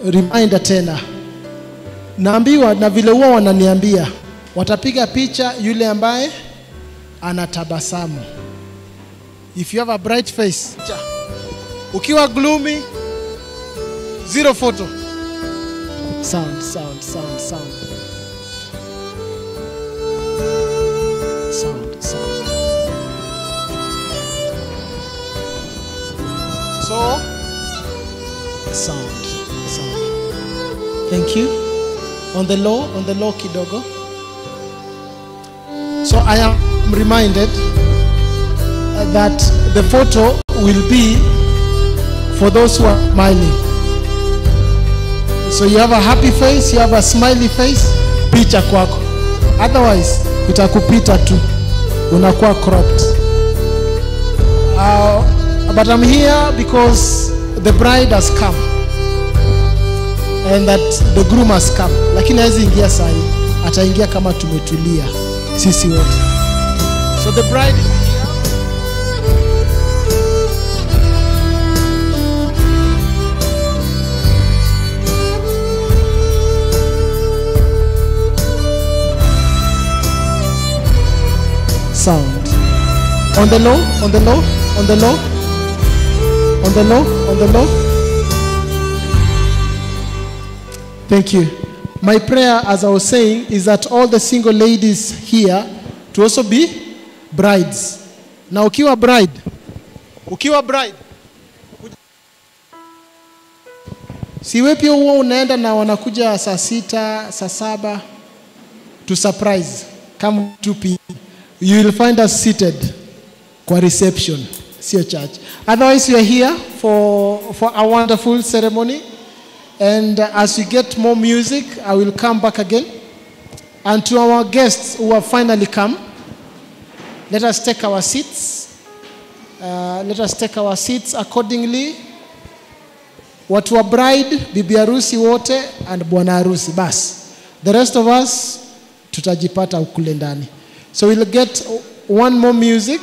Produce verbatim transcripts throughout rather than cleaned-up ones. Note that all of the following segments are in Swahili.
reminder tena. Naambiwa na vile huwa wananiambia watapiga picha yule ambaye anatabasamu. If you have a bright face, ukiwa gloomy, zero photo. Sound, sound, sound, sound. Sound, sound. So, sound, sound. Thank you. On the low, on the low kidogo. So I am reminded that the photo will be for those who are smiling. So you have a happy face, you have a smiley face, picha kwako. Otherwise, itakupita tu, unakuwa cropped. Uh, but I'm here because the bride has come and that the groom has come. Lakini hazi ingia sahi, ataingia kama tumetulia sisi wote. So the bride is here. Sound. On the low, on the low, on the low, on the low, on the low. Thank you. My prayer, as I was saying, is that all the single ladies here to also be brides. Now, ukiwa bride, ukiwa bride, siwe pia huwa unaenda na wanakuja saa sita, saa saba to surprise. Come two p m You will find us seated kwa reception, sio church. Otherwise, you are here for, for a wonderful ceremony. And uh, as we get more music, I will come back again. And to our guests who have finally come, let us take our seats. Uh, let us take our seats accordingly. Watu wa bride, bibi harusi wote, and bwana harusi. Bas. The rest of us, tutajipata ukule ndani. So we'll get one more music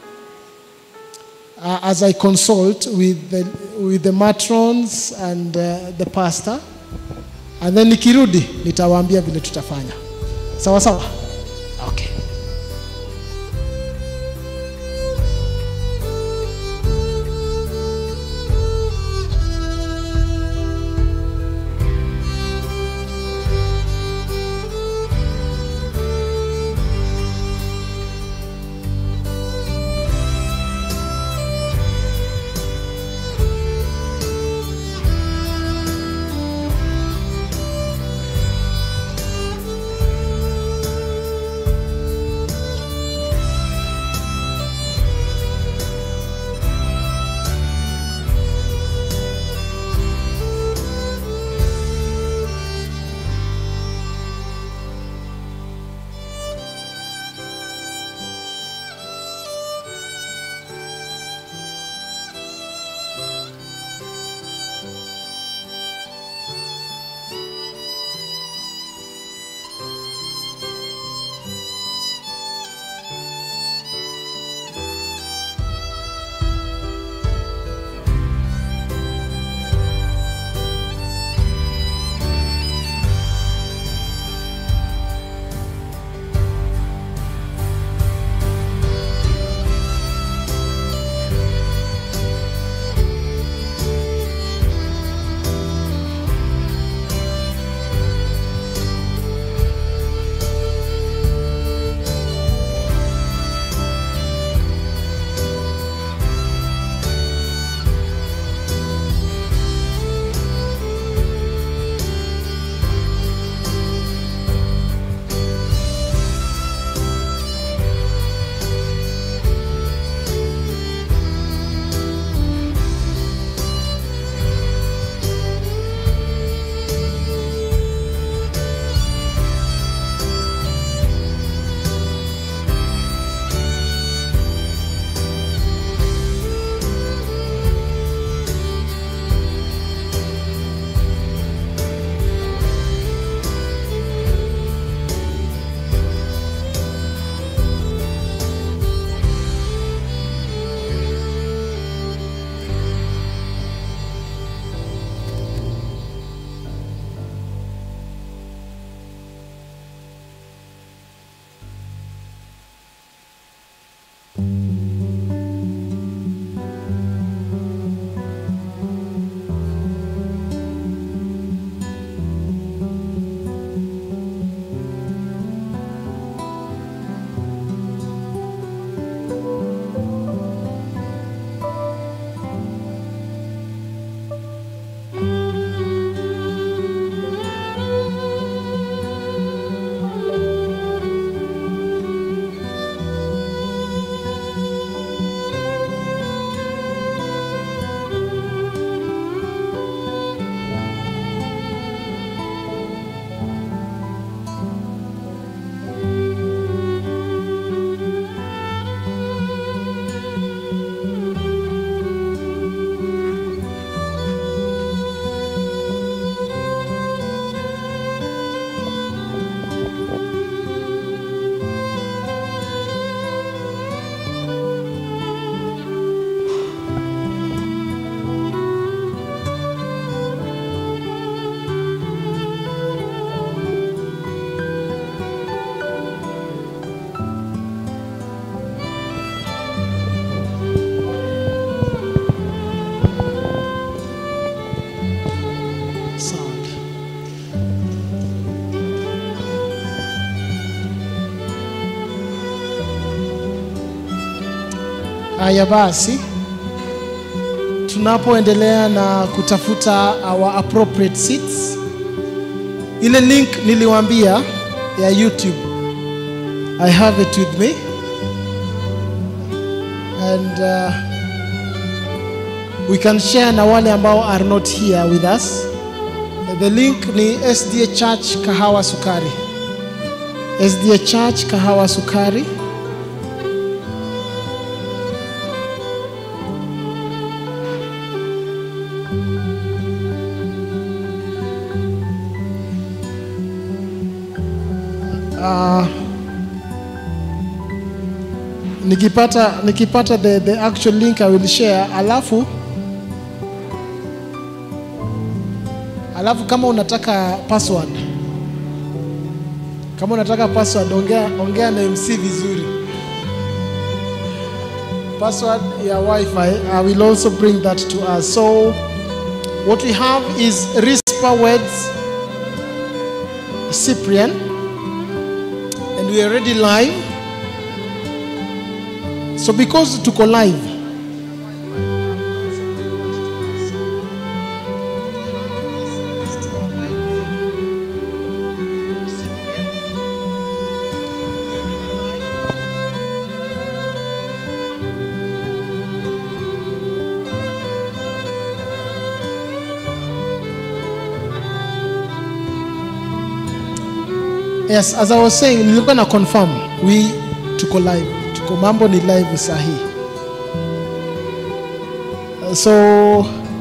uh, as I consult with the, with the matrons and uh, the pastor. And then nikirudi, nitawaambia vile tutafanya. Sawa sawa? Okay. Haya basi, tunapoendelea na kutafuta our appropriate seats, ile link niliwaambia ya YouTube, I have it with me, and uh, we can share na wale ambao are not here with us. The link ni S D A Church Kahawa Sukari, S D A Church Kahawa Sukari. Uh, nikipata nikipata the, the actual link I will share. Alafu alafu kama unataka password, kama unataka password, ongea ongea na M C vizuri. Password ya Wi-Fi, I will also bring that to us. So what we have is Risper, Weds, Cyprian, and we are already live. So because tuko live, yes, as I was saying, nilikuwa na confirm we tuko live, tuko mambo ni live sahi. Uh, so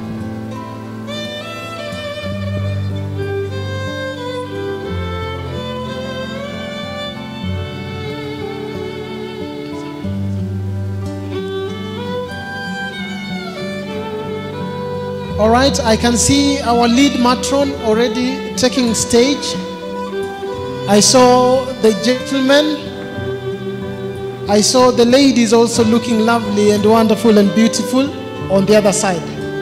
all right, I can see our lead matron already taking stage. I saw the gentlemen, I saw the ladies also looking lovely and wonderful and beautiful on the other side.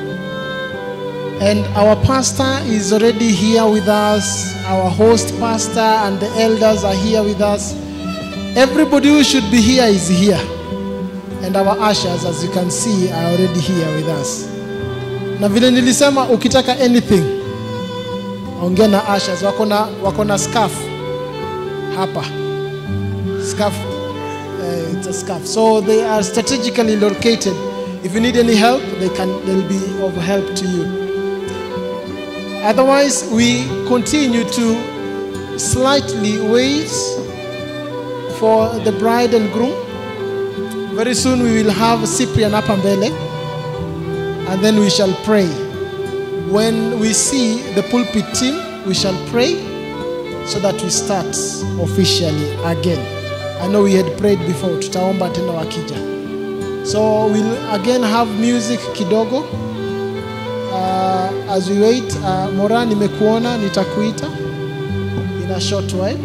And our pastor is already here with us. Our host pastor and the elders are here with us. Everybody who should be here is here. And our ushers, as you can see, are already here with us. Na vile nilisema ukitaka anything, ongea na ushers. Wako na wako na scarf hapa. Scarf. Uh, it's a scarf. So they are strategically located. If you need any help, they can they'll be of help to you. Otherwise, we continue to slightly wait for the bride and groom. Very soon we will have Cyprian hapa mbele, and then we shall pray. When we see the pulpit team, we shall pray so that we start officially again. I know we had prayed before, tutaomba tena wakija. So we'll again have music kidogo. Uh, as we wait, uh, Mora nimekuona, nitakuita in a short while.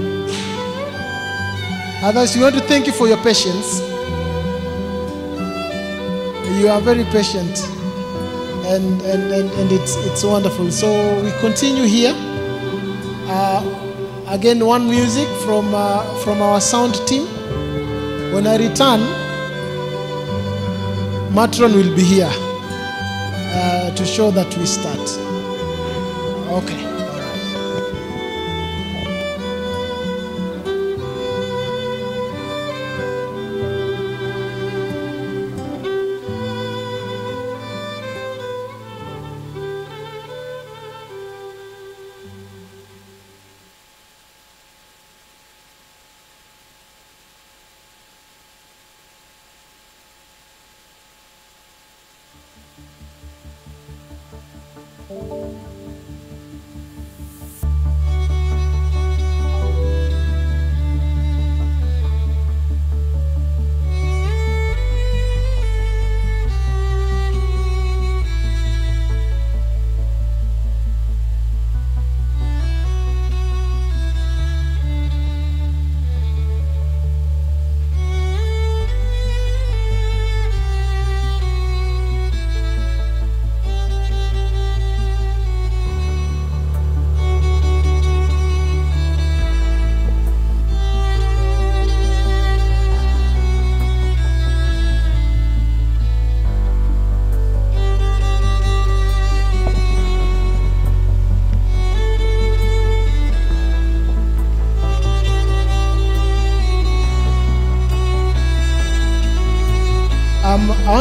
Others, we want to thank you for your patience. You are very patient, and, and, and, and it's, it's wonderful. So we continue here. Uh, again, one music from, uh, from our sound team. When I return, Matron will be here uh, to show that we start. Okay.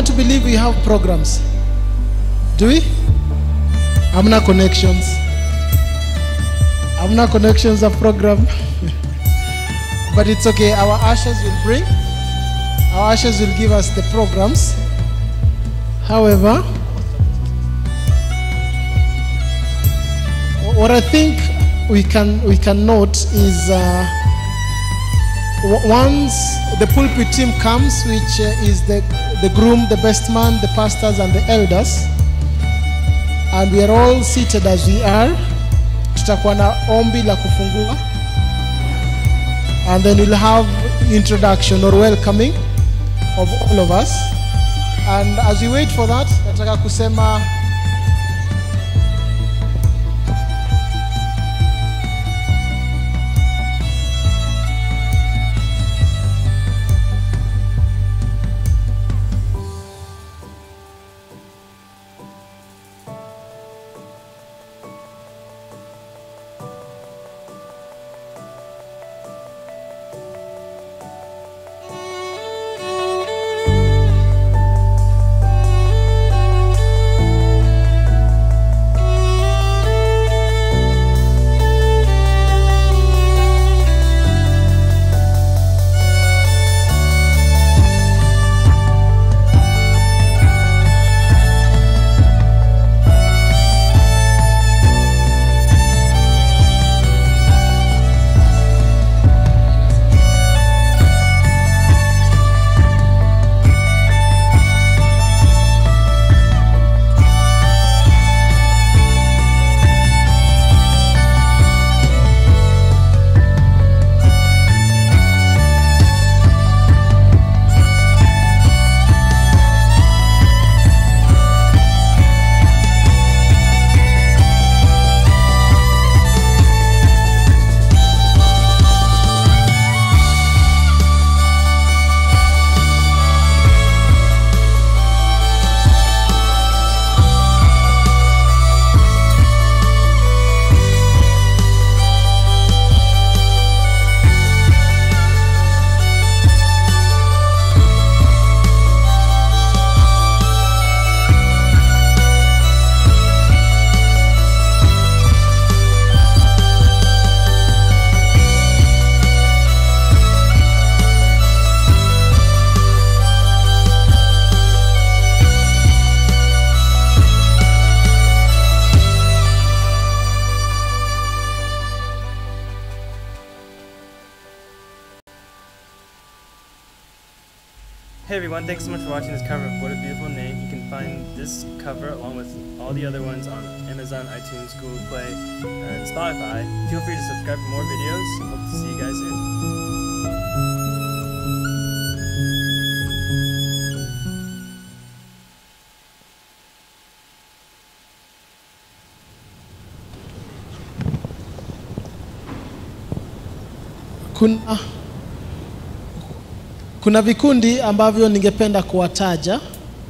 to believe we have programs. Do we? Amna connections. Amna connections of program. But it's okay. Our ushers will bring. Our ushers will give us the programs. However, what I think we can we can note is uh, once the pulpit team comes, which uh, is the the groom, the best man, the pastors, and the elders, and we are all seated as we are, tutakuwa na ombi la kufungua, and then we'll have introduction or welcoming of all of us. And as we wait for that, nataka kusema Hey everyone, thanks so much for watching this cover of What a Beautiful Name. You can find this cover along with all the other ones on Amazon, iTunes, Google Play, and Spotify. Feel free to subscribe for more videos. Hope to see you guys soon. Kuna Kuna vikundi ambavyo ningependa kuwataja.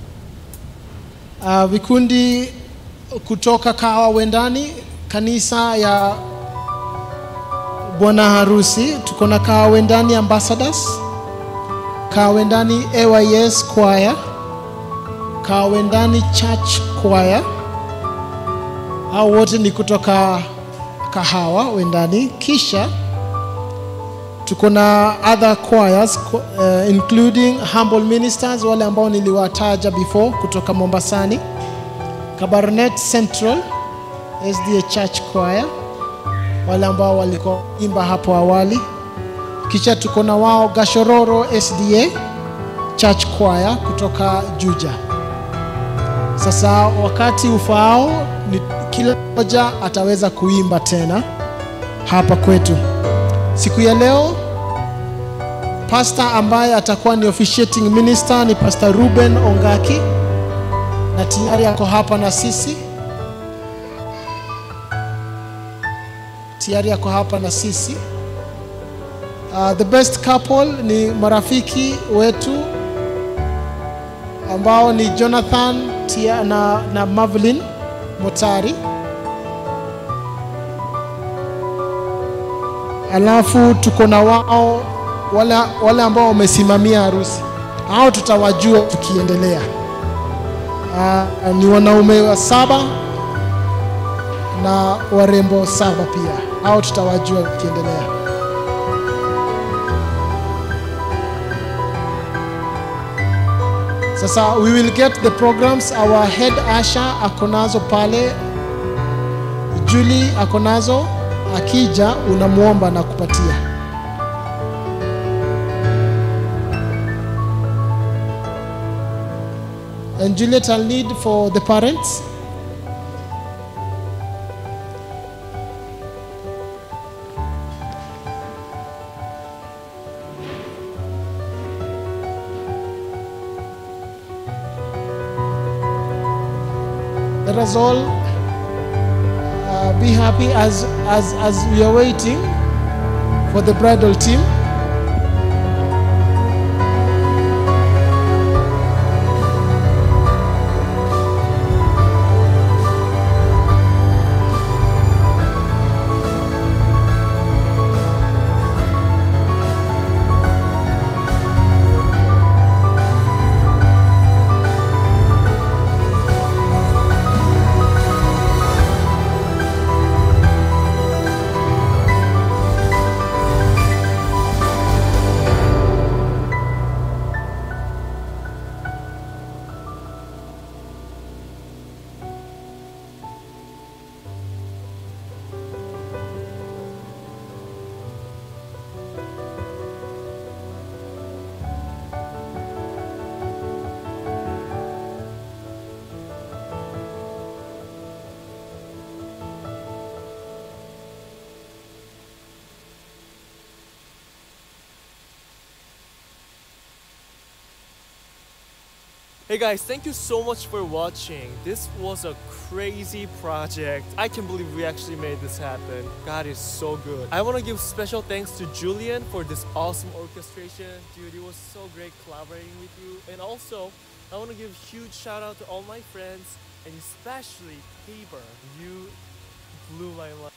Uh, vikundi kutoka Kahawa Wendani, kanisa ya Bwana Harusi. Tuko na Kahawa Wendani Ambassadors, Kahawa Wendani A Y S Choir, Kahawa Wendani Church Choir. Hao wote ni kutoka Kahawa Wendani. Kisha tuko na other choirs uh, including Humble Ministers, wale ambao niliwataja before kutoka Mombasani, Kabarnet Central S D A Church Choir, wale ambao walikuwa imba hapo awali. Kisha tuko na wao Gashororo S D A Church Choir kutoka Juja. Sasa wakati ufaao ni kila mmoja ataweza kuimba tena hapa kwetu. Siku ya leo pastor ambaye atakuwa ni officiating minister ni Pastor Ruben Ongaki, na tayari yako hapa na sisi. Tayari yako hapa na sisi. Uh, the best couple ni marafiki wetu ambao ni Jonathan tia, na, na Marvelin Motari. Alafu tuko na wao wale, wale ambao wamesimamia harusi. Hao tutawajua tukiendelea. Uh, ni wanaume wa saba na warembo saba pia. Hao tutawajua kiendelea. Sasa we will get the programs. Our head usher akonazo pale, Julie akonazo, akija unamuomba na kupatia. And Juliet, I'll need for the parents. Let us all uh, be happy as, as, as we are waiting for the bridal team. Hey guys, thank you so much for watching. This was a crazy project. I can't believe we actually made this happen. God is so good. I want to give special thanks to Julian for this awesome orchestration. Dude, it was so great collaborating with you. And also, I want to give a huge shout out to all my friends, and especially Tabor. You blew my mind.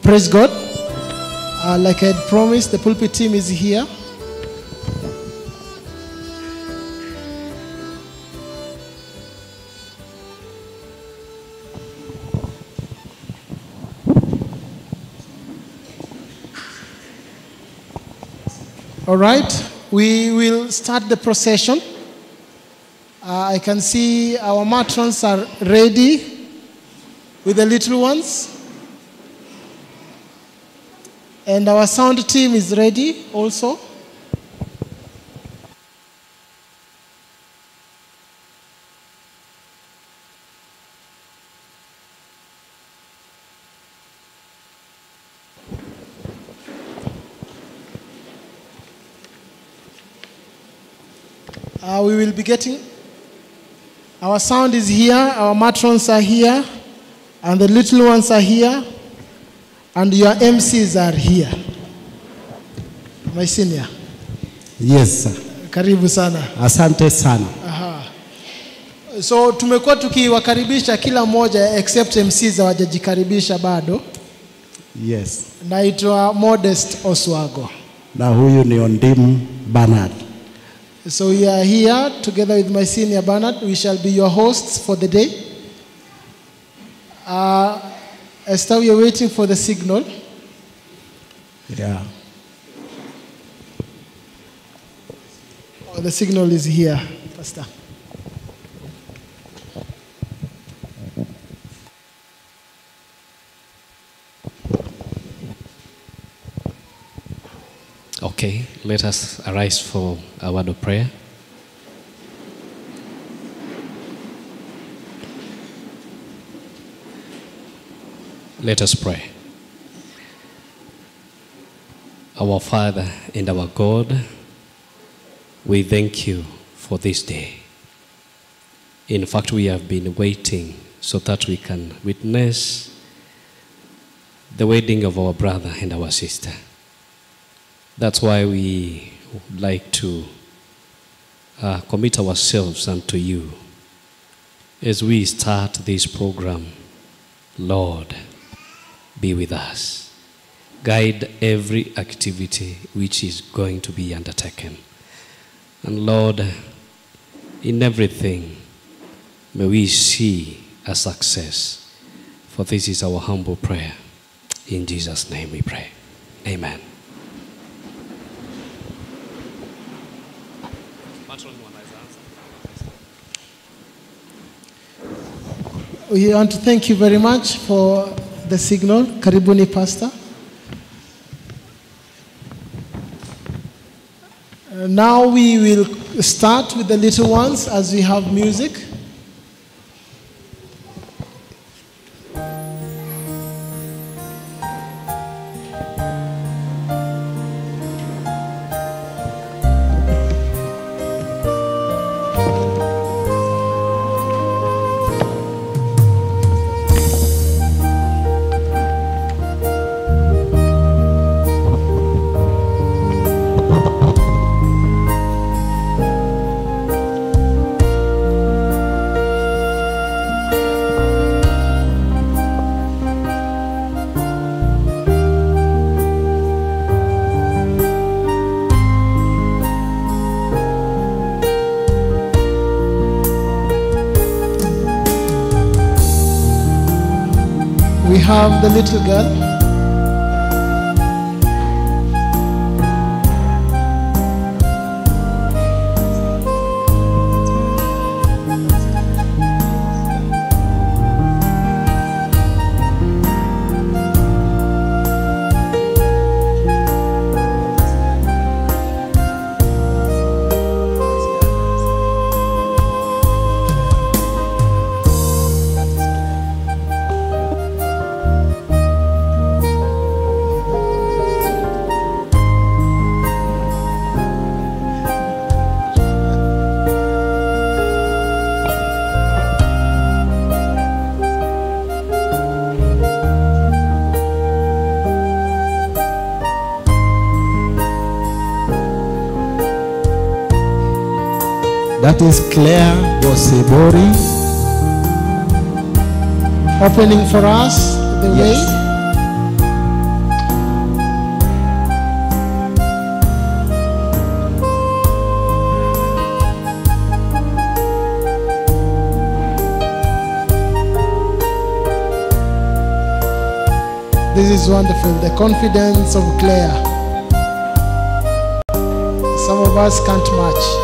Praise God. Uh, like I had promised, the pulpit team is here. All right, we will start the procession. Uh, I can see our matrons are ready with the little ones. And our sound team is ready also. Uh, we will be getting, our sound is here, our matrons are here, and the little ones are here, and your M Cs are here. My senior. Yes, sir. Karibu sana. Asante sana. Aha. So tumekuwa tukiwakaribisha kila mmoja except M Cs hawajajikaribisha bado. Yes. Naitwa Modest Oswago. Na huyu ni Ondim Bernard. So we are here together with my senior Bernard. We shall be your hosts for the day. Uh, Esther, we are waiting for the signal. Yeah. Oh, the signal is here, Pastor. Okay, let us arise for a word of prayer. Let us pray. Our Father and our God, we thank you for this day. In fact, we have been waiting so that we can witness the wedding of our brother and our sister. That's why we would like to uh, commit ourselves unto you as we start this program. Lord, be with us. Guide every activity which is going to be undertaken. And Lord, in everything, may we see a success. For this is our humble prayer. In Jesus' name we pray. Amen. We want to thank you very much for the signal. Karibuni, Pastor. Uh, now we will start with the little ones as we have music. We have the little girl. That is Claire Bosebori. Opening for us the Yes. way. is wonderful. The confidence of Claire. Some of us can't match.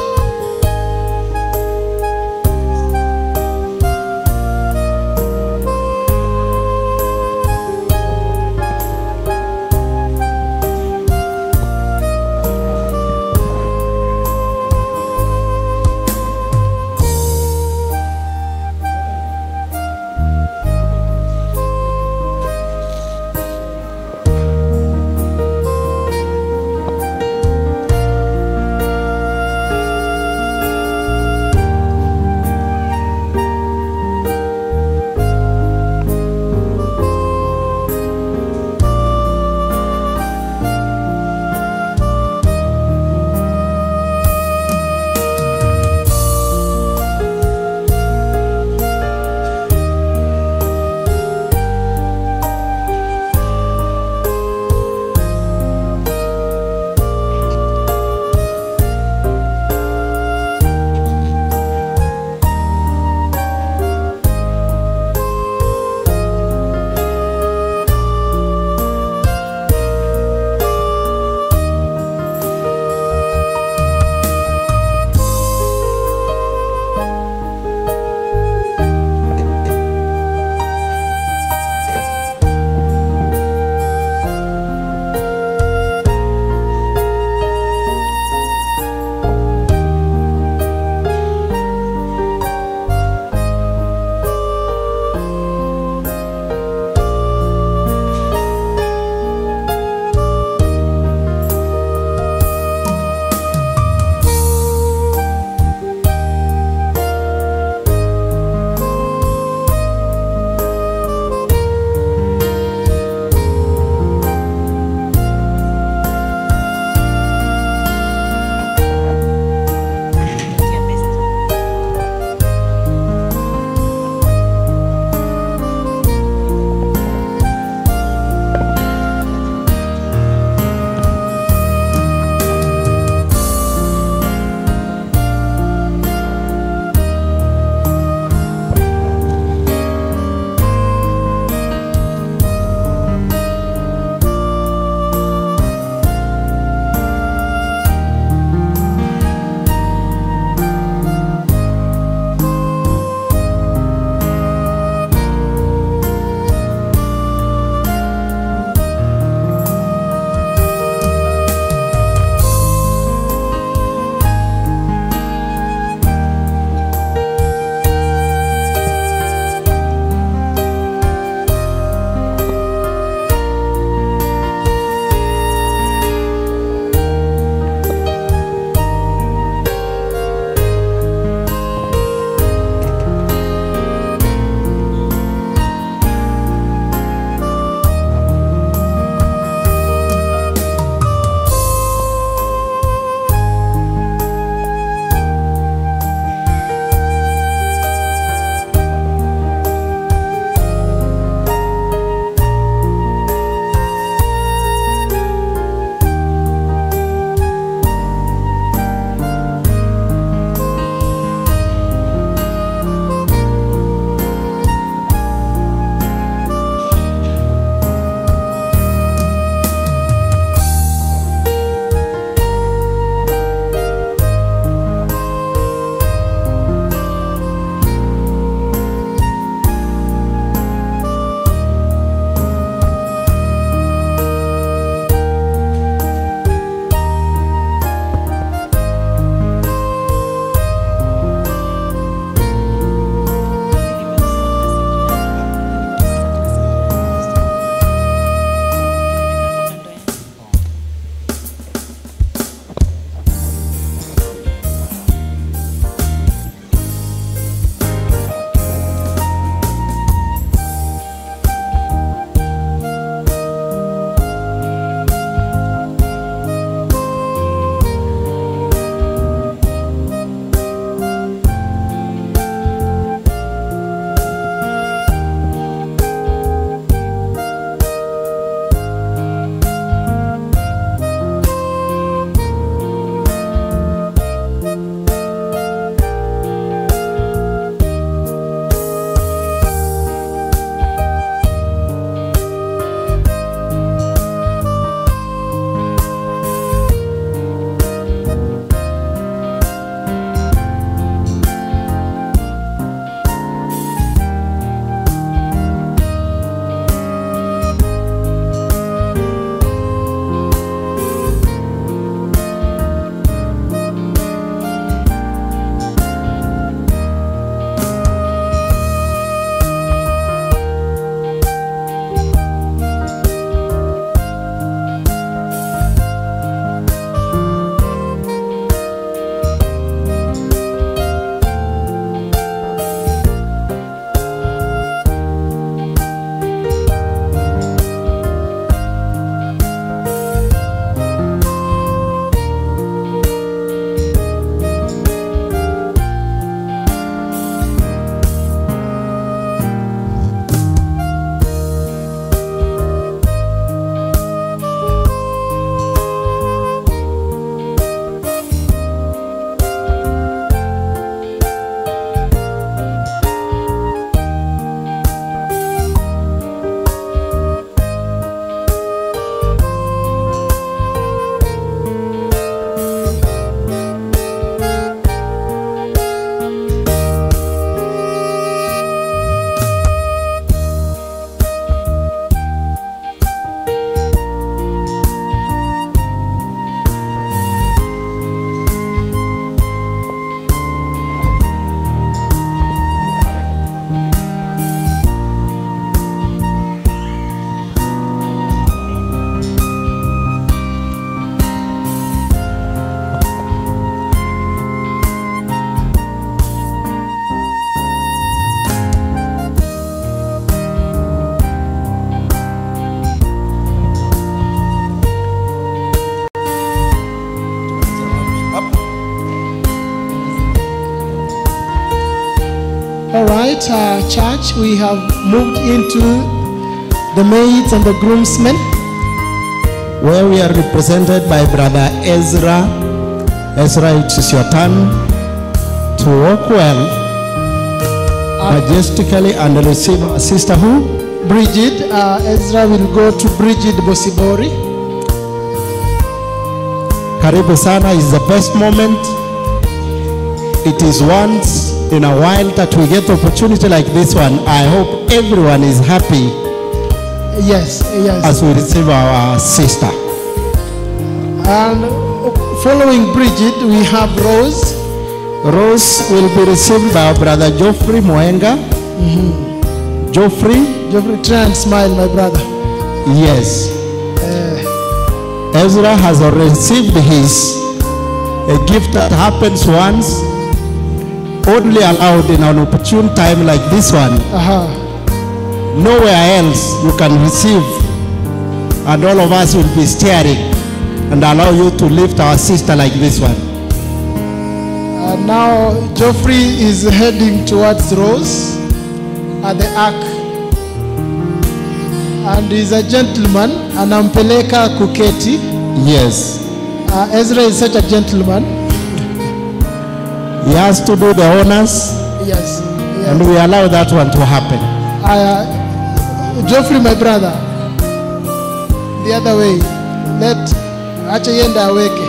that uh, church, we have moved into the maids and the groomsmen, where we are represented by Brother Ezra. Ezra, it is your turn to walk well, majestically, and receive our sister who? Bridget. Uh, Ezra will go to Bridget Bosibori. Karibu sana is the best moment. It is once in a while that we get opportunity like this one. I hope everyone is happy Yes, yes. as we receive our sister. And following Bridget, we have Rose. Rose will be received by our brother Geoffrey Moenga. Mm-hmm. Geoffrey? Geoffrey, try and smile, my brother. Yes. Uh, Ezra has already received his a gift that happens once, only allowed in an opportune time like this one. uh-huh. Nowhere else you can receive, and all of us will be staring and allow you to lift our sister like this one. Uh, now Geoffrey is heading towards Rose at the ark, and he's a gentleman, anampeleka kuketi. Yes. Uh, Ezra is such a gentleman. He has to do the honors, Yes, yes. and we allow that one to happen. Uh, Geoffrey, my brother, the other way. Let acha yenda aweke.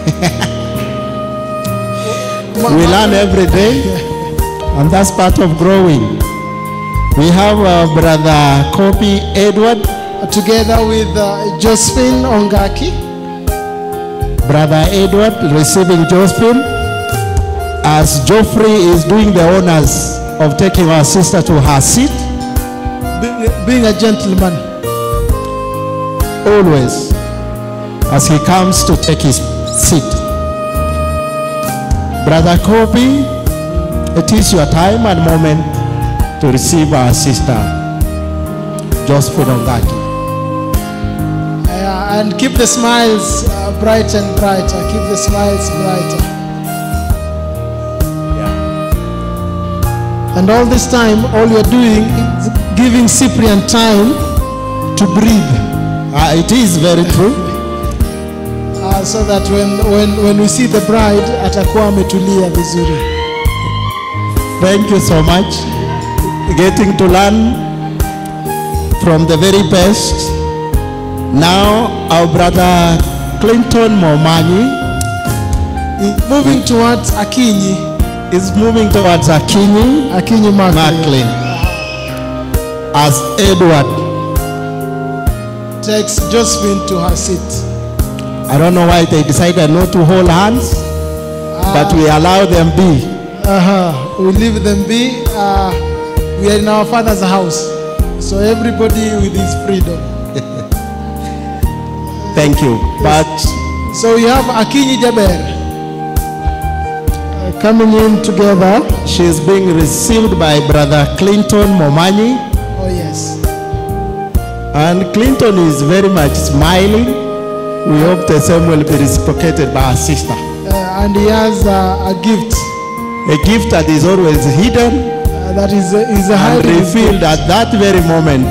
We learn every day, and that's part of growing. We have uh, Brother Kobe Edward, Together with uh, Josephine Ongaki. Brother Edward receiving Josephine, as Geoffrey is doing the honors of taking our sister to her seat. Being, being a gentleman. Always, as he comes to take his seat. Brother Kobe, it is your time and moment to receive our sister, Josephine Ongaki. Uh, and keep the smiles uh, bright and brighter. Keep the smiles brighter. And all this time, all you're doing is giving Cyprian time to breathe. Uh, it is very true. Uh, so that when, when, when we see the bride, atakuwa ametulia vizuri. Thank you so much. Getting to learn from the very best. Now, our brother Clinton Momanyi Moving towards Akinyi. is moving towards Akinyi Akinyi Macklin. Macklin as Edward. Takes Josephine to her seat. I don't know why they decided not to hold hands, but we allow them be. Uh-huh. We leave them be. Uh, we are in our Father's house. So everybody with his freedom. Thank you. But So we have Akinyi Jaber uh, coming in together. she is being received by Brother Clinton Momanyi, Oh yes. and Clinton is very much smiling. We hope the same will be reciprocated by our sister. Uh, and he has uh, a gift A gift that is always hidden uh, that is, uh, is a and hiding revealed at that very moment.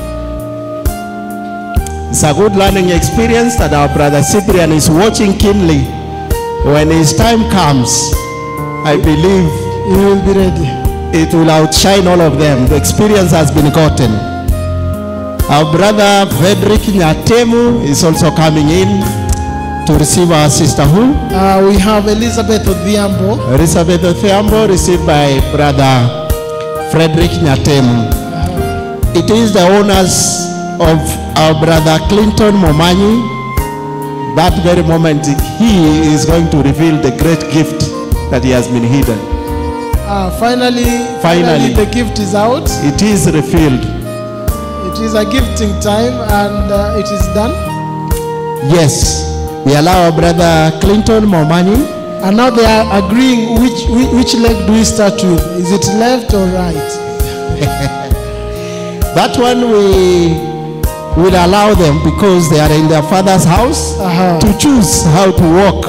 It's a good learning experience that our brother Cyprian is watching keenly. When his time comes, I believe He will be ready. it will outshine all of them. The experience has been gotten. Our brother Frederick Nyatemu is also coming in to receive our sister who? Uh, we have Elizabeth Odhiambo. Elizabeth Othiambo, received by brother Frederick Nyatemu. It is the honors of our brother Clinton Momanyi. That very moment he is going to reveal the great gift that he has been hidden. Uh, finally, Finally. finally, the gift is out. It is revealed. It is a gifting time, and uh, it is done. Yes, we allow our brother Clinton Momanyi. And now they are agreeing which, which which leg do we start with? Is it left or right? That one we will allow them because they are in their father's house Uh-huh. to choose how to walk.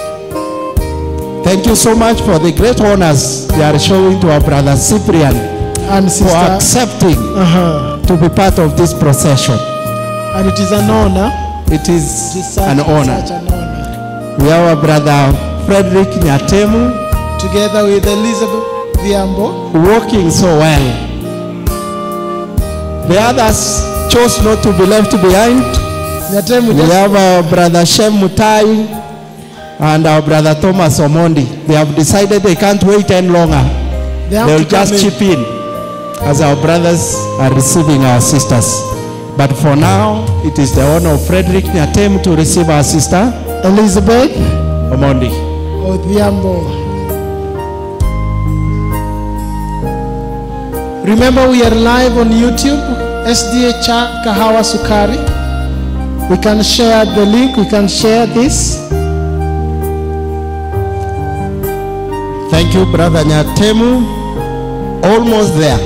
Thank you so much for the great honors they are showing to our brother Cyprian and for sister. accepting Uh-huh. to be part of this procession. And it is an honor. It is It is such, an honor. such an honor. We have our brother Frederick Nyatemu Together with Elizabeth Viambo, working so well. The others chose not to be left behind. Nyatemu We just, have our brother Shem Mutai and our brother Thomas Omondi. They have decided they can't wait any longer. they have They'll to come just in. chip in as our brothers are receiving our sisters. But for now, it is the honor of Frederick Nyatem to receive our sister Elizabeth Omondi. Odhiambo. Remember, we are live on YouTube, S D A Church Kahawa Sukari. We can share the link, we can share this. Thank you, brother Nyatemu. Almost there.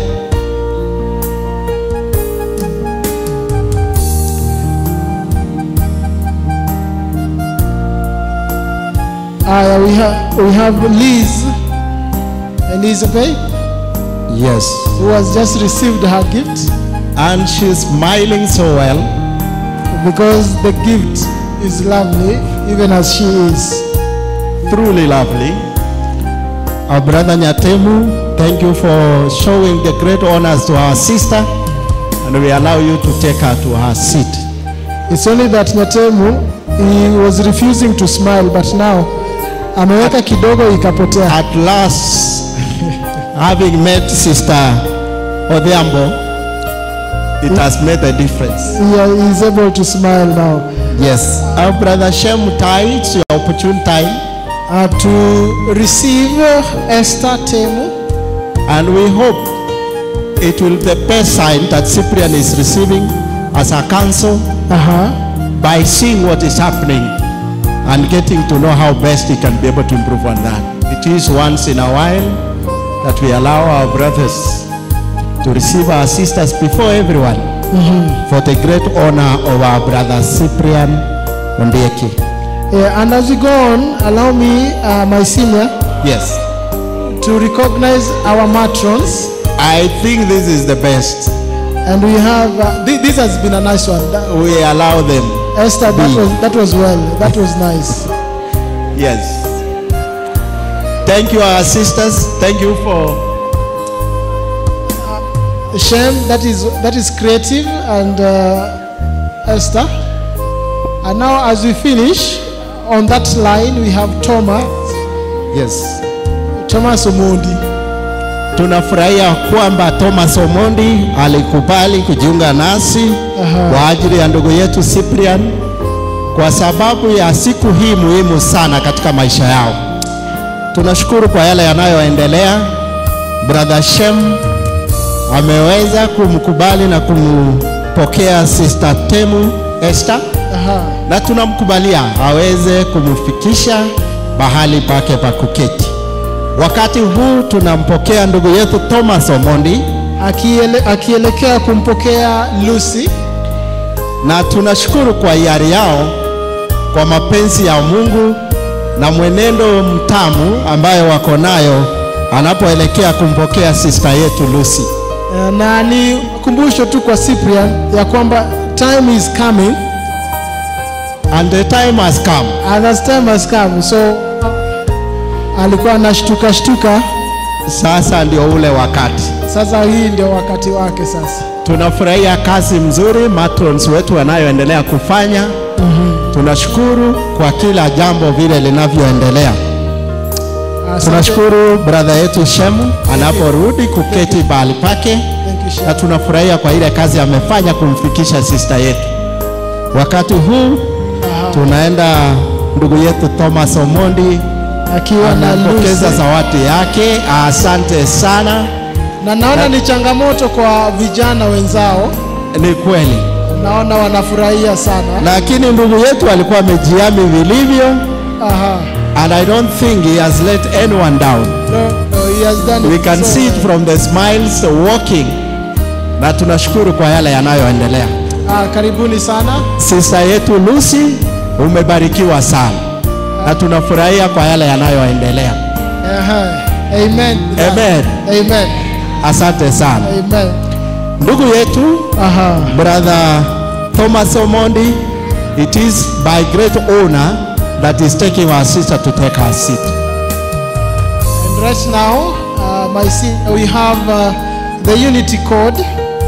Uh, we, have, we have Liz Elizabeth, Yes. who has just received her gift, And she's smiling so well. because the gift is lovely, even as she is. Truly lovely. Our brother Nyatemu, thank you for showing the great honors to our sister. And we allow you to take her to her seat. It's only that Nyatemu, he was refusing to smile, but now ameweka kidogo ikapotea. At last, having met Sister Odhiambo, it has made a difference. He is able to smile now. Yes. Our brother Shem Mutai, it's your opportune time. Uh, to receive Esther Temu, And we hope it will be the best sign that Cyprian is receiving as a counsel uh-huh, by seeing what is happening and getting to know how best he can be able to improve on that. It is once in a while that we allow our brothers to receive our sisters before everyone for the great honor of our brother Cyprian Ondieki. yeah, and as we go on, allow me, uh, my senior, Yes, to recognize our matrons. I think this is the best. And we have, uh, th- this has been a nice one. That, We allow them. Esther, that Be. was, that was well, that was nice. Yes. Thank you, our sisters. Thank you for Shem, that is, that is creative, and uh, Esther. And now as we finish, on that line we have Thomas, yes. Thomas Omondi. Tunafurahia kwamba Thomas Omondi alikubali kujiunga nasi Aha. kwa ajili ya ndugu yetu Cyprian kwa sababu ya siku hii muhimu sana katika maisha yao. Tunashukuru kwa yale yanayoendelea. Brother Shem ameweza kumkubali na kumpokea Sister Temu Esther, Aha. na tunamkubalia aweze kumfikisha bahali pake pa kuketi. Wakati huu tunampokea ndugu yetu Thomas Omondi, Akiele, akielekea kumpokea Lucy, na tunashukuru kwa hiari yao, kwa mapenzi ya Mungu na mwenendo mtamu ambayo wako nayo anapoelekea kumpokea sister yetu Lucy. Eh, na ni kumbusho tu kwa Cyprian ya kwamba time is coming, And the time has come. and as time has come, so alikuwa anashtuka shtuka. Sasa ndio ule wakati. Sasa hii ndio wakati wake sasa. Tunafurahia kazi mzuri matrons wetu wanayoendelea kufanya. Mm-hmm. Tunashukuru kwa kila jambo vile linavyoendelea. Asante. Tunashukuru brother yetu Shemu anaporudi kuketi bahali pake, Thank you, Shem. na tunafurahia kwa ile kazi amefanya kumfikisha sister yetu. Wakati huu Aha. tunaenda ndugu yetu Thomas Omondi Akiwa na anapokeza Lucy. zawadi yake. Asante sana. Na naona ni changamoto kwa vijana wenzao, Ni kweli, naona wanafurahia sana. lakini ndugu yetu alikuwa amejiami vilivyo, Aha. and I don't think he has let anyone down. No, no, he has done We it can so see it well. from the smiles, the walking, na tunashukuru kwa yale yanayoendelea. Ah, karibuni sana. Sister yetu Lucy, umebarikiwa sana, na tunafurahia kwa yale yanayoendelea. Aha. Amen. Amen. Amen. Asante sana. Amen. Ndugu yetu, Aha. Brother Thomas Omondi, it is by great honor that is taking our sister to take her seat. And right now, uh, my se- we have uh, the unity code.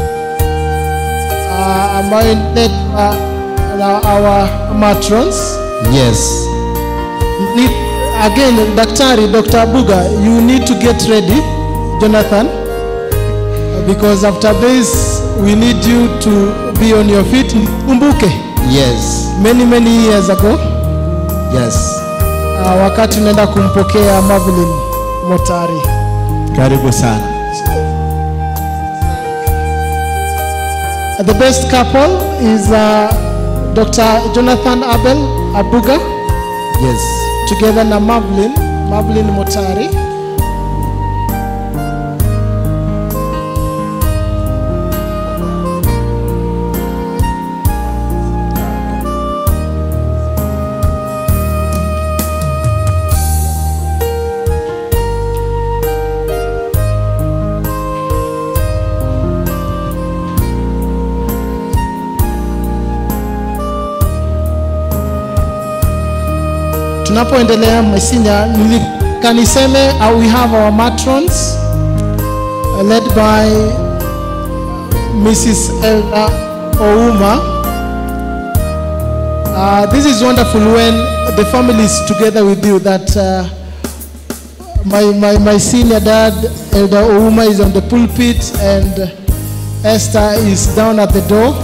Uh, ambayo ni uh, our matrons. Yes. Need, again, Daktari, Doctor Abuga, you need to get ready, Jonathan, because after this, we need you to be on your feet. Umbuke, Yes. many, many years ago, Yes. uh, wakati unaenda kumpokea Marvelin Motari. Karibu sana. Uh, the best couple is uh, Doctor Jonathan Abel Abuga, Yes. together na Marvelin, Marvelin Motari. Tunapoendelea Mesinya, kaniseme uh, we have our matrons uh, led by Missus Elda Ouma. Uh, this is wonderful when the family is together with you, that uh, my, my, my senior dad, Elder Ouma, is on the pulpit and Esther is down at the door.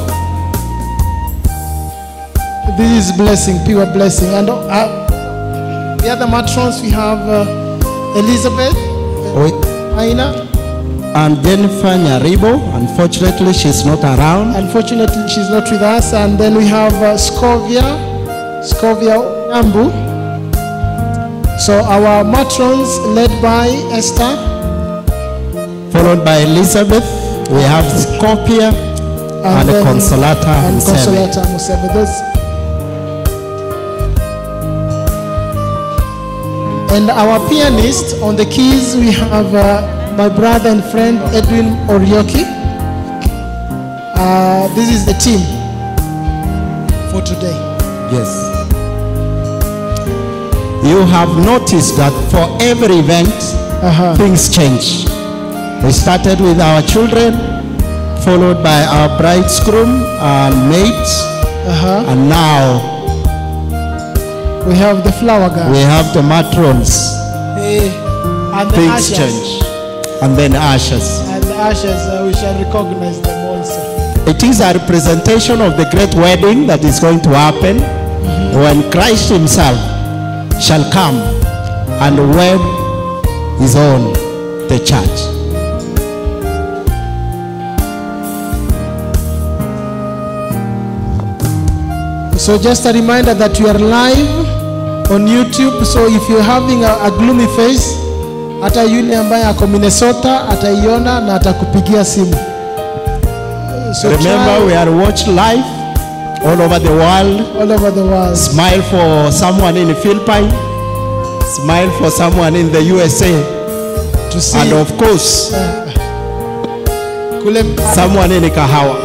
This is blessing, pure blessing. And uh, the other matrons, we have uh, Elizabeth, Wait. Aina. And Jennifer Nyaribo, unfortunately she's not around. Unfortunately, she's not with us. And then we have uh, Scovia, Scovia Nambu. So our matrons led by Esther. Followed by Elizabeth, we have Scopia and, then- Consolata and Museve. Consolata Museve. Those- And our pianist on the keys, we have uh, my brother and friend Edwin Orioki. Uh, this is the team for today. Yes. You have noticed that for every event, Uh-huh. things change. We started with our children, followed by our bridegroom and maids, Uh-huh. and now We have the flower girl. we have the matrons. Eh, and the Things ashes. change. And then ashes. And the ashes, uh, we shall recognize them also. It is a representation of the great wedding that is going to happen when Christ himself shall come and wed his own, the church. So just a reminder that we are live on YouTube. So if you're having a, a gloomy face, hata yule ambaye ako Minnesota ataiona na atakupigia simu. So Remember, try we are watched live all over the world. all over the world. Smile for someone in the Philippines. Smile for someone in the U S A. To see And of course, kule someone in Kahawa.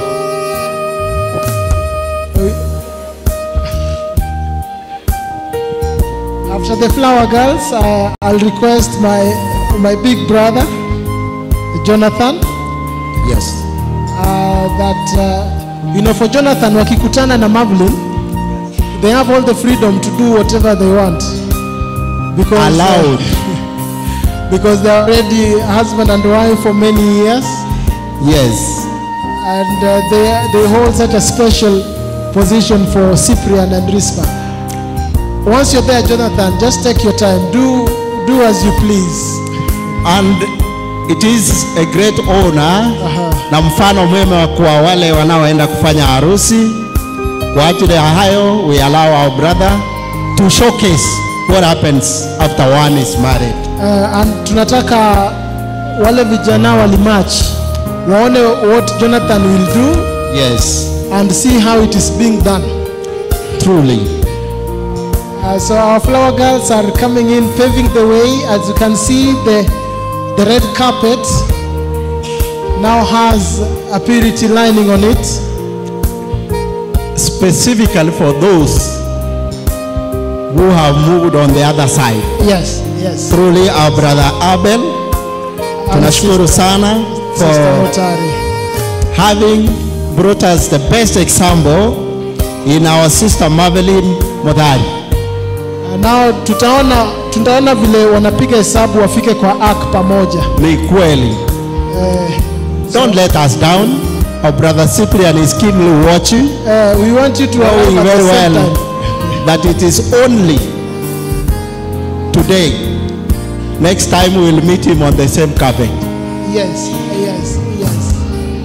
after the flower girls, uh, I'll request my my big brother Jonathan. Yes. Uh, that uh, you know, for Jonathan, wakikutana na Marvelin, they have all the freedom to do whatever they want because Allowed. uh, because they're already husband and wife for many years, Yes. and uh, they they hold such a special position for Cyprian and Risper. Once you're there, Jonathan, just take your time. Do do as you please. And it is a great honor na mfano mwema kwa wale wanaoenda kufanya harusi. Kwa ajili ya hayo, we allow our brother to showcase what happens after one is married. Uh, and tunataka wale vijana walimatch waone what Jonathan will do Yes, and see how it is being done. truly. Uh, so our flower girls are coming in, paving the way. As you can see, the the red carpet now has a purity lining on it. Specifically for those who have moved on the other side. Yes, yes. Truly our brother Abel, tunashukuru sana Sister for Motari. having brought us the best example in our sister Marvelin Modari. Now tutaona tutaona vile wanapiga hesabu wafike kwa ark pamoja. Ni kweli. Eh, Don't let us down. Our brother Cyprian is keenly watching, eh, we want you to knowing arrive at very the same well time. that it is only today. Next time we will meet him on the same carpet. Yes, yes, yes.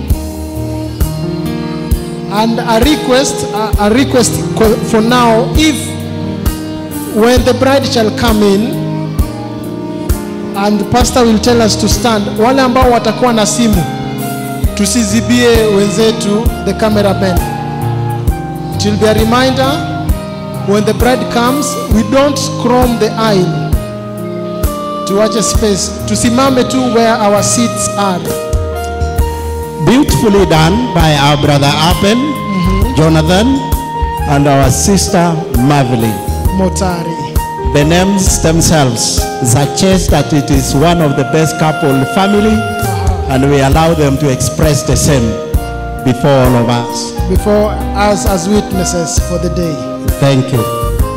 And a request, a, a request co- for now, if when the bride shall come in and the pastor will tell us to stand, wale ambao watakuwa na simu tusizibie wenzetu, the cameraman. It will be a reminder when the bride comes, we don't chrome the aisle. Tuache space, tusimame tu where our seats are. Beautifully done by our brother Abel, Jonathan, and our sister Marvelin. Motari. The names themselves suggest that it is one of the best couple family, and we allow them to express the same before all of us. Before us as witnesses for the day. Thank you.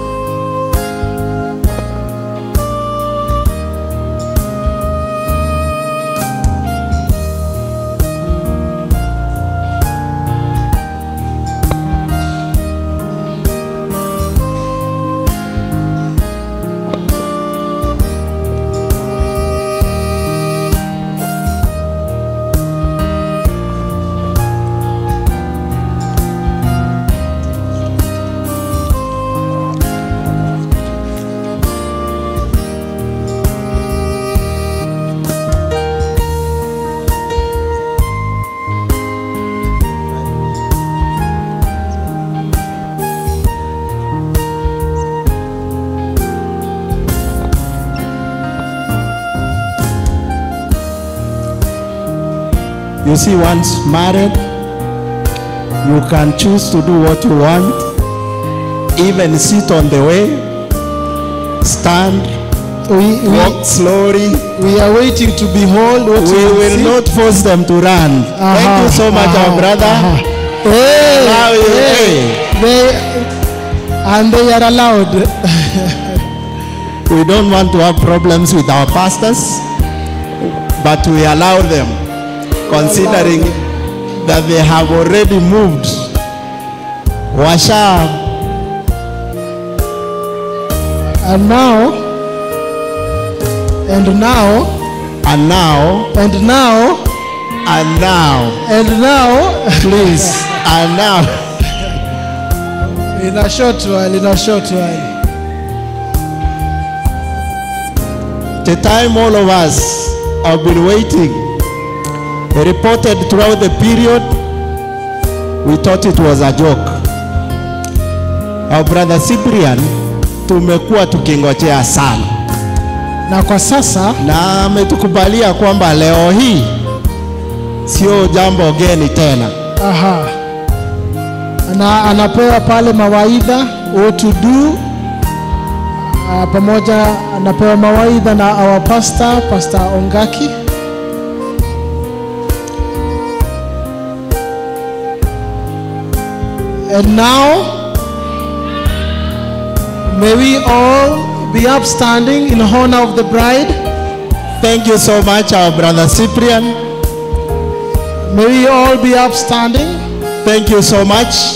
You see, once married, you can choose to do what you want, even sit on the way, stand, We, we, walk slowly. we are waiting to behold what We you will see. not force them to run. Thank Aha, you so much, aha, our brother. aha. Hey, Allow you, hey, they, and they are allowed. We don't want to have problems with our pastors, but we allow them, considering that they have already moved. Washa, And now, and now, and now, and now, and now, and now, please, and now. in a short while, in a short while. The time all of us have been waiting, reported throughout the period, we thought it was a joke. Our brother Cyprian, tumekuwa tukingojea sana, Na kwa sasa, na ametukubalia kwamba leo hii sio jambo geni tena. aha, na anapewa pale mawaidha what to do. Uh, pamoja anapewa mawaidha na our pastor, Pastor Ongaki. And now, may we all be upstanding in honor of the bride. Thank you so much, our brother Cyprian. May we all be upstanding. Thank you so much.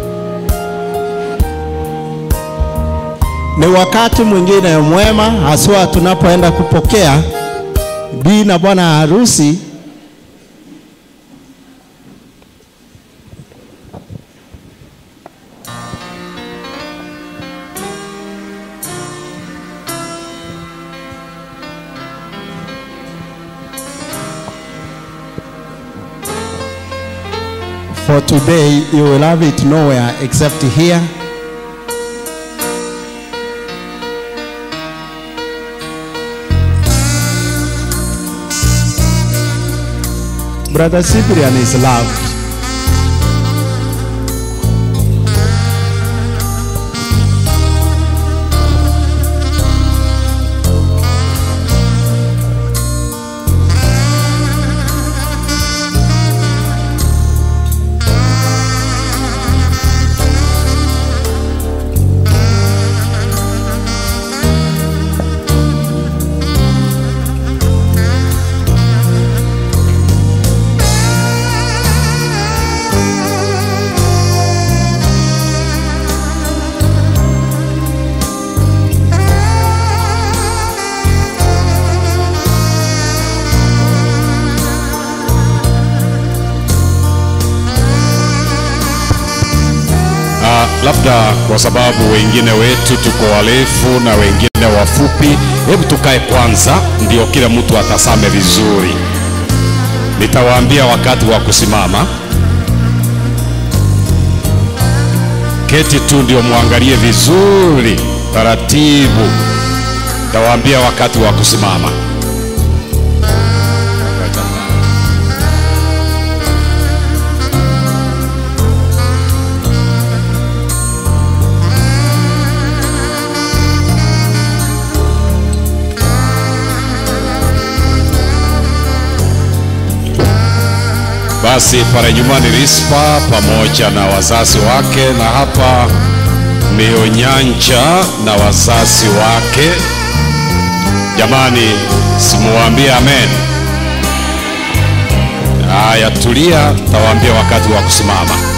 Ni wakati mwingine mwema haswa tunapoenda kupokea bi na bwana harusi. For today, you will have it nowhere except here. Brother Cyprian is loved. Labda kwa sababu wengine wetu tuko warefu na wengine wafupi, hebu tukae kwanza ndio kila mtu atasame vizuri. Nitawaambia wakati wa kusimama. Keti tu ndio muangalie vizuri taratibu. Nitawaambia wakati wa kusimama. Basi pale nyumbani Risper pamoja na wazazi wake, na hapa ni Onyanja na wazazi wake. Jamani, simuambie amen. Haya, tulia, tawaambia wakati wa kusimama.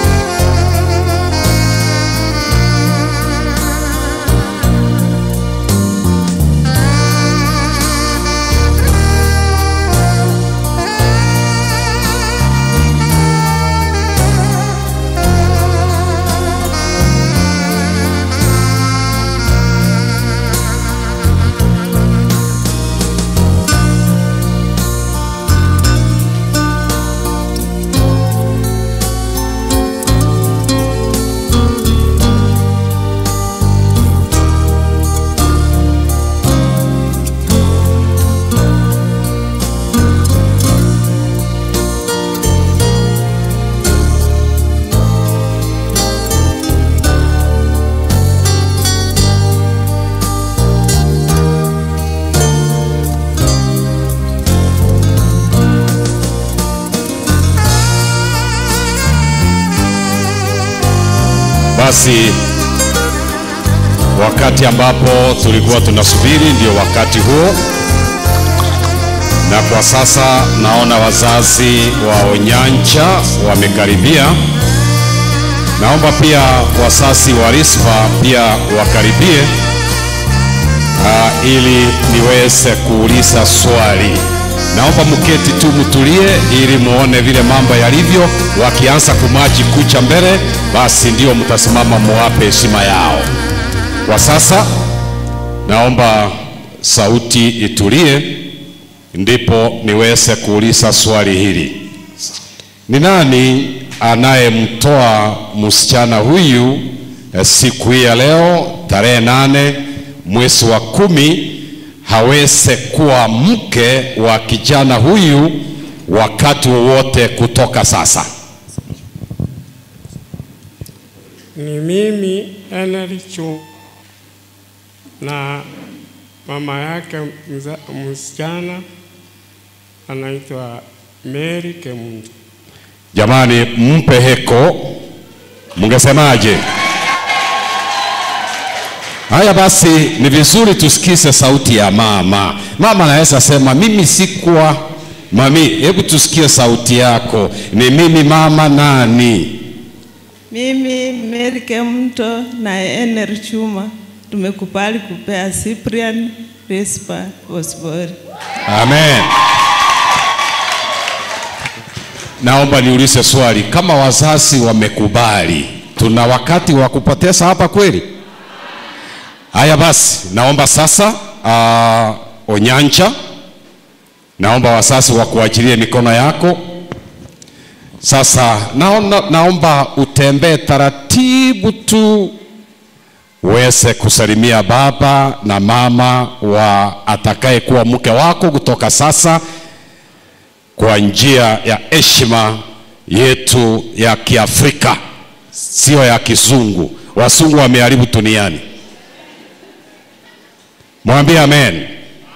Basi wakati ambapo tulikuwa tunasubiri ndio wakati huo, na kwa sasa naona wazazi wa Onyanja wamekaribia. Naomba pia wazazi wa Risper pia wakaribie, uh, ili niweze kuuliza swali. Naomba mketi tu mtulie ili muone vile mambo yalivyo. Wakianza kumaji kucha mbele, basi ndio mtasimama muwape heshima yao. Kwa sasa naomba sauti itulie, ndipo niweze kuuliza swali hili. Ni nani anayemtoa msichana huyu siku hii ya leo tarehe nane mwezi wa kumi haweze kuwa mke wa kijana huyu wakati wowote kutoka sasa? Ni mimi Enerichu na mama yake msichana anaitwa Mary Kemundu. Jamani, mpe heko. Mungesemaje? Haya basi, ni vizuri tusikize sauti ya mama. Mama anaweza sema mimi sikuwa. Mami, hebu tusikie sauti yako. Ni mimi mama nani? Mimi Mary Kemundu na Ener Chuma tumekubali kupea Cyprian Risper Osbori. Amen. Naomba niulize swali, kama wazazi wamekubali, tuna wakati wa kupoteza hapa kweli? Haya basi, naomba sasa uh, Onyanja, naomba wazazi wakuachilie mikono yako. Sasa naona, naomba utembee taratibu tu uweze kusalimia baba na mama wa atakaye kuwa mke wako kutoka sasa. kwa njia ya heshima yetu ya Kiafrika, sio ya Kizungu. Wasungu wameharibu duniani. Mwambie amen.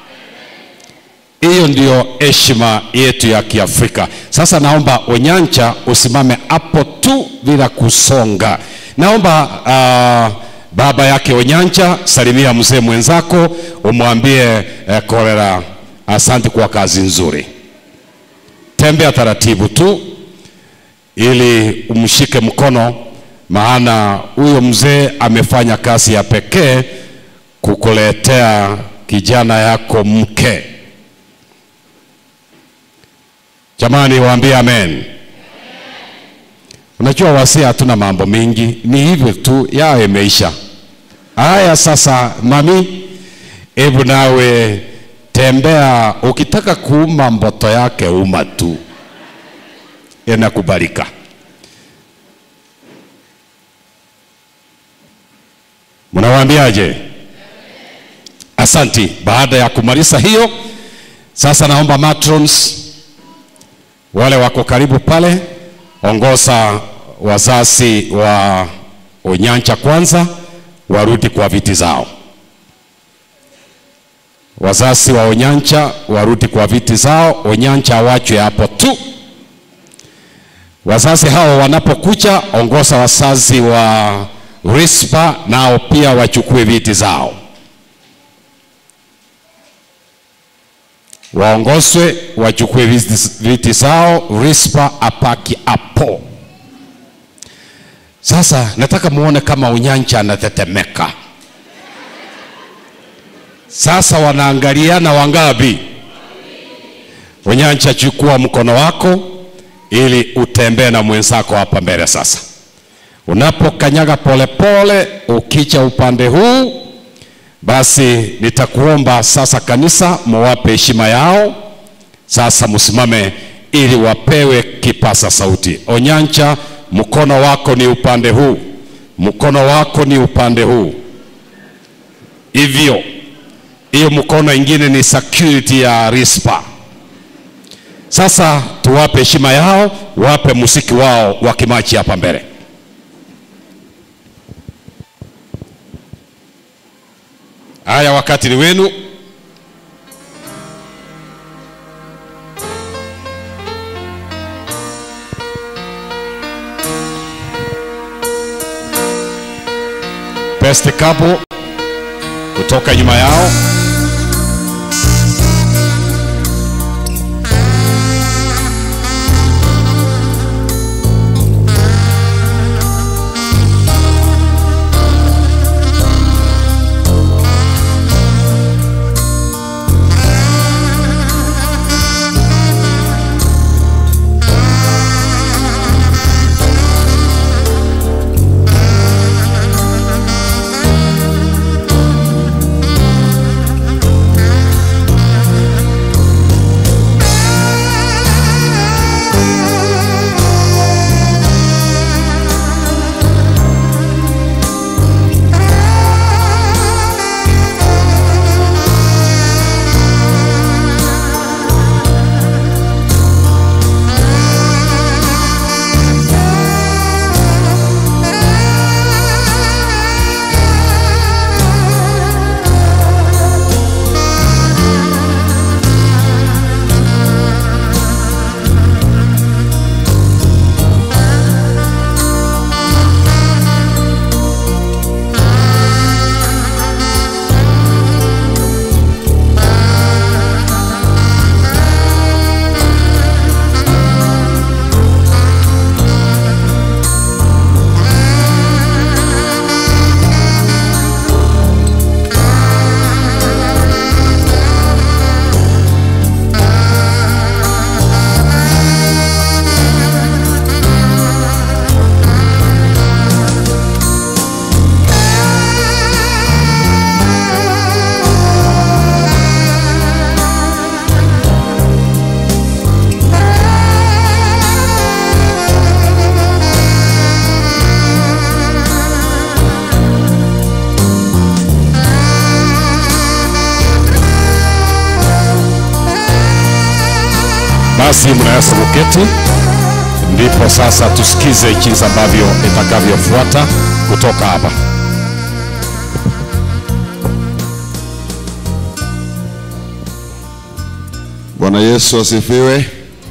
Hiyo ndio heshima yetu ya Kiafrika. Sasa naomba Onyancha usimame hapo tu bila kusonga. Naomba uh, baba yake Onyancha, salimia mzee mwenzako, umwambie eh, Kolera asante kwa kazi nzuri. Tembea taratibu tu ili umshike mkono, maana huyo mzee amefanya kazi ya pekee kukuletea kijana yako mke. Jamani, waambie amen. Unajua wasi hatuna mambo mingi, ni hivyo tu, yao imeisha. Haya sasa mami, hebu nawe tembea, ukitaka kuuma mboto yake uma tu, inakubalika. Mnawaambiaje? Asanti. Baada ya kumaliza hiyo, sasa naomba matrons wale wako karibu pale, ongoza wazazi wa Onyancha kwanza warudi kwa viti zao. Wazazi wa Onyancha warudi kwa viti zao, Onyancha wachwe hapo tu. Wazazi hao wanapokuja, ongoza wazazi wa Risper nao pia wachukue viti zao. Waongozwe wachukue viti, viti zao, Risper apaki hapo. Sasa nataka muone kama Onyancha anatetemeka. Sasa wanaangaliana wangapi? Onyancha, chukua mkono wako ili utembee na mwenzako hapa mbele sasa. Unapokanyaga polepole ukicha upande huu, basi nitakuomba sasa kanisa muwape heshima yao. Sasa msimame ili wapewe kipasa sauti. Onyancha, mkono wako ni upande huu. Mkono wako ni upande huu. Hivyo. Hiyo mkono ingine ni security ya Risper. Sasa tuwape heshima yao, wape muziki wao wakimachi hapa mbele. Haya, wakati ni wenu. Best couple kutoka nyuma yao. Basi mnaweza kuketi, ndipo sasa tusikize jinsi ambavyo itakavyofuata kutoka hapa. Bwana Yesu asifiwe.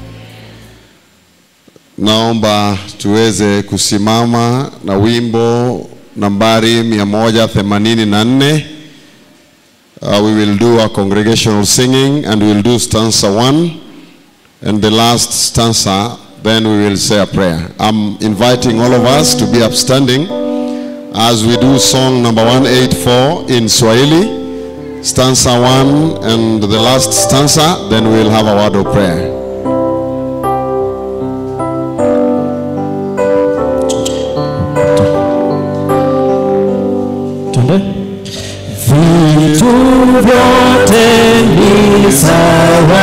Naomba tuweze kusimama na wimbo nambari mia moja themanini na nne. Uh, we will do a congregational singing and we will do stanza one and the last stanza, then we will say a prayer. I'm inviting all of us to be upstanding as we do song number one eighty-four in Swahili, stanza one and the last stanza, then we will have a word of prayer. Vitu vyote ni sawa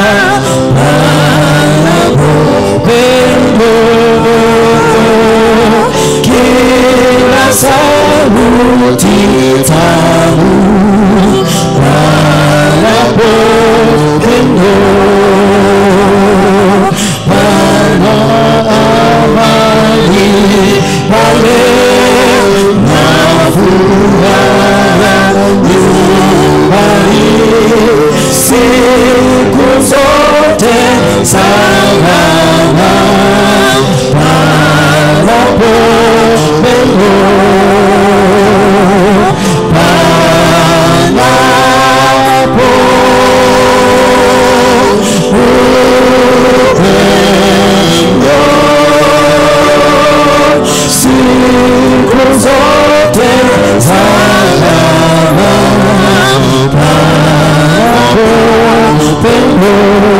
na upendo, kila sauti tamu na upendo, pana amani pale na furaha nyumbani, siku zote salama panapo upendo, panapo upendo, siku zote salama panapo upendo.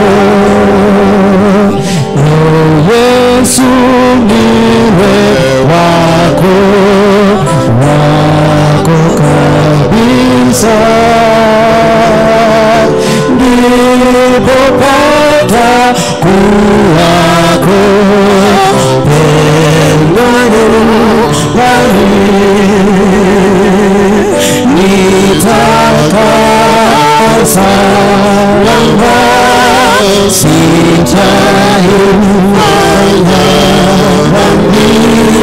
O Yesu niwe wako, wako kabisa, ndipo pata kuwako pendo nyumbani, nitakasa lamba sitahimanya dhambi,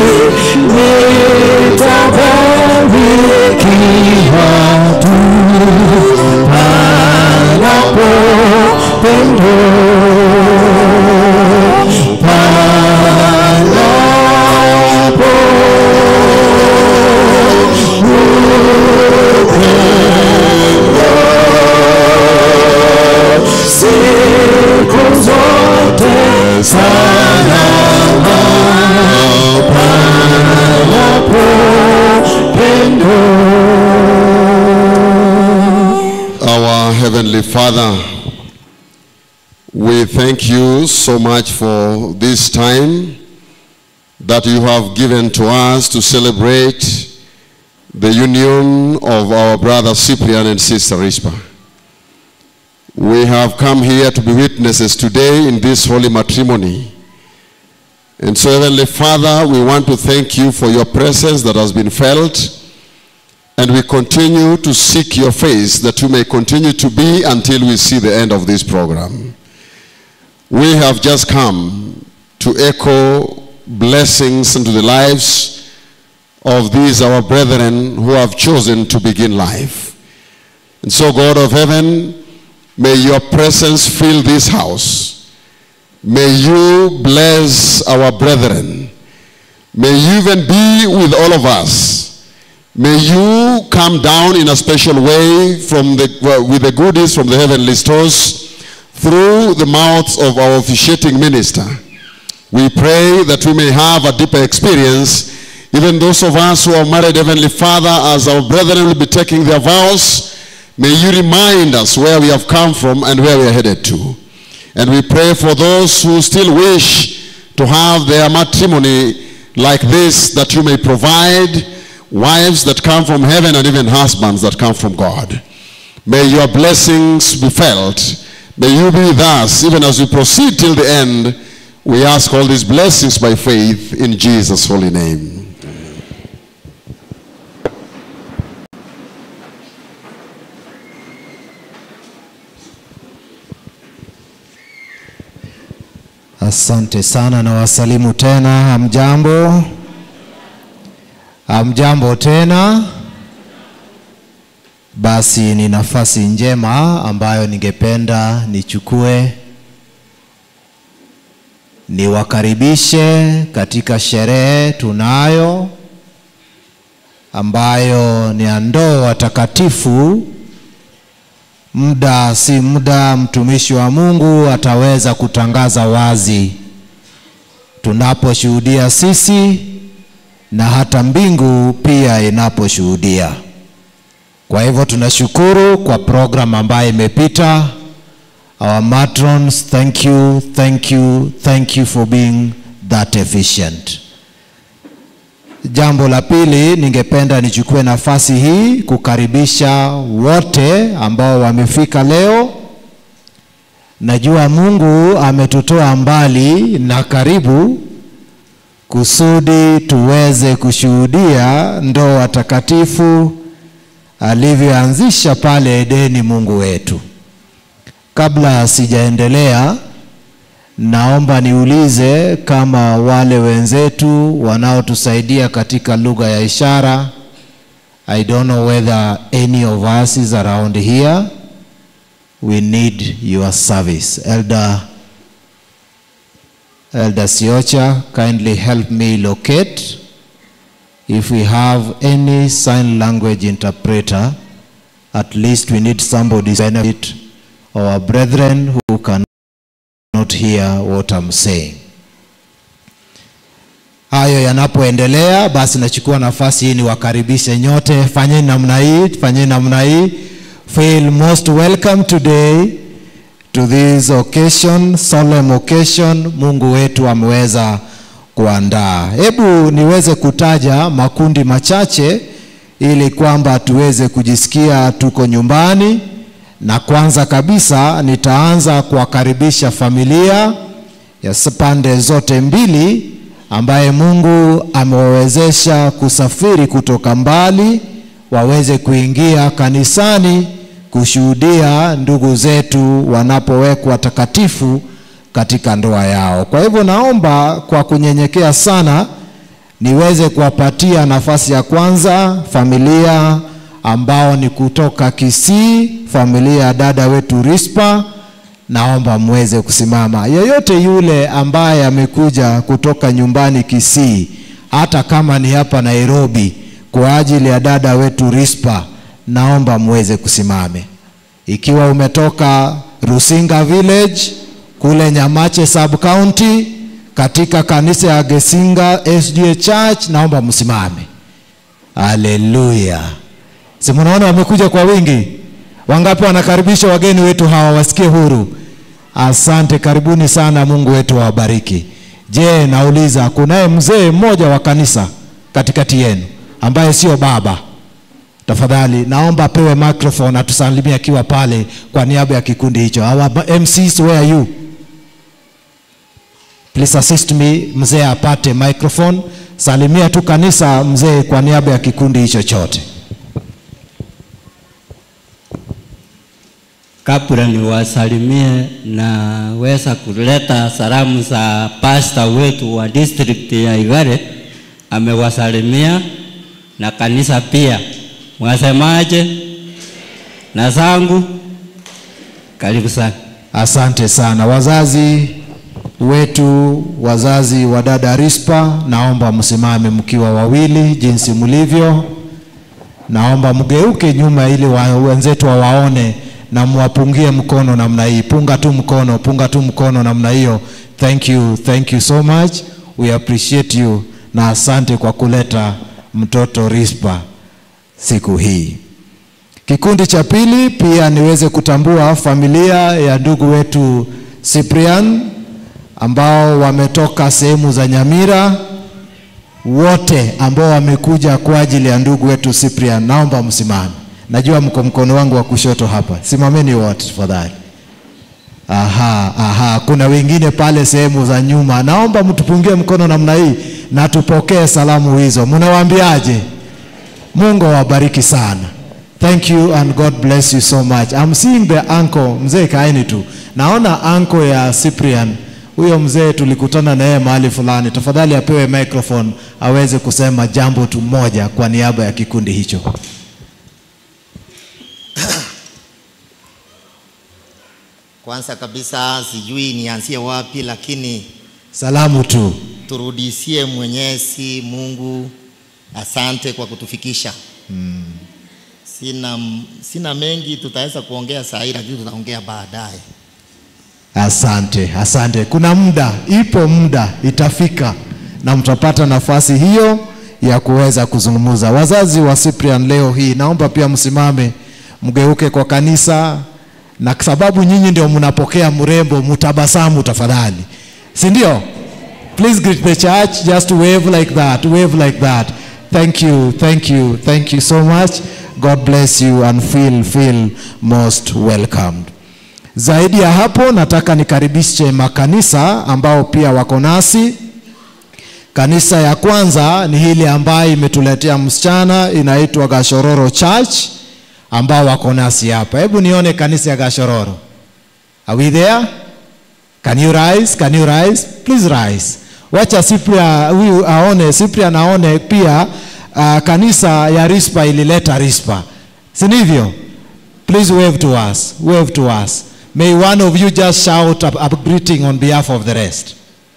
nitabarikiwa tu panapo pendo, panapo upendo, siku zote salama panapo pendo. Our Heavenly Father, we thank you so much for this time that you have given to us to celebrate the union of our brother Cyprian and sister Risper. We have come here to be witnesses today in this holy matrimony. And so, Heavenly Father, we want to thank you for your presence that has been felt. And we continue to seek your face that you may continue to be until we see the end of this program. We have just come to echo blessings into the lives of these our brethren who have chosen to begin life. And so, God of heaven, may your presence fill this house. May you bless our brethren. May you even be with all of us. May you come down in a special way from the, well, with the goodies from the heavenly stores through the mouths of our officiating minister. We pray that we may have a deeper experience. Even those of us who are married, Heavenly Father, as our brethren will be taking their vows, may you remind us where we have come from and where we are headed to. And we pray for those who still wish to have their matrimony like this, that you may provide wives that come from heaven and even husbands that come from God. May your blessings be felt. May you be with us even as we proceed till the end. We ask all these blessings by faith in Jesus' holy name. Asante sana na wasalimu tena. Hamjambo? Hamjambo tena? Basi ni nafasi njema ambayo ningependa nichukue niwakaribishe katika sherehe tunayo ambayo ni ya ndoa takatifu. Muda si muda mtumishi wa Mungu ataweza kutangaza wazi tunaposhuhudia sisi na hata mbingu pia inaposhuhudia. Kwa hivyo tunashukuru kwa program ambayo imepita. Our matrons, thank you, thank you, thank you for being that efficient. Jambo la pili, ningependa nichukue nafasi hii kukaribisha wote ambao wamefika leo. Najua Mungu ametutoa mbali na karibu kusudi tuweze kushuhudia ndoa takatifu alivyoanzisha pale Edeni Mungu wetu. Kabla sijaendelea, naomba niulize kama wale wenzetu wanaotusaidia katika lugha ya ishara. I don't know whether any of us is around here. We need your service. Elder Elder Siocha, kindly help me locate if we have any sign language interpreter. At least we need somebody to benefit our brethren who can not hear what I'm saying. Hayo yanapoendelea, basi nachukua nafasi hii niwakaribishe nyote. Fanyeni namna hii, fanyeni namna hii. Feel most welcome today to this occasion, solemn occasion Mungu wetu ameweza kuandaa. Hebu niweze kutaja makundi machache ili kwamba tuweze kujisikia tuko nyumbani. Na kwanza kabisa nitaanza kuwakaribisha familia ya pande zote mbili ambaye Mungu amewawezesha kusafiri kutoka mbali waweze kuingia kanisani kushuhudia ndugu zetu wanapowekwa takatifu katika ndoa yao. Kwa hivyo naomba kwa kunyenyekea sana niweze kuwapatia nafasi ya kwanza familia ambao ni kutoka Kisii, familia ya dada wetu Risper. Naomba muweze kusimama. Yeyote yule ambaye amekuja kutoka nyumbani Kisii, hata kama ni hapa Nairobi kwa ajili ya dada wetu Risper, naomba muweze kusimame. Ikiwa umetoka Rusinga Village kule Nyamache Sub County katika kanisa ya Gesinga S D A Church, naomba msimame. Haleluya. Si mnaona wamekuja kwa wingi? Wangapi wanakaribisha wageni wetu hawa wasikie huru? Asante, karibuni sana, Mungu wetu awabariki. Je, nauliza kunaye mzee mmoja wa kanisa katikati yenu ambaye sio baba? Tafadhali naomba apewe microphone atusalimie akiwa pale kwa niaba ya kikundi hicho. Our M Cs, where are you? Please assist me, mzee apate microphone. Salimia tu kanisa mzee kwa niaba ya kikundi hicho chote. Kabla niwasalimie, naweza kuleta salamu za pastor wetu wa district ya Igare. Amewasalimia na kanisa pia. Mwasemaje? Na zangu karibu sana. Asante sana. Wazazi wetu, wazazi wa dada Risper, naomba msimame mkiwa wawili jinsi mlivyo. Naomba mgeuke nyuma ili wenzetu wawaone na muwapungie mkono namna hii. Punga tu mkono, punga tu mkono namna hiyo. Thank you, thank you so much. We appreciate you na asante kwa kuleta mtoto Risper siku hii. Kikundi cha pili pia niweze kutambua familia ya ndugu wetu Cyprian ambao wametoka sehemu za Nyamira. Wote ambao wamekuja kwa ajili ya ndugu wetu Cyprian, naomba msimame. Najua mko mkono wangu wa kushoto hapa. Simameni wote tafadhali. Aha, aha, kuna wengine pale sehemu za nyuma. Naomba mtupungie mkono namna hii na tupokee salamu hizo. Mnawaambiaje? Mungu awabariki sana. Thank you and God bless you so much. I'm seeing the uncle, mzee kaeni tu. Naona uncle ya Cyprian Huyo mzee tulikutana na yeye mahali fulani. Tafadhali apewe microphone aweze kusema jambo tu moja kwa niaba ya kikundi hicho. Kwanza kabisa sijui nianzie wapi, lakini salamu tu. Turudishie Mwenyezi Mungu asante kwa kutufikisha. Mm. Sina sina mengi tutaweza kuongea saa hii, lakini tutaongea baadaye. Asante, asante. Kuna muda, ipo muda itafika na mtapata nafasi hiyo ya kuweza kuzungumza. Wazazi wa Cyprian leo hii, naomba pia msimame, mgeuke kwa kanisa, na sababu nyinyi ndio mnapokea mrembo, mtabasamu tafadhali. Si ndio? Please greet the church, just wave like that, wave like that. Thank you, thank you, thank you so much. God bless you and feel feel most welcomed. Zaidi ya hapo nataka nikaribishe makanisa ambao pia wako nasi. Kanisa ya kwanza ni hili ambayo imetuletea msichana, inaitwa Gashororo Church, ambao wako nasi hapa. Hebu nione kanisa ya Gashororo. Are we there? Can you rise? Can you rise? Please rise. Wacha Cyprian huyu aone, Cyprian aone pia uh, kanisa ya Risper ilileta Risper. Si ndivyo? Please wave to us. Wave to us. May one of you just shout a, a greeting on behalf of the rest.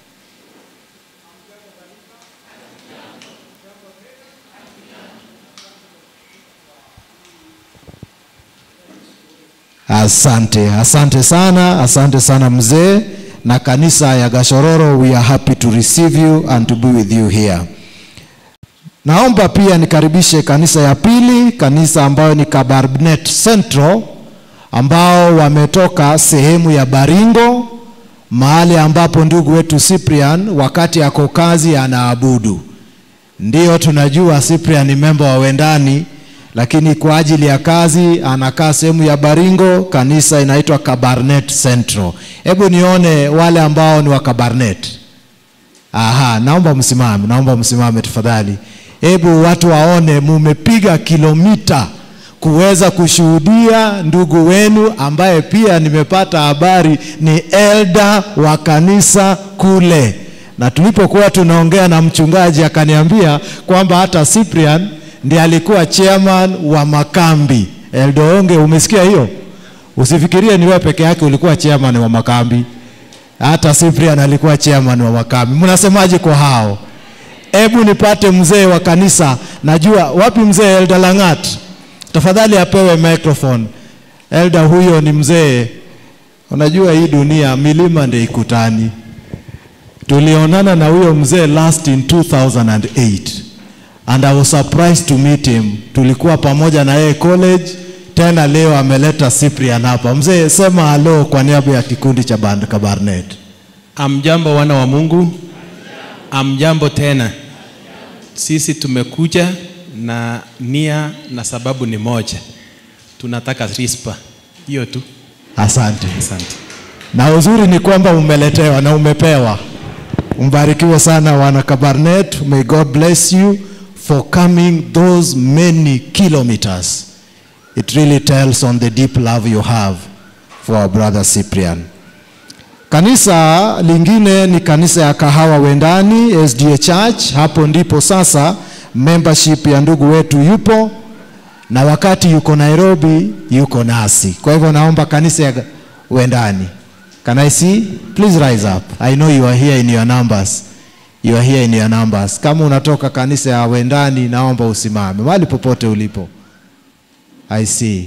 Asante, asante sana, asante sana mzee na kanisa ya Gashororo. We are happy to receive you and to be with you here. Naomba pia nikaribishe kanisa ya pili, kanisa ambayo ni Kabarnet Central, ambao wametoka sehemu ya Baringo, mahali ambapo ndugu wetu Cyprian wakati ako kazi anaabudu. Ndio tunajua Cyprian ni member wa Wendani, lakini kwa ajili ya kazi anakaa sehemu ya Baringo, kanisa inaitwa Kabarnet Central. Hebu nione wale ambao ni wa Kabarnet. Aha, naomba msimame, naomba msimame tafadhali. Hebu watu waone mumepiga kilomita kuweza kushuhudia ndugu wenu ambaye pia nimepata habari ni elder wa kanisa kule. Na tulipokuwa tunaongea na mchungaji akaniambia kwamba hata Cyprian ndiye alikuwa chairman wa makambi. Eldo Onge, umesikia hiyo? Usifikirie ni wewe peke yake ulikuwa chairman wa makambi. Hata Cyprian alikuwa chairman wa makambi. Mnasemaje kwa hao? Hebu nipate mzee wa kanisa. Najua wapi mzee Elder Langat? Tafadhali apewe microphone. Elder huyo ni mzee. Unajua hii dunia milima ndio ikutani. Tulionana na huyo mzee last in two thousand eight. And I was surprised to meet him. Tulikuwa pamoja na yeye college, tena leo ameleta Cyprian hapa. Mzee, sema hello kwa niaba ya kikundi cha band Kabarnet. Amjambo wana wa Mungu. Amjambo tena. Sisi tumekuja na nia na sababu ni moja. Tunataka Risper. Hiyo tu. Asante. Asante. Na uzuri ni kwamba umeletewa na umepewa. Mbarikiwe sana wana Kabarnet. May God bless you for coming those many kilometers. It really tells on the deep love you have for our brother Cyprian. Kanisa lingine ni kanisa ya Kahawa Wendani, S D A Church. Hapo ndipo sasa membership ya ndugu wetu yupo, na wakati yuko Nairobi yuko nasi. Kwa hivyo naomba kanisa ya Wendani. Can I see? Please rise up. I know you are here in your numbers. You are here in your numbers. Kama unatoka kanisa ya Wendani, naomba usimame mahali popote ulipo. I see.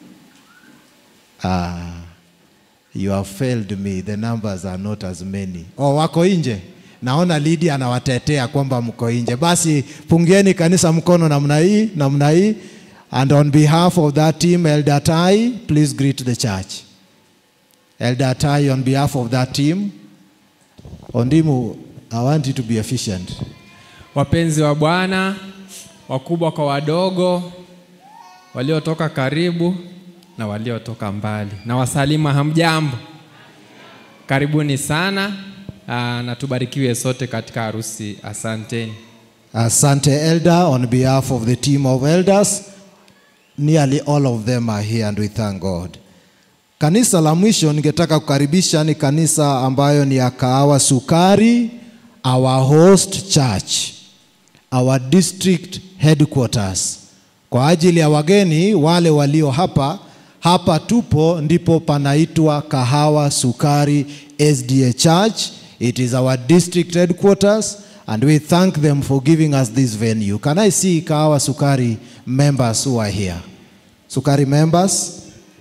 Ah, you have failed me. The numbers are not as many. Oh, wako nje. Naona Lydia anawatetea kwamba mko nje. Basi pungieni kanisa mkono namna hii, namna hii. And on behalf of that team, Elder Tai, please greet the church. Elder Tai, on behalf of that team. Ondimu, I want you to be efficient. Wapenzi wa Bwana, wakubwa kwa wadogo, waliotoka karibu na waliotoka mbali, na wasalima hamjambo. Karibuni sana na tubarikiwe sote katika harusi. Asanteni. Asante Elder, on behalf of the team of elders. Nearly all of them are here and we thank God. Kanisa la mwisho ningetaka kukaribisha ni kanisa ambayo ni ya Kahawa Sukari, our host church, our district headquarters. Kwa ajili ya wageni wale walio hapa, hapa tupo ndipo panaitwa Kahawa Sukari S D A Church. It is our district headquarters and we thank them for giving us this venue. Can I see Kahawa Sukari members who are here? Sukari members?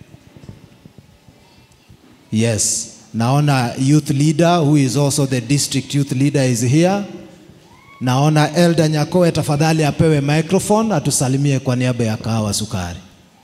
Yes. Naona youth leader who is also the district youth leader is here. Naona Elder Nyakoe, tafadhali apewe microphone atusalimie kwa niaba ya Kahawa Sukari.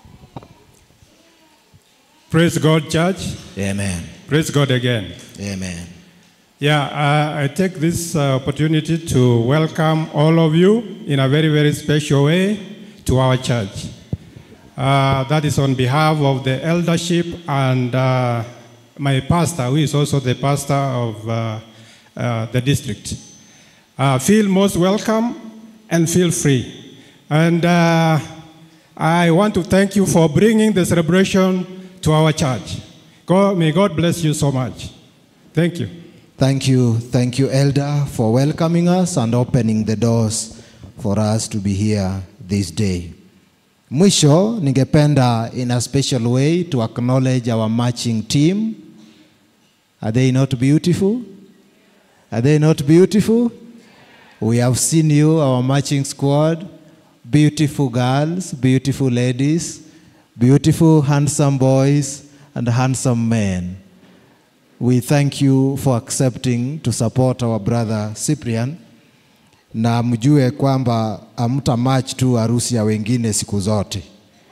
Praise God, church. Amen. Praise God again. Amen. Yeah, uh, I take this uh, opportunity to welcome all of you in a very, very special way to our church. Uh, that is on behalf of the eldership and uh, my pastor, who is also the pastor of uh, uh, the district. Uh, feel most welcome and feel free. And uh, I want to thank you for bringing the celebration to our church. God, may God bless you so much. Thank you. Thank you. Thank you, Elder, for welcoming us and opening the doors for us to be here this day. Mwisho, ningependa in a special way to acknowledge our marching team. Are they not beautiful? Are they not beautiful? We have seen you, our marching squad, beautiful girls, beautiful ladies, beautiful handsome boys and handsome men. We thank you for accepting to support our brother Cyprian. Na mjue kwamba amta match tu harusi ya wengine siku zote.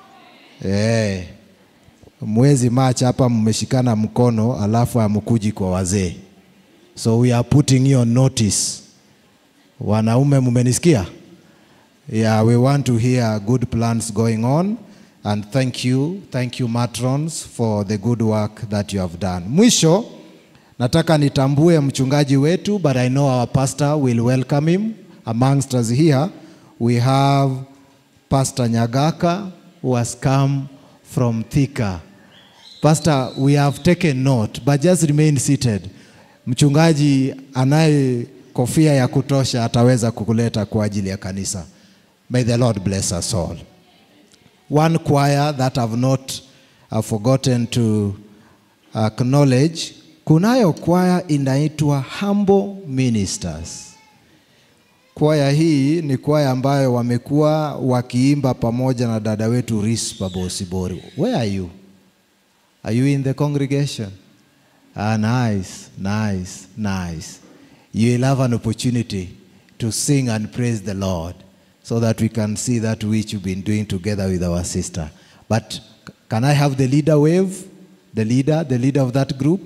Eh. Mwezi match hapa mmeshikana mkono alafu amkuji kwa wazee. So we are putting you on notice. Wanaume mmenisikia? Yeah, we want to hear good plans going on and thank you, thank you matrons for the good work that you have done. Mwisho, nataka nitambue mchungaji wetu, but I know our pastor will welcome him. Amongst us here, we have Pastor Nyagaka, who has come from Thika. Pastor, we have taken note, but just remain seated. Mchungaji anaye kofia ya kutosha ataweza kukuleta kwa ajili ya kanisa. May the Lord bless us all. One choir that I've not uh, forgotten to acknowledge, kunayo choir inaitwa Humble Ministers. Kwaya hii ni kwaya ambayo wamekuwa wakiimba pamoja na dada wetu Risper Bosibori. Where are you? Are you in the congregation? Ah, nice, nice, nice. You will have an opportunity to sing and praise the Lord so that we can see that which you've been doing together with our sister. But can I have the leader wave? The leader, the leader of that group?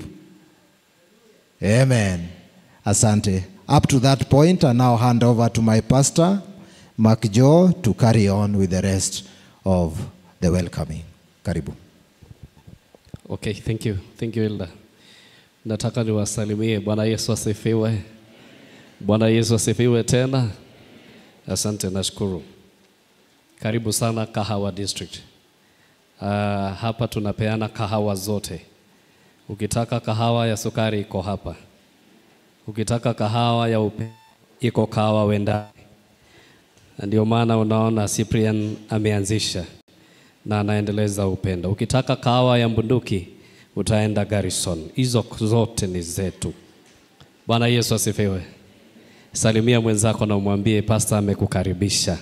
Amen. Asante. Up to that point, I now hand over to my pastor, Mark Joe, to carry on with the rest of the welcoming. Karibu. Okay, thank you. Thank you, Elder. Nataka niwasalimie. Bwana Yesu asifiwe. Bwana Yesu asifiwe tena. Asante, nashukuru. Karibu sana Kahawa District. Uh, hapa tunapeana kahawa zote. Ukitaka kahawa ya sukari iko hapa. Ukitaka kahawa ya upe iko Kahawa Wendani. Ndio maana unaona Cyprian ameanzisha na anaendeleza upendo. Ukitaka kahawa ya mbunduki utaenda Garrison. Hizo zote ni zetu. Bwana Yesu asifiwe. Salimia mwenzako na umwambie pastor amekukaribisha.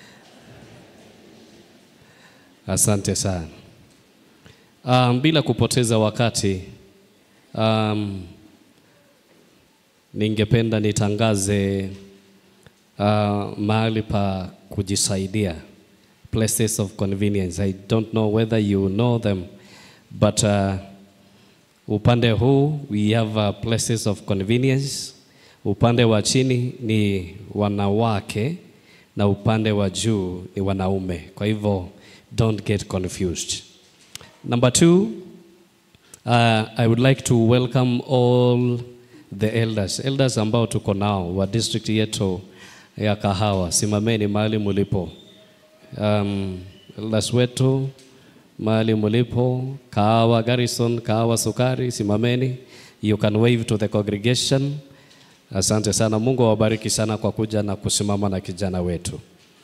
Asante sana. Um, bila kupoteza wakati, um, ningependa nitangaze uh, mahali pa kujisaidia, places of convenience. I don't know whether you know them, but uh, upande huu we have uh, places of convenience. Upande wa chini ni wanawake na upande wa juu ni wanaume. Kwa hivyo don't get confused. Number two, uh, I would like to welcome all the elders. Elders ambao tuko nao wa district yetu ya Kahawa. Simameni mahali mulipo. Um, elders wetu mahali mulipo, kahawa Garrison, kahawa sukari, simameni. You can wave to the congregation. Asante sana. Mungu awabariki sana kwa kuja na kusimama na kijana wetu.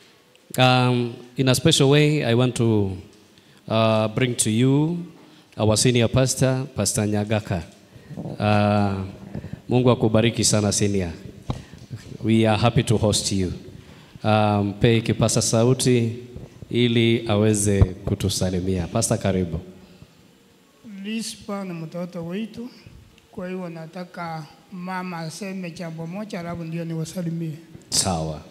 Um, in a special way, I want to uh, bring to you our senior pastor, Pastor Nyagaka. Uh, Mungu akubariki sana senior. We are happy to host you. Um, pe kipasa sauti ili aweze kutusalimia. Pastor, karibu. Risper ni mtoto wetu, kwa hiyo nataka mama aseme jambo moja alafu ndio niwasalimie. Sawa.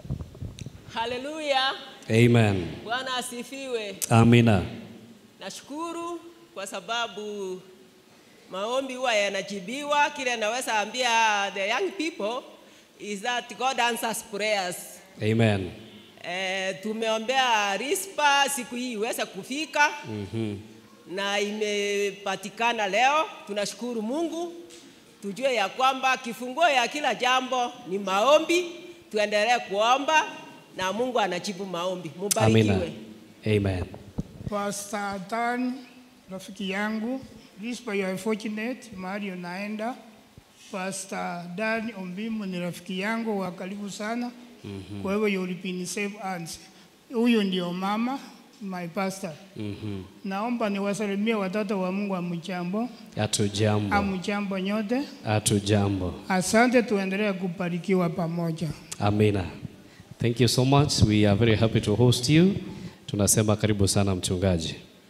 Hallelujah. Amen. Bwana asifiwe. Amina. Nashukuru kwa sababu maombi huwa yanajibiwa. Kile naweza ambia the young people is that God answers prayers. Amen. Eh, tumeombea Risper siku hii iweze kufika. Mhm. Na imepatikana leo. Tunashukuru Mungu. Tujue ya kwamba kifunguo ya kila jambo ni maombi. Tuendelee kuomba na Mungu anajibu maombi. Mubarikiwe. Amina. Amen. Pastor Dan, rafiki yangu, Risper, you are fortunate mahali unaenda. Pastor Dan Ombimu ni rafiki yangu wa karibu sana. Mm-hmm. Kwa hivyo you will be in safe hands. Huyo ndio mama, my pastor. Mhm. Naomba niwasalimie watoto wa Mungu. Amujambo. Atujambo. Amujambo nyote. Atujambo. Asante, tuendelee kubarikiwa pamoja. Amina. Thank you so much. We are very happy to host you. Tunasema karibu sana mchungaji.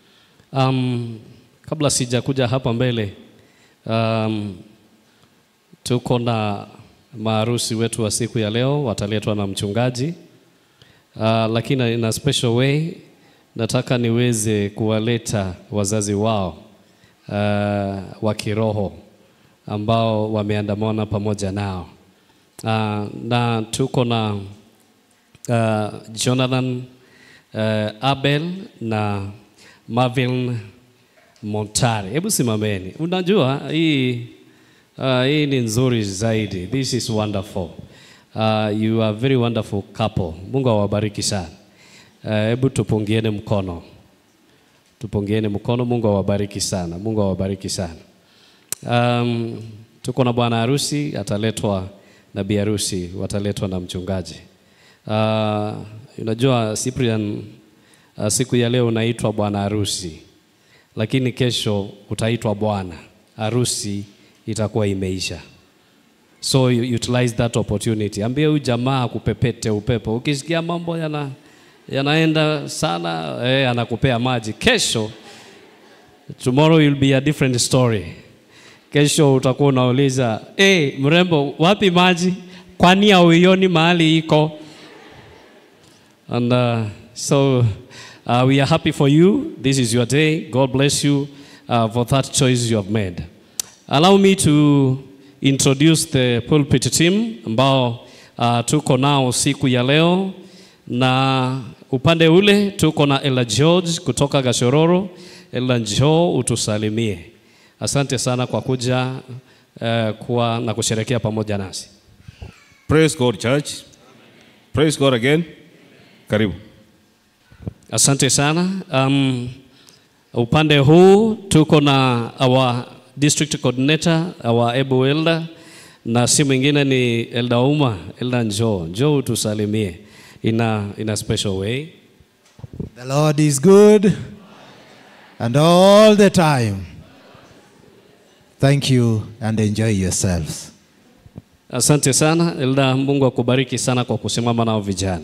Um, kabla sijakuja hapa mbele, um, tuko na maharusi wetu wa siku ya leo wataletwa na mchungaji. Uh, lakini in a special way nataka niweze kuwaleta wazazi wao uh, wa kiroho ambao wameandamana pamoja nao. Uh, na tuko na uh, Jonathan uh, Abel na Marvin Montari. Hebu simameni. Unajua hii uh, hii ni nzuri zaidi. This is wonderful. Uh, you are very wonderful couple. Mungu awabariki sana. Hebu uh, tupungieni mkono. Tupungieni mkono. Mungu awabariki sana. Mungu awabariki sana. Um, tuko na bwana harusi ataletwa na bi harusi wataletwa na mchungaji. Uh, unajua Cyprian, uh, siku ya leo unaitwa bwana harusi. Lakini kesho utaitwa bwana. Harusi itakuwa imeisha. So you utilize that opportunity. Ambia huyu jamaa kupepete upepo. Ukisikia mambo yana yanaenda sana, eh, anakupea maji. Kesho, tomorrow will be a different story. Kesho utakuwa unauliza, eh, mrembo, wapi maji? Kwani hauioni mahali iko? And uh, so uh, we are happy for you. This is your day. God bless you uh, for that choice you have made. Allow me to introduce the pulpit team ambao uh, tuko nao siku ya leo. Na upande ule tuko na Ella George kutoka Gashororo. Ella, njoo utusalimie. Asante sana kwa kuja uh, kwa na kusherehekea pamoja nasi. Praise God, church. Praise God again. Karibu. Asante sana. Um, upande huu tuko na our district coordinator, our Ebu Elder, na si mwingine ni Elder Uma. Elder, njoo, njoo utusalimie in a, in a special way. The Lord is good and all the time. Thank you and enjoy yourselves. Asante sana Elda, Mungu akubariki sana kwa kusimama nao vijana.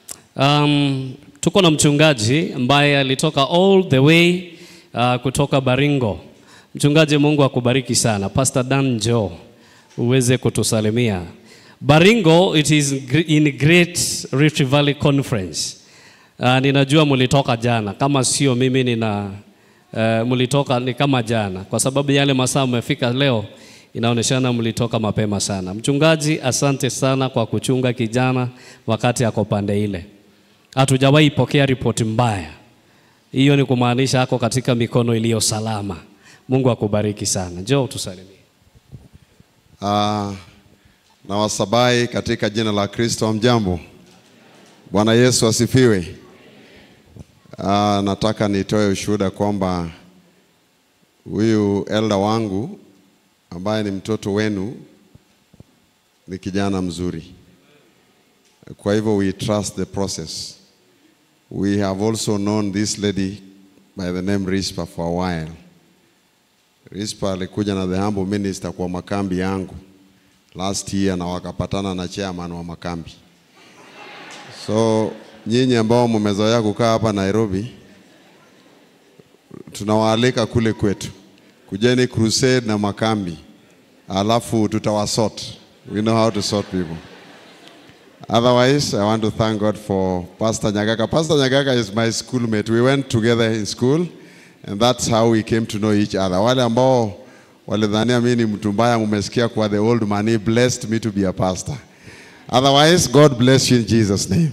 Um, tuko na mchungaji ambaye alitoka all the way uh, kutoka Baringo. Mchungaji, Mungu akubariki sana. Pastor Dan, njoo uweze kutusalimia. Baringo, it is in Great Rift Valley Conference. Uh, ninajua mulitoka jana. Kama sio mimi nina uh, mulitoka ni kama jana. Kwa sababu yale masaa umefika leo, inaoneshana mlitoka mapema sana. Mchungaji, asante sana kwa kuchunga kijana wakati ako pande ile. Hatujawahi pokea ripoti mbaya. Hiyo ni kumaanisha ako katika mikono iliyo salama. Mungu akubariki sana. Njoo tusalimie. Uh, na wasabai katika jina la Kristo. Mjambo. Bwana Yesu asifiwe. Uh, nataka nitoe ushuhuda kwamba huyu elder wangu ambaye ni mtoto wenu ni kijana mzuri. Kwa hivyo we trust the process. We have also known this lady by the name Risper for a while. Risper alikuja na the humble minister kwa makambi yangu last year na wakapatana na chairman wa makambi. So nyinyi ambao mmezoea kukaa hapa Nairobi, tunawaalika kule kwetu. Kujeni crusade na makambi. Alafu tutawasort. We know how to sort people. Otherwise, I want to thank God for Pastor Nyagaka. Pastor Nyagaka is my schoolmate. We went together in school, and that's how we came to know each other. Wale ambao walidhania mimi ni mtu mbaya, mmesikia kwa the old man, he blessed me to be a pastor. Otherwise, God bless you in Jesus' name.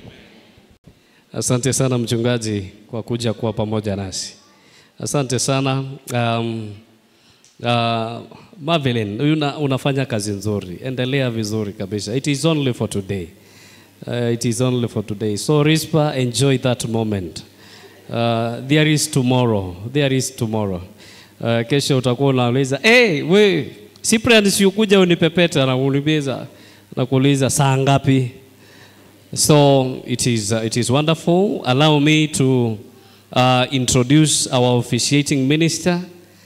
Asante sana mchungaji kwa kuja kuwa pamoja nasi. Asante sana. Um, uh, Marvelin, una, unafanya kazi nzuri. Endelea vizuri kabisa. It is only for today. Uh, it is only for today. So Risper, enjoy that moment. Uh, there is tomorrow. There is tomorrow. Uh, kesho utakuwa unauliza, "Hey, we, Cyprian si ukuja unipepeta na unibiza na kuuliza saa ngapi?" So it is uh, it is wonderful. Allow me to uh, introduce our officiating minister.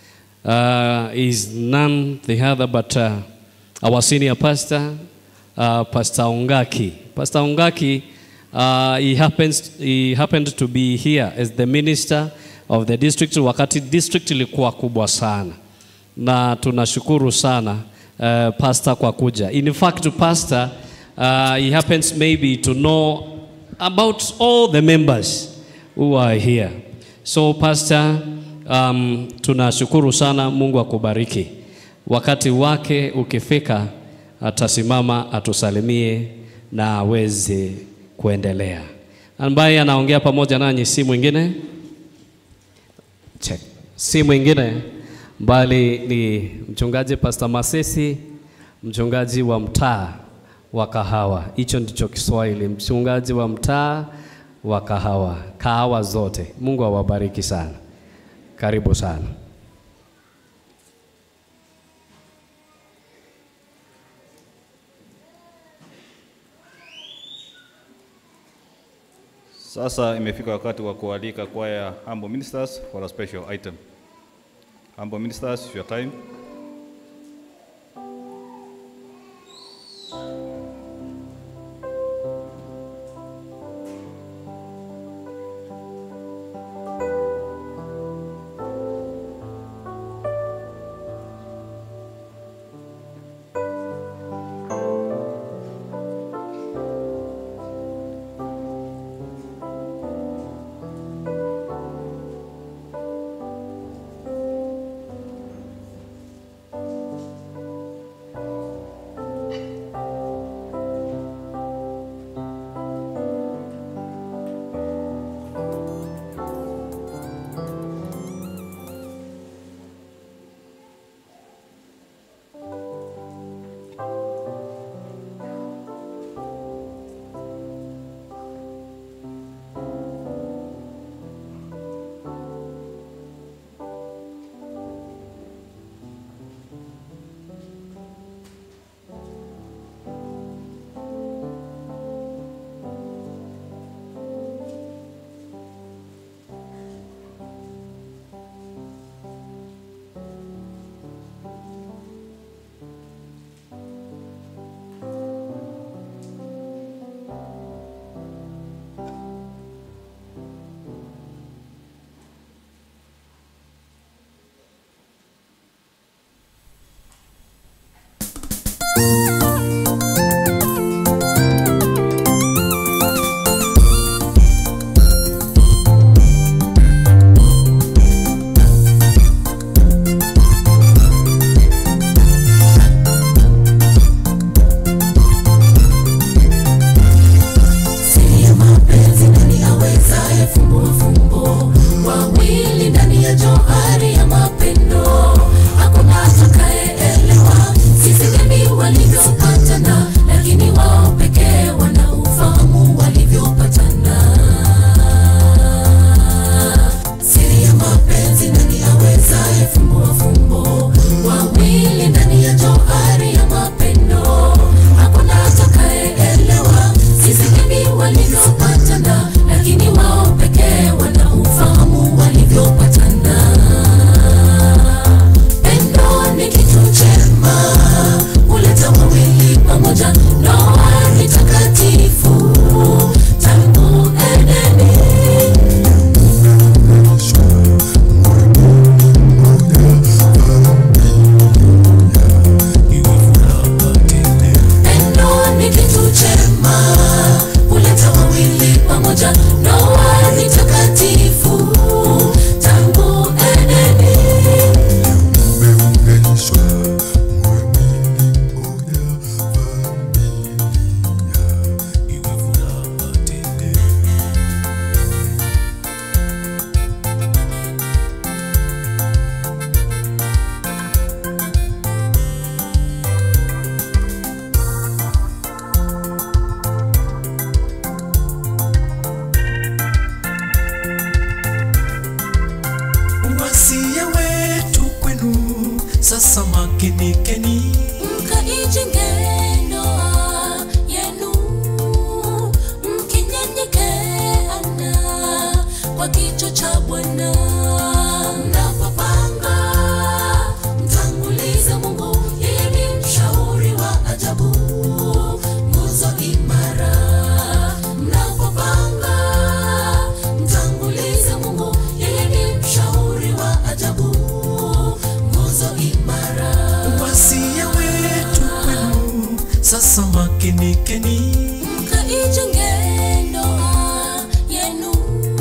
Uh, is none the other but uh, our senior pastor, uh, Pastor Ongaki. Pastor Ongaki, uh, he happens he happened to be here as the minister of the district. Wakati district ilikuwa kubwa sana, na tunashukuru sana uh, pastor kwa kuja. In fact, pastor uh, he happens maybe to know about all the members who are here. So pastor, Um, tunashukuru sana. Mungu akubariki. Wakati wake ukifika atasimama atusalimie na aweze kuendelea. Ambaye anaongea pamoja nanyi si mwingine, check, si mwingine bali ni mchungaji Pastor Masesi, mchungaji wa mtaa wa Kahawa. Hicho ndicho Kiswahili, mchungaji wa mtaa wa Kahawa, Kahawa zote. Mungu awabariki sana. Karibu sana. Sasa imefika wakati wa kualika kwaya humble ministers for a special item. Humble ministers, your time. Hakuna atakayeelewa sisi gani walivyo sasa makinikeni, mkaijenge ndoa yenu, mkinyenyekeana kwa kicho cha Bwana. Mnapopanga mtangulize Mungu, yeye ni mshauri wa ajabu, nguzo imara. Mnapopanga mtangulize Mungu, yeye ni mshauri wa ajabu, nguzo imara. wasia wetu kwenu sasa makinikeni, Mkaijenge ndoa yenu,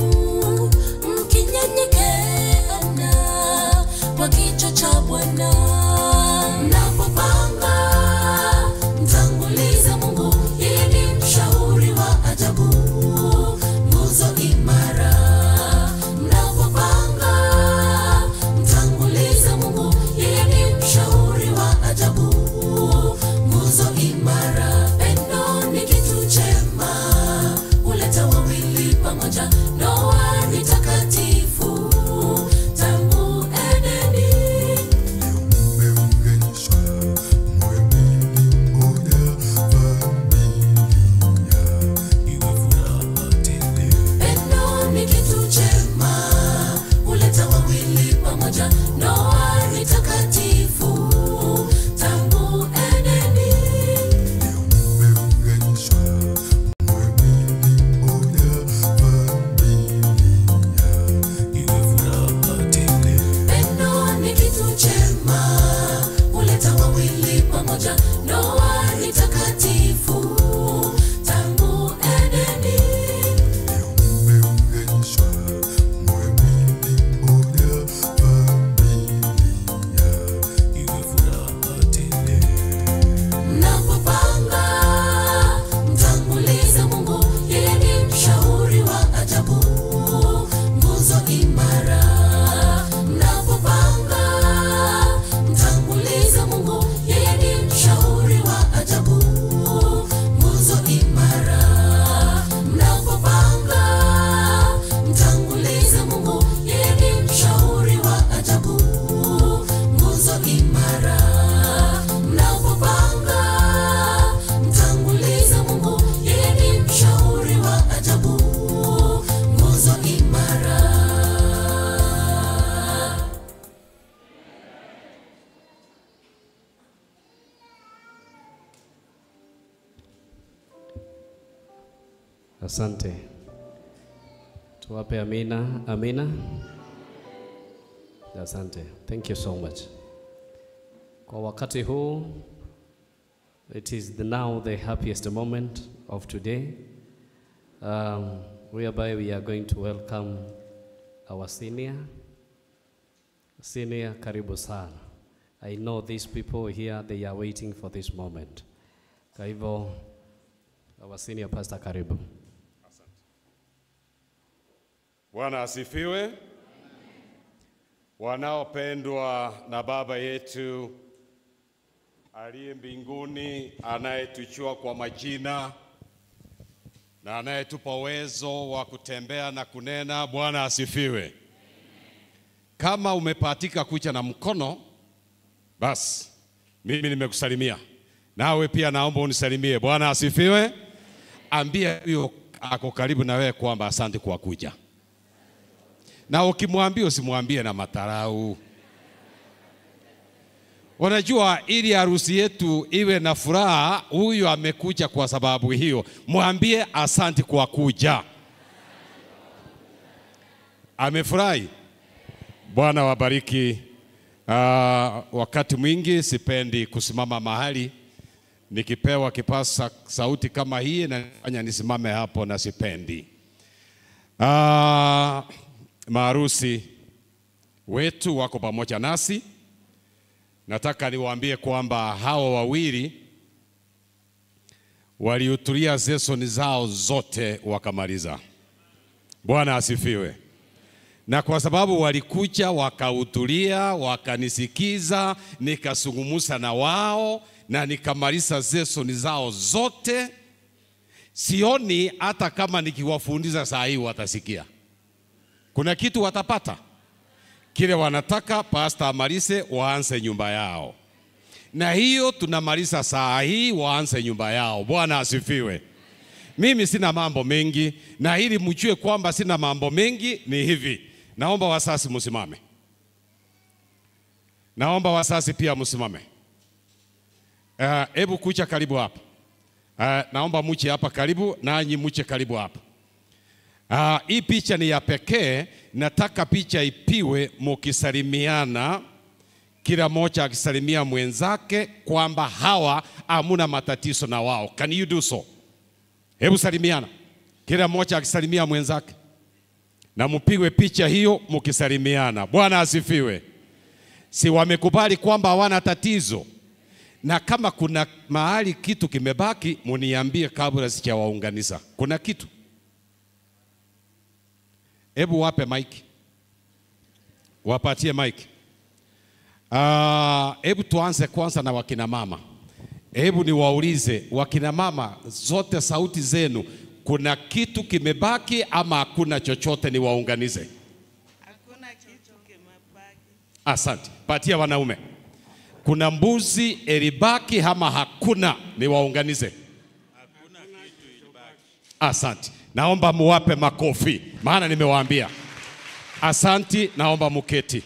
mkinyenyekeana kwa kicho cha Bwana. Mnapopanga mtangulize Mungu, yeye ni mshauri wa ajabu, nguzo imara. Mnapopanga mtangulize Mungu, yeye ni mshauri wa ajabu, nguzo imara. Pendo ni kitu chema, huleta wawili pamoja. Ndoa ni takatifu tangu Edeni. Pendo ni kitu chema, huleta wawili pamoja. Ndoa ni takatifu tangu Edeni. Pendo ni kitu chema, huleta wawili pamoja. Ndoa ni takatifu tangu Edeni. Mnapopanga mtangulize Mungu, yeye ni mshauri wa ajabu, nguzo imara. Mnapopanga mtangulize Mungu, yeye ni mshauri wa ajabu, nguzo imara. Mnapopanga mtangulize Mungu, yeye ni mshauri wa ajabu, nguzo imara. Mnapopanga mtangulize Mungu, yeye ni mshauri wa ajabu, nguzo imara. Asante. Tuwape amina, amina. Asante. Thank you so much. Kwa wakati huu, it is the now the happiest moment of today, um, whereby we are going to welcome our senior. Senior, karibu sana. I know these people here, they are waiting for this moment. Kwa hivyo, our senior pastor, karibu. Bwana asifiwe. Wanaopendwa na Baba yetu aliye mbinguni, anayetuchua kwa majina na anayetupa uwezo wa kutembea na kunena, Bwana asifiwe. Kama umepatika kucha na mkono, basi mimi nimekusalimia. Nawe pia naomba unisalimie. Bwana asifiwe. Ambia huyo ako karibu na wewe kwamba asante kwa kuja. Na ukimwambia usimwambie na matarau. Unajua ili harusi yetu iwe na furaha, huyu amekuja kwa sababu hiyo. Mwambie asante kwa kuja. Amefurahi. Bwana wabariki. Uh, wakati mwingi sipendi kusimama mahali nikipewa kipasa sauti kama hii na nifanya nisimame hapo, na sipendi. Uh, maharusi wetu wako pamoja nasi. Nataka niwaambie kwamba hao wawili walihudhuria session zao zote wakamaliza. Bwana asifiwe. Na kwa sababu walikuja wakahudhuria, wakanisikiza, nikazungumza na wao na nikamaliza session zao zote, sioni hata kama nikiwafundisha saa hii watasikia. Kuna kitu watapata. Kile wanataka pastor amalize waanze nyumba yao. Na hiyo tunamaliza saa hii waanze nyumba yao. Bwana asifiwe. Mimi sina mambo mengi, na ili mjue kwamba sina mambo mengi ni hivi. Naomba wasasi msimame. Naomba wasasi pia msimame. Uh, ebu kucha karibu hapa. Uh, naomba muche hapa karibu, nanyi muche karibu hapa. Uh, hii picha ni ya pekee, nataka picha ipiwe mukisalimiana, kila moja akisalimia mwenzake kwamba hawa hamuna matatizo na wao. Can you do so? Hebu salimiana. Kila moja akisalimia mwenzake. Na mpigwe picha hiyo mukisalimiana. Bwana asifiwe. Si wamekubali kwamba hawana tatizo? Na kama kuna mahali kitu kimebaki, muniambie kabla sijawaunganisha. Kuna kitu? Hebu wape mic. Wapatie mic. Ah, hebu tuanze kwanza na wakina mama. Hebu niwaulize wakina mama, zote sauti zenu, kuna kitu kimebaki ama hakuna chochote niwaunganize? Hakuna kitu kimebaki. Asante. Patia wanaume. Kuna mbuzi elibaki ama hakuna niwaunganize? Hakuna kitu ilibaki. Asante. Naomba muwape makofi, maana nimewaambia. Asante, naomba muketi.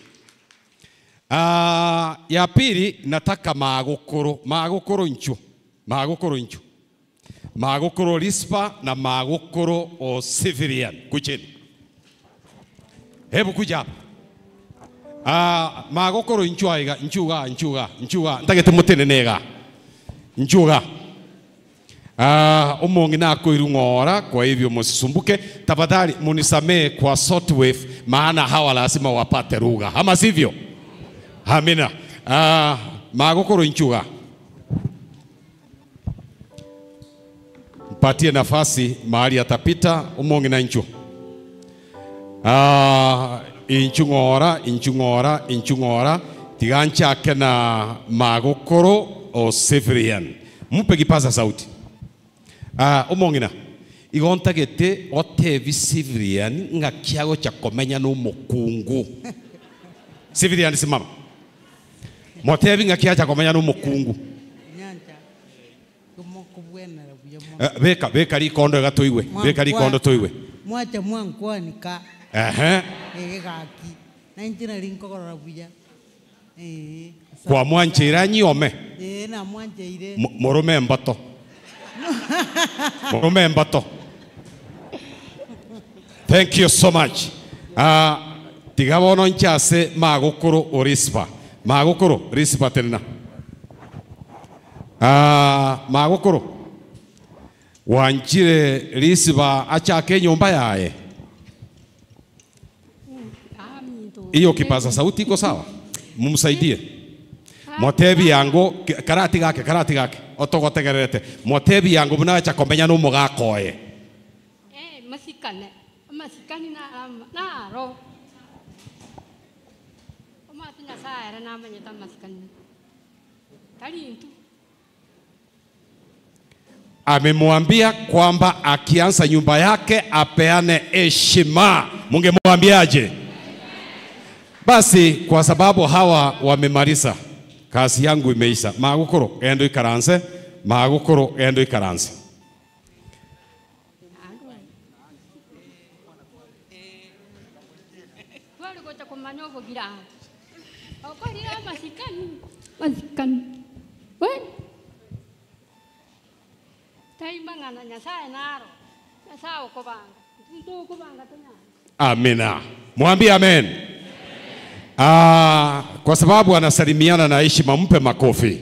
Ah, uh, ya pili nataka magukuru, magukuru nchu. Magukuru nchu. Magukuru Risper na magukuru o civilian. Kucheni. Hebu kuja hapa. Ah, uh, magukuru nchu aiga, nchuga, nchuga, nchuga. Ntagete mutene nega. Nchuga. Ah, uh, umongi na kuirungora, kwa hivyo msisumbuke. Tafadhali munisamee kwa shortwave, maana hawa lazima wapate lugha. Ama sivyo? Amina. Ah, uh, magukuru nchuga. Mpatie nafasi mahali atapita umongi na nchu. Ah, uh, inchungora, inchungora, inchungora. Tigancha na magukuru o civilian. Mpe kipaza sauti. Ah, uh, umongina. Igontagete otevi civilian nga kiago cha komenya no mukungu. Civilian simama. Motevi nga kiago cha komenya no mukungu. Nyanja. Kumokubwena Uh, beka beka likondo gatoiwe. Beka likondo toiwe. Mwacha mwankwani ka. Aha. Egaki. Na intina linkokora buya. Eh. Kwa mwanchira nyome. Eh, na mwanchire. Morume mbato. Morume mbato. Thank you so much. Ah, uh, tigabono nchase magukuru o Risper. Magukuru Risper tena. Ah, uh, magukuru. Wanchire Risper achake nyumba yae. Iyo kipaza sauti iko sawa? Mumsaidie. Motebi yangu karati gake karati gake otogotegerete. Motebi yangu munacha komenya no mugakoe. Eh, masikane. Masikani na na ro. Oma tinya saera na manyeta masikani. Talintu. Amemwambia kwamba akianza nyumba yake apeane heshima. Mungemwambiaje? Basi kwa sababu hawa wamemaliza, kazi yangu imeisha. Magukuru endo ikaranze, magukuru endo ikaranze. Wale gocha kumanyogo gira. Okori masikani. Masikani. Wen. Taimangana nyasaye naro. Nyasaye okobanga. Ntu okobanga tena. Amina. Mwambie amen. Ah, kwa sababu anasalimiana na heshima, mpe makofi.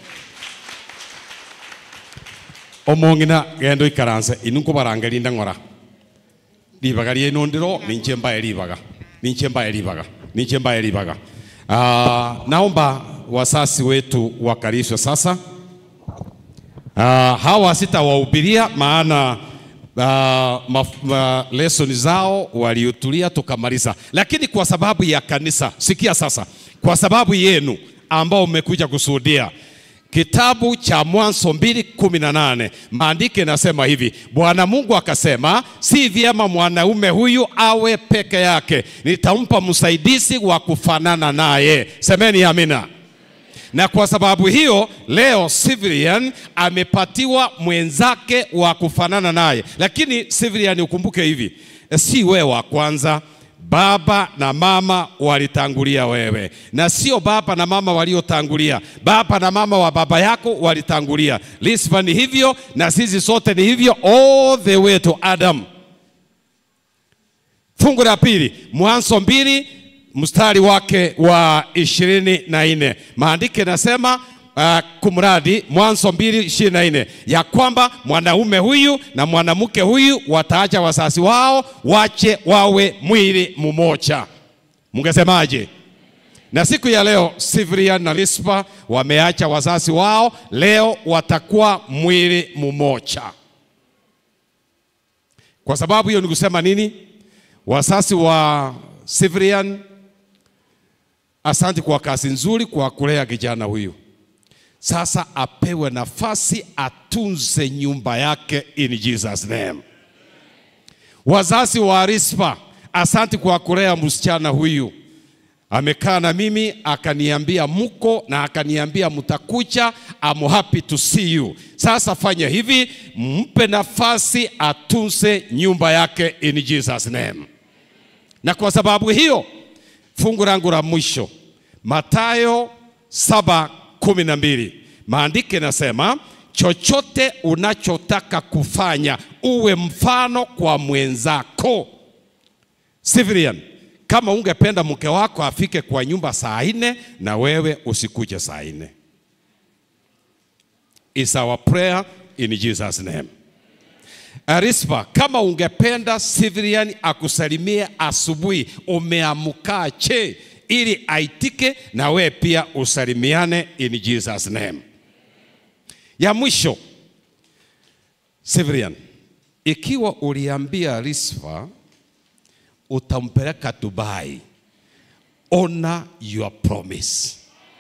Omongina gendo ikaranze inunko barangalinda ngora. Libaga lieno ndiro ninchemba elibaga. Ninchemba elibaga. Ninchemba elibaga. Ah, naomba wasasi wetu wakalishwe sasa. Ah, hawa sitawahubiria maana uh, uh, lesson zao waliotulia tukamaliza, lakini kwa sababu ya kanisa, sikia sasa, kwa sababu yenu ambao mmekuja kushuhudia, Kitabu cha Mwanzo mbili kumi na nane. Maandiko yanasema hivi, Bwana Mungu akasema, si vyema mwanaume huyu awe peke yake, nitampa msaidizi wa kufanana naye. Semeni amina. Na kwa sababu hiyo leo Cyprian amepatiwa mwenzake wa kufanana naye. Lakini Cyprian, ukumbuke hivi, si wewe wa kwanza. Baba na mama walitangulia wewe, na sio baba na mama waliotangulia. Baba na mama wa baba yako walitangulia. Risper ni hivyo, na sisi sote ni hivyo, all the way to Adam. Fungu la pili, Mwanzo mbili mstari wake wa ishirini na nne. Maandiko yanasema uh, kumradi Mwanzo mbili ishirini na nne, ya kwamba mwanaume huyu na mwanamke huyu wataacha wazazi wao, wache wawe mwili mmoja. Mungesemaje? Na siku ya leo Cyprian na Risper wameacha wazazi wao, leo watakuwa mwili mmoja. Kwa sababu hiyo ni kusema nini? Wazazi wa Cyprian, asante kwa kazi nzuri kwa kulea kijana huyu. Sasa apewe nafasi atunze nyumba yake in Jesus name. Wazazi wa Risper, asante kwa kulea msichana huyu. Amekaa na mimi akaniambia muko na akaniambia mtakucha. I'm happy to see you. Sasa fanya hivi, mpe nafasi atunze nyumba yake in Jesus name. Na kwa sababu hiyo fungu langu la mwisho, Mathayo saba kumi na mbili. Maandiko yanasema, chochote unachotaka kufanya uwe mfano kwa mwenzako. Cyprian, kama ungependa mke wako afike kwa nyumba saa nne, na wewe usikuje saa nne. Is our prayer in Jesus name. Risper, kama ungependa Cyprian akusalimie asubuhi, umeamukache ili aitike, na we pia usalimiane in Jesus name. Ya mwisho, Cyprian, ikiwa uliambia Risper utampeleka Dubai, honor your promise.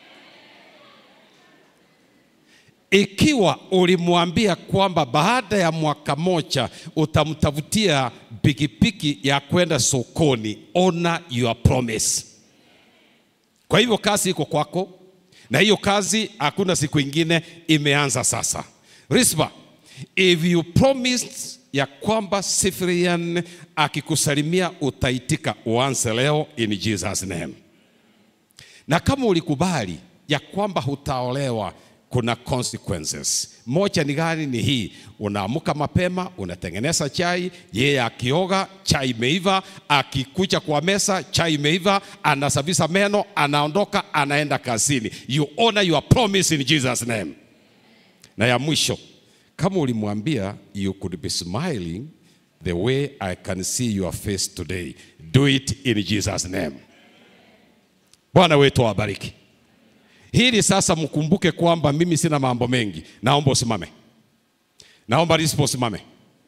Ikiwa ulimwambia kwamba baada ya mwaka moja utamtafutia pikipiki ya kwenda sokoni, honor your promise. Kwa hivyo kazi iko kwako, na hiyo kazi hakuna siku ingine, imeanza sasa. Risper, if you promised ya kwamba Cyprian akikusalimia utaitika, uanze leo in Jesus name. Na kama ulikubali ya kwamba hutaolewa, kuna consequences. Moja ni gani? Ni hii: unaamuka mapema, unatengeneza chai, yeye akioga chai imeiva, akikuja kwa mesa chai imeiva, anasafisha meno, anaondoka, anaenda kazini. You honor your promise in Jesus name. Na ya mwisho, kama ulimwambia you could be smiling the way I can see your face today, do it in Jesus name. Bwana wetu awabariki. Hili sasa mkumbuke kwamba mimi sina mambo mengi. Naomba usimame. Naomba Risper usimame.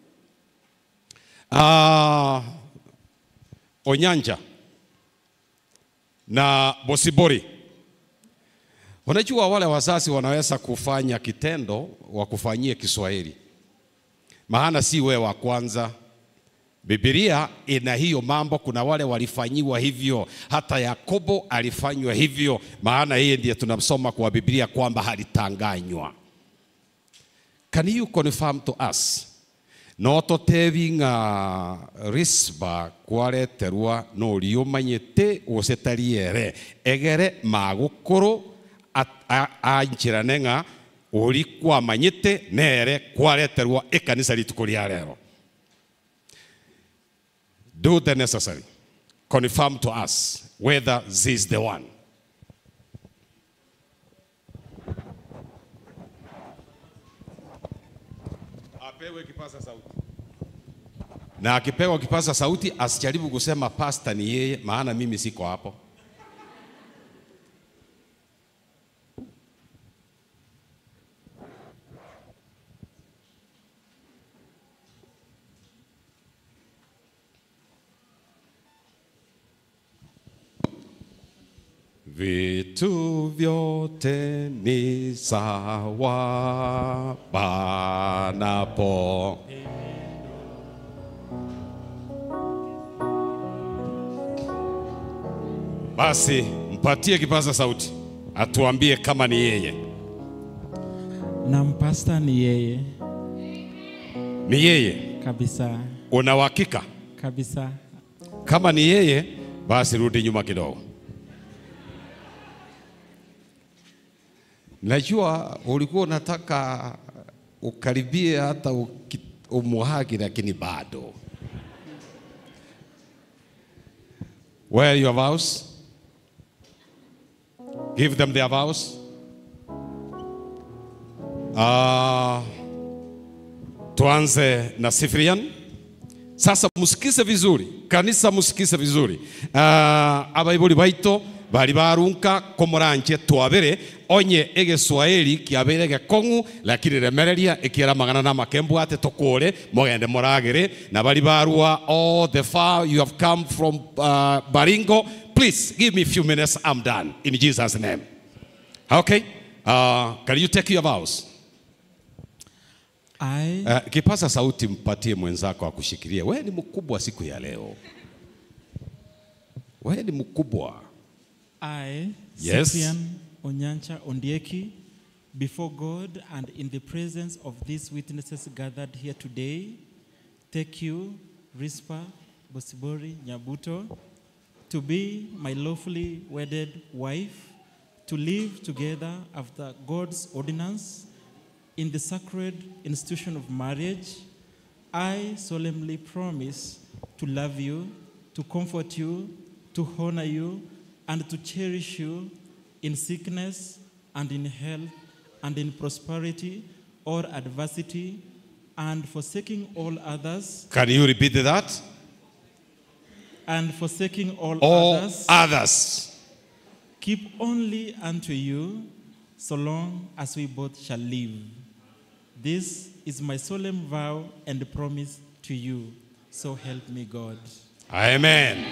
Ah, Onyanja na Bosibori, unajua wale wazazi wanaweza kufanya kitendo wa kufanyia Kiswahili, maana si wewe wa kwanza. Biblia ina hiyo mambo. Kuna wale walifanyiwa hivyo, hata Yakobo alifanywa hivyo, maana yeye ndiye tunamsoma kwa Biblia kwamba halitanganywa. Can you confirm to us? No totevinga Risper kwareterwa no liumanyete usetariere egere magukuru anchiranenga uri kwamanyete nere kwareterwa ekanisa litukuria rero. Do the necessary. Confirm to us whether this is the one. Apewe kipaza sauti. Na akipewa kipaza sauti asijaribu kusema pastor ni yeye, maana mimi siko hapo. vitu vyote ni sawa panapo. Basi mpatie kipaza sauti atuambie kama ni yeye. Na mpasta ni yeye. Ni yeye Kabisa. Una uhakika? Kabisa. Kama ni yeye, basi rudi nyuma kidogo. Najua ulikuwa unataka ukaribie hata uki- umuhagi, lakini bado. Where are your vows? Give them their vows. Ah, tuanze na Cyprian. Sasa musikize vizuri, kanisa musikize vizuri. Ah, abaibuli baito bali barunka komoranche twabere onye egeswahili kiabere gekongu lakini remereria ekiera magana na makembu ate tokore mogende moragere na bali barua all the far you have come from uh, Baringo. Please give me a few minutes, I'm done in Jesus name. Okay? Uh, can you take your vows? I Uh, kipasa sauti mpatie mwenzako akushikilie. Wewe ni mkubwa siku ya leo. Wewe ni mkubwa. I, Yes. Cyprian Onyancha Ondieki, before God and in the presence of these witnesses gathered here today, take you, Risper Bosibori Nyabuto, to be my lawfully wedded wife, to live together after God's ordinance in the sacred institution of marriage. I solemnly promise to love you, to comfort you, to honor you, and to cherish you in sickness and in health and in prosperity or adversity, and forsaking all others. Can you repeat that? And forsaking all, All others. others. Keep only unto you, so long as we both shall live. This is my solemn vow and promise to you. So help me God. Amen.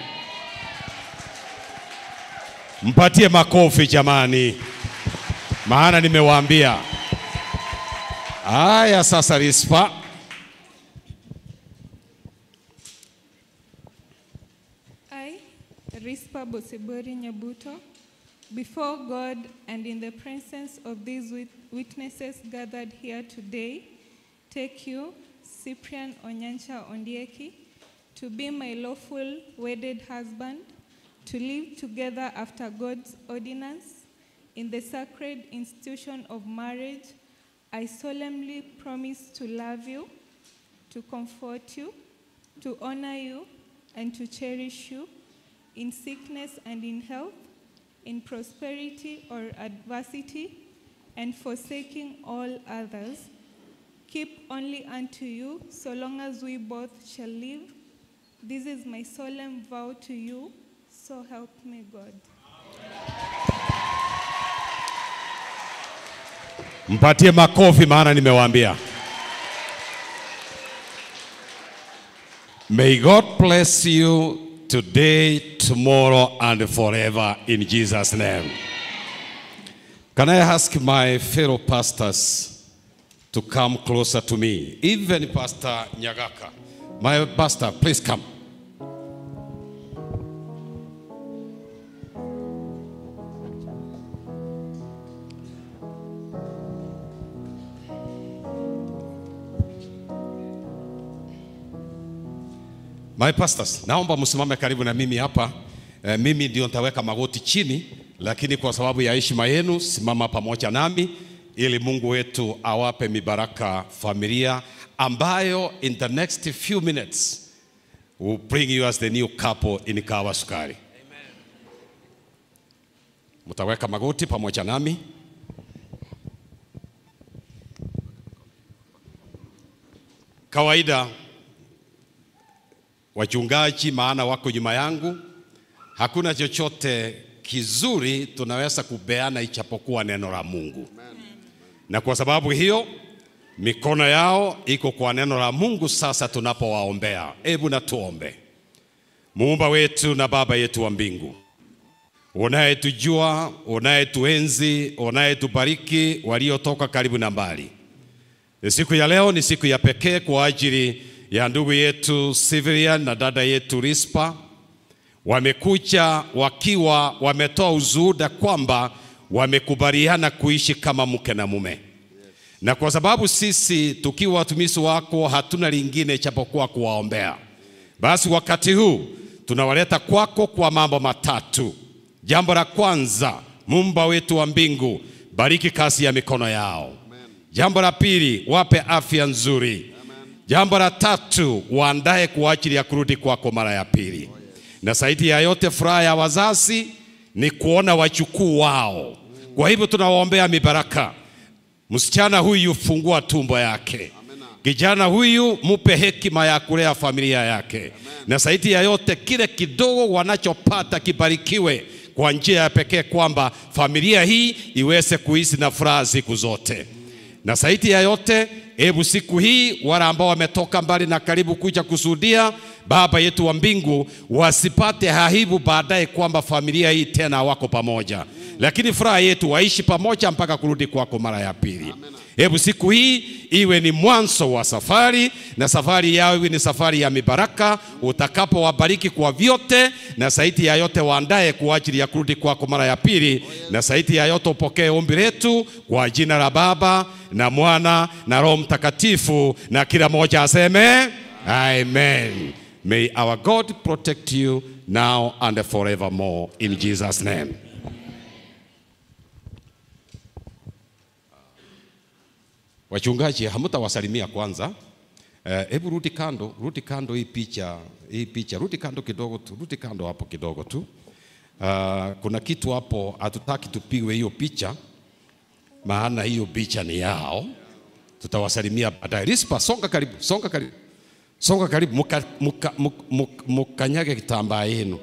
Mpatie makofi jamani. Maana nimewaambia. Aya sasa Rispa. I, Risper Bosibori Nyabuto, before God and in the presence of these wit- witnesses gathered here today, take you, Cyprian Onyancha Ondieki, to be my lawful wedded husband, to live together after God's ordinance in the sacred institution of marriage. I solemnly promise to love you, to comfort you, to honor you, and to cherish you in sickness and in health, in prosperity or adversity, and forsaking all others. Keep only unto you, so long as we both shall live. This is my solemn vow to you, so help me God. Mpatie makofi maana nimewaambia. May God bless you today, tomorrow, and forever in Jesus' name. Can I ask my fellow pastors to come closer to me? Even Pastor Nyagaka. My pastor, please come. My pastors, naomba msimame karibu na mimi hapa. E, mimi ndio nitaweka magoti chini, lakini kwa sababu ya heshima yenu simama pamoja nami ili Mungu wetu awape mibaraka familia ambayo in the next few minutes will bring you as the new couple in Kawa Sukari. Amen. Mtaweka magoti pamoja nami. Kawaida wachungaji maana wako nyuma yangu, hakuna chochote kizuri tunaweza kubeana ichapokuwa neno la Mungu. Amen. Na kwa sababu hiyo mikono yao iko kwa neno la Mungu. Sasa tunapowaombea, hebu na tuombe. Muumba wetu na Baba yetu wa mbingu, unayetujua, unayetuenzi, unayetubariki waliotoka karibu na mbali. Siku ya leo ni siku ya pekee kwa ajili ya ndugu yetu Sivilian na dada yetu Risper. Wamekuja wakiwa wametoa ushuhuda kwamba wamekubaliana kuishi kama mke na mume. Na kwa sababu sisi tukiwa watumishi wako hatuna lingine chapokuwa kuwaombea, basi wakati huu tunawaleta kwako kwa mambo matatu. Jambo la kwanza, Muumba wetu wa mbingu, bariki kazi ya mikono yao. Jambo la pili, wape afya nzuri. Jambo la tatu, waandae kwa ajili ya kurudi kwako mara ya pili. Na zaidi ya yote, furaha ya wazazi ni kuona wajukuu wao. Kwa hivyo tunawaombea mibaraka. Msichana huyu fungua tumbo yake. Kijana huyu mupe hekima ya kulea familia yake. Na zaidi ya yote, kile kidogo wanachopata kibarikiwe kwa njia ya pekee, kwamba familia hii iweze kuishi na furaha siku zote. Na zaidi ya yote, hebu siku hii wale ambao wametoka mbali na karibu kuja kusudia, Baba yetu wa mbingu, wasipate aibu baadaye kwamba familia hii tena wako pamoja. Lakini furaha yetu waishi pamoja mpaka kurudi kwako mara ya pili. Hebu siku hii iwe ni mwanzo wa safari, na safari yao iwe ni safari ya mibaraka, utakapo wabariki kwa vyote, na zaidi ya yote waandae kwa ajili ya kurudi kwako mara ya pili. Na zaidi ya yote upokee ombi letu kwa jina la Baba na Mwana na Roho Mtakatifu, na kila mmoja aseme amen. May our God protect you now and forevermore in Jesus' name. Wachungaji hamtawasalimia kwanza. Hebu uh, rudi kando, rudi kando hii picha, hii picha, rudi kando kidogo tu, rudi kando hapo kidogo tu. Uh, kuna kitu hapo hatutaki tupigwe hiyo picha, maana hiyo picha ni yao. Tutawasalimia baadaye. Risper, songa karibu, songa karibu. Songa karibu, muka, muka, muka, muka, mukanyage kitambaa yenu.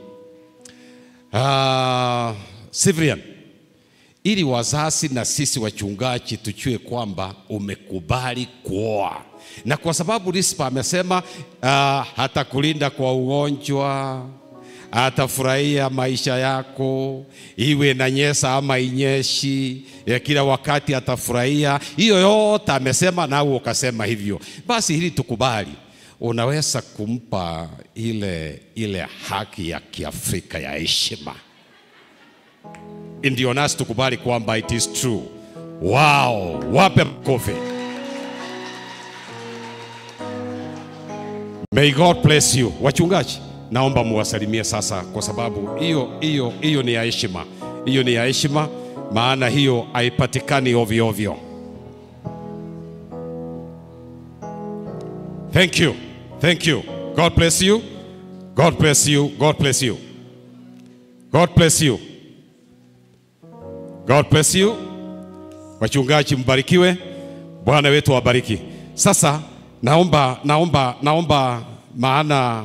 Uh, Sivilian, ili wazazi na sisi wachungaji tujue kwamba umekubali kuoa. Na kwa sababu Risper amesema uh, hatakulinda kwa ugonjwa, atafurahia maisha yako, iwe na nyesa ama inyeshi, ya kila wakati atafurahia. Hiyo yote amesema, na wewe ukasema hivyo. Basi hili tukubali. Unaweza kumpa ile ile haki ya Kiafrika ya heshima. Ndio nasi tukubali kwamba it is true. Wow, wape makofi. May God bless you. Wachungaji, naomba muwasalimie sasa, kwa sababu hiyo hiyo hiyo ni ya heshima. Hiyo ni ya heshima, maana hiyo haipatikani ovyo ovyo. Thank you. Thank you. God bless you. God bless you. God bless you. God bless you. God bless you. Wachungaji mbarikiwe. Bwana wetu wabariki. Sasa naomba naomba naomba maana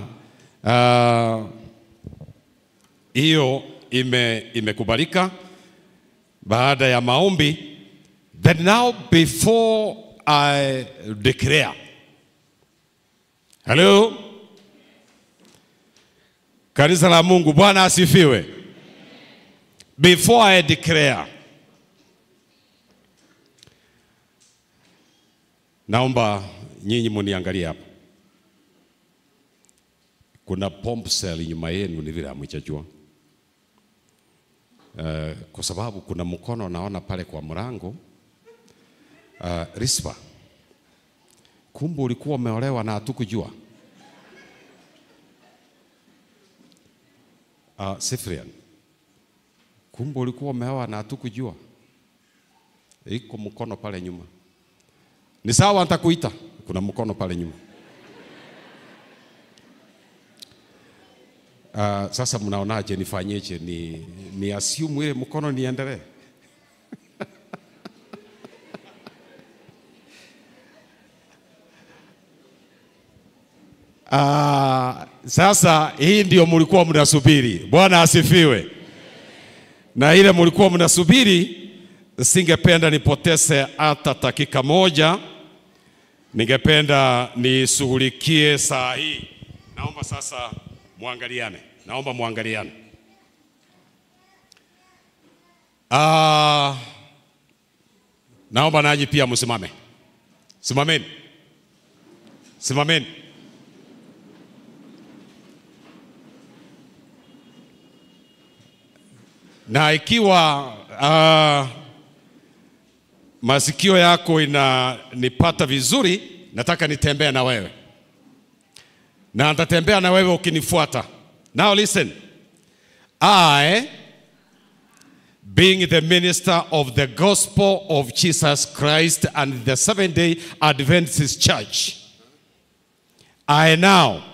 hiyo uh, ime imekubalika baada ya maombi. Then now before I declare. Hello. Kanisa la Mungu, Bwana asifiwe. Before I declare, naomba nyinyi muniangalie hapa. Kuna pump cell nyuma yenu, ni vile hamjajua. Uh, kwa sababu kuna mkono naona pale kwa mlango. Uh, Risper, kumbe ulikuwa umeolewa na hatukujua. Uh, Sivilian, kumbe ulikuwa umeoa na hatukujua. Iko mkono pale nyuma. Ni sawa, nitakuita. Kuna mkono pale nyuma. Uh, sasa mnaonaje nifanyeje? Ni, ni assume ile mkono niendelee? Uh, sasa hii ndio mlikuwa mnasubiri. Bwana asifiwe. Na ile mlikuwa mnasubiri, singependa nipoteze hata dakika moja. Ningependa nishughulikie saa hii. Naomba sasa muangaliane. Naomba muangaliane. Ah, naomba naji pia msimame. Simameni. Simameni. Na ikiwa uh, masikio yako inanipata vizuri, nataka nitembee na wewe. Na nitatembea na wewe ukinifuata. Now listen. I, being the minister of the gospel of Jesus Christ and the Seventh-day Adventist Church, I now,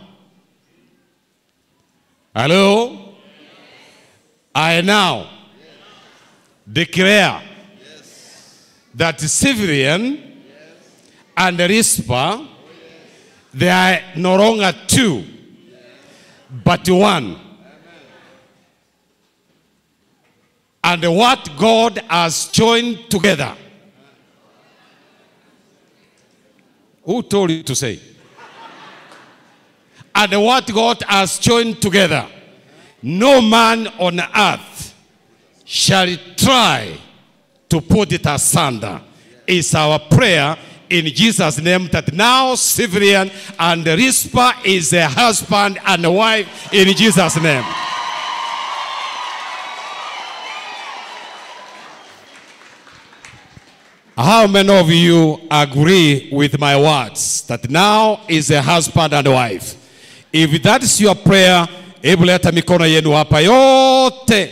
hello? I now declare that Cyprian and Risper, they are no longer two, but one. And what God has joined together. Who told you to say? And what God has joined together, no man on earth shall try to put it asunder. Is our prayer in Jesus' name, that now Cyprian and Risper is a husband and a wife in Jesus' name. How many of you agree with my words that now is a husband and wife? If that is your prayer, hebu leta mikono yenu hapa yote.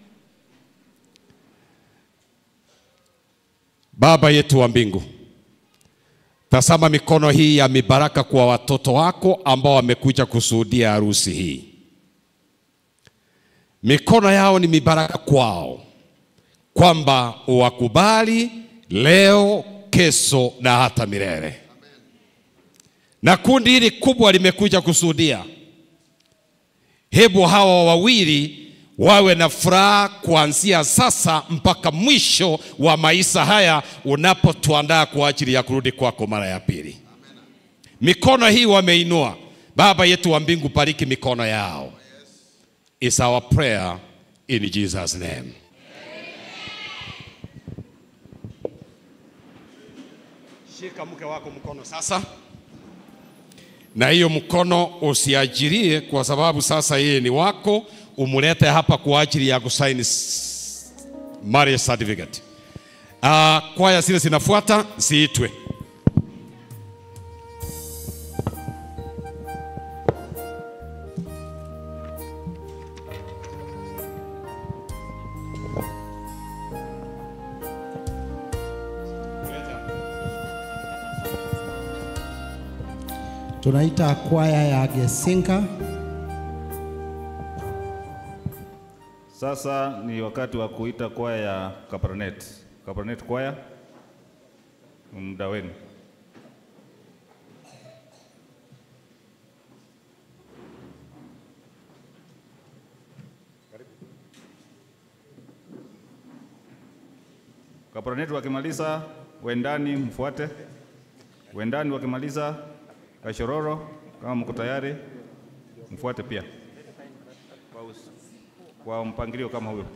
Baba yetu wa mbingu, tazama mikono hii ya mibaraka kwa watoto wako ambao wamekuja kushuhudia harusi hii. Mikono yao ni mibaraka kwao, kwamba wakubali leo, kesho na hata milele. Na kundi hili kubwa limekuja kushuhudia. Hebu hawa wawili wawe na furaha kuanzia sasa mpaka mwisho wa maisha haya, unapotuandaa kwa ajili ya kurudi kwako mara ya pili. Mikono hii wameinua. Baba yetu wa mbingu, bariki mikono yao. Is our prayer in Jesus' name. Shika mke wako mkono sasa. Na hiyo mkono usiajirie, kwa sababu sasa yeye ni wako. Umulete hapa kwa ajili ya kusaini marriage certificate. Ah, uh, kwaya zile zinafuata ziitwe. Tunaita kwaya ya Gesinga. Sasa ni wakati wa kuita kwaya ya Kapranet. Kapranet kwaya, muda wenu. Kapranet wakimaliza, wendani mfuate. Wendani wakimaliza, Kashororo, kama mko tayari, mfuate pia. Kwa mpangilio kama huyo.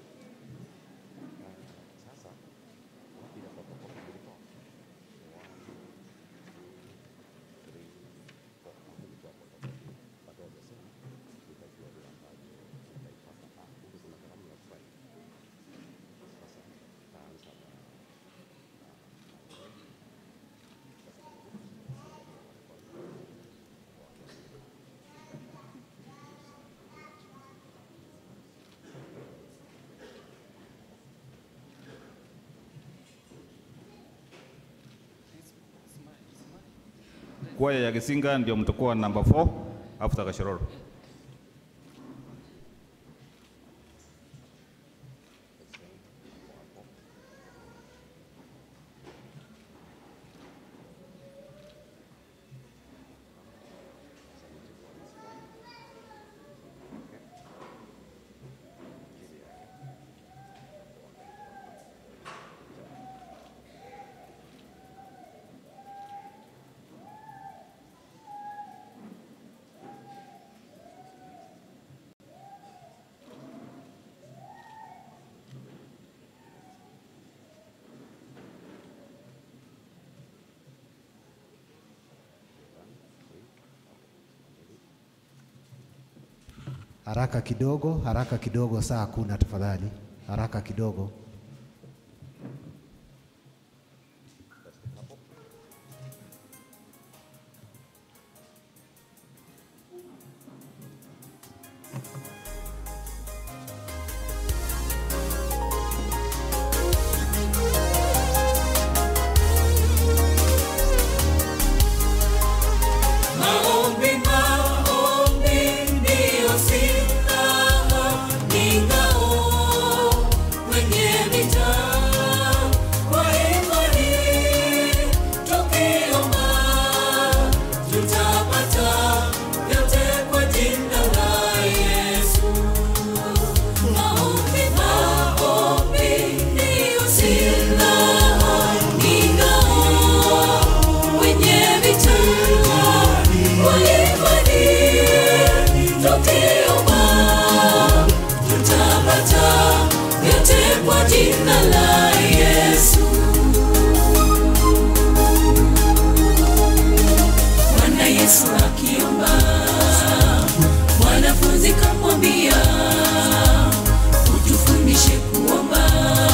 Kwaya ya Gesinga ndio mtakuwa number four after Kashororo. Haraka kidogo, haraka kidogo, saa hakuna tafadhali. Haraka kidogo. Maombi, maombi ndiyo silaha, ni ngao kwenye vita. Kwa imani tukiomba, tutapata yote kwa jina la Yesu. Maombi, maombi ndiyo silaha, ni ngao kwenye vita. Kwa imani tukiomba, tutapata yote kwa jina la Yesu. Bwana Yesu akiomba, mwanafunzi kamwambia, utufundishe kuomba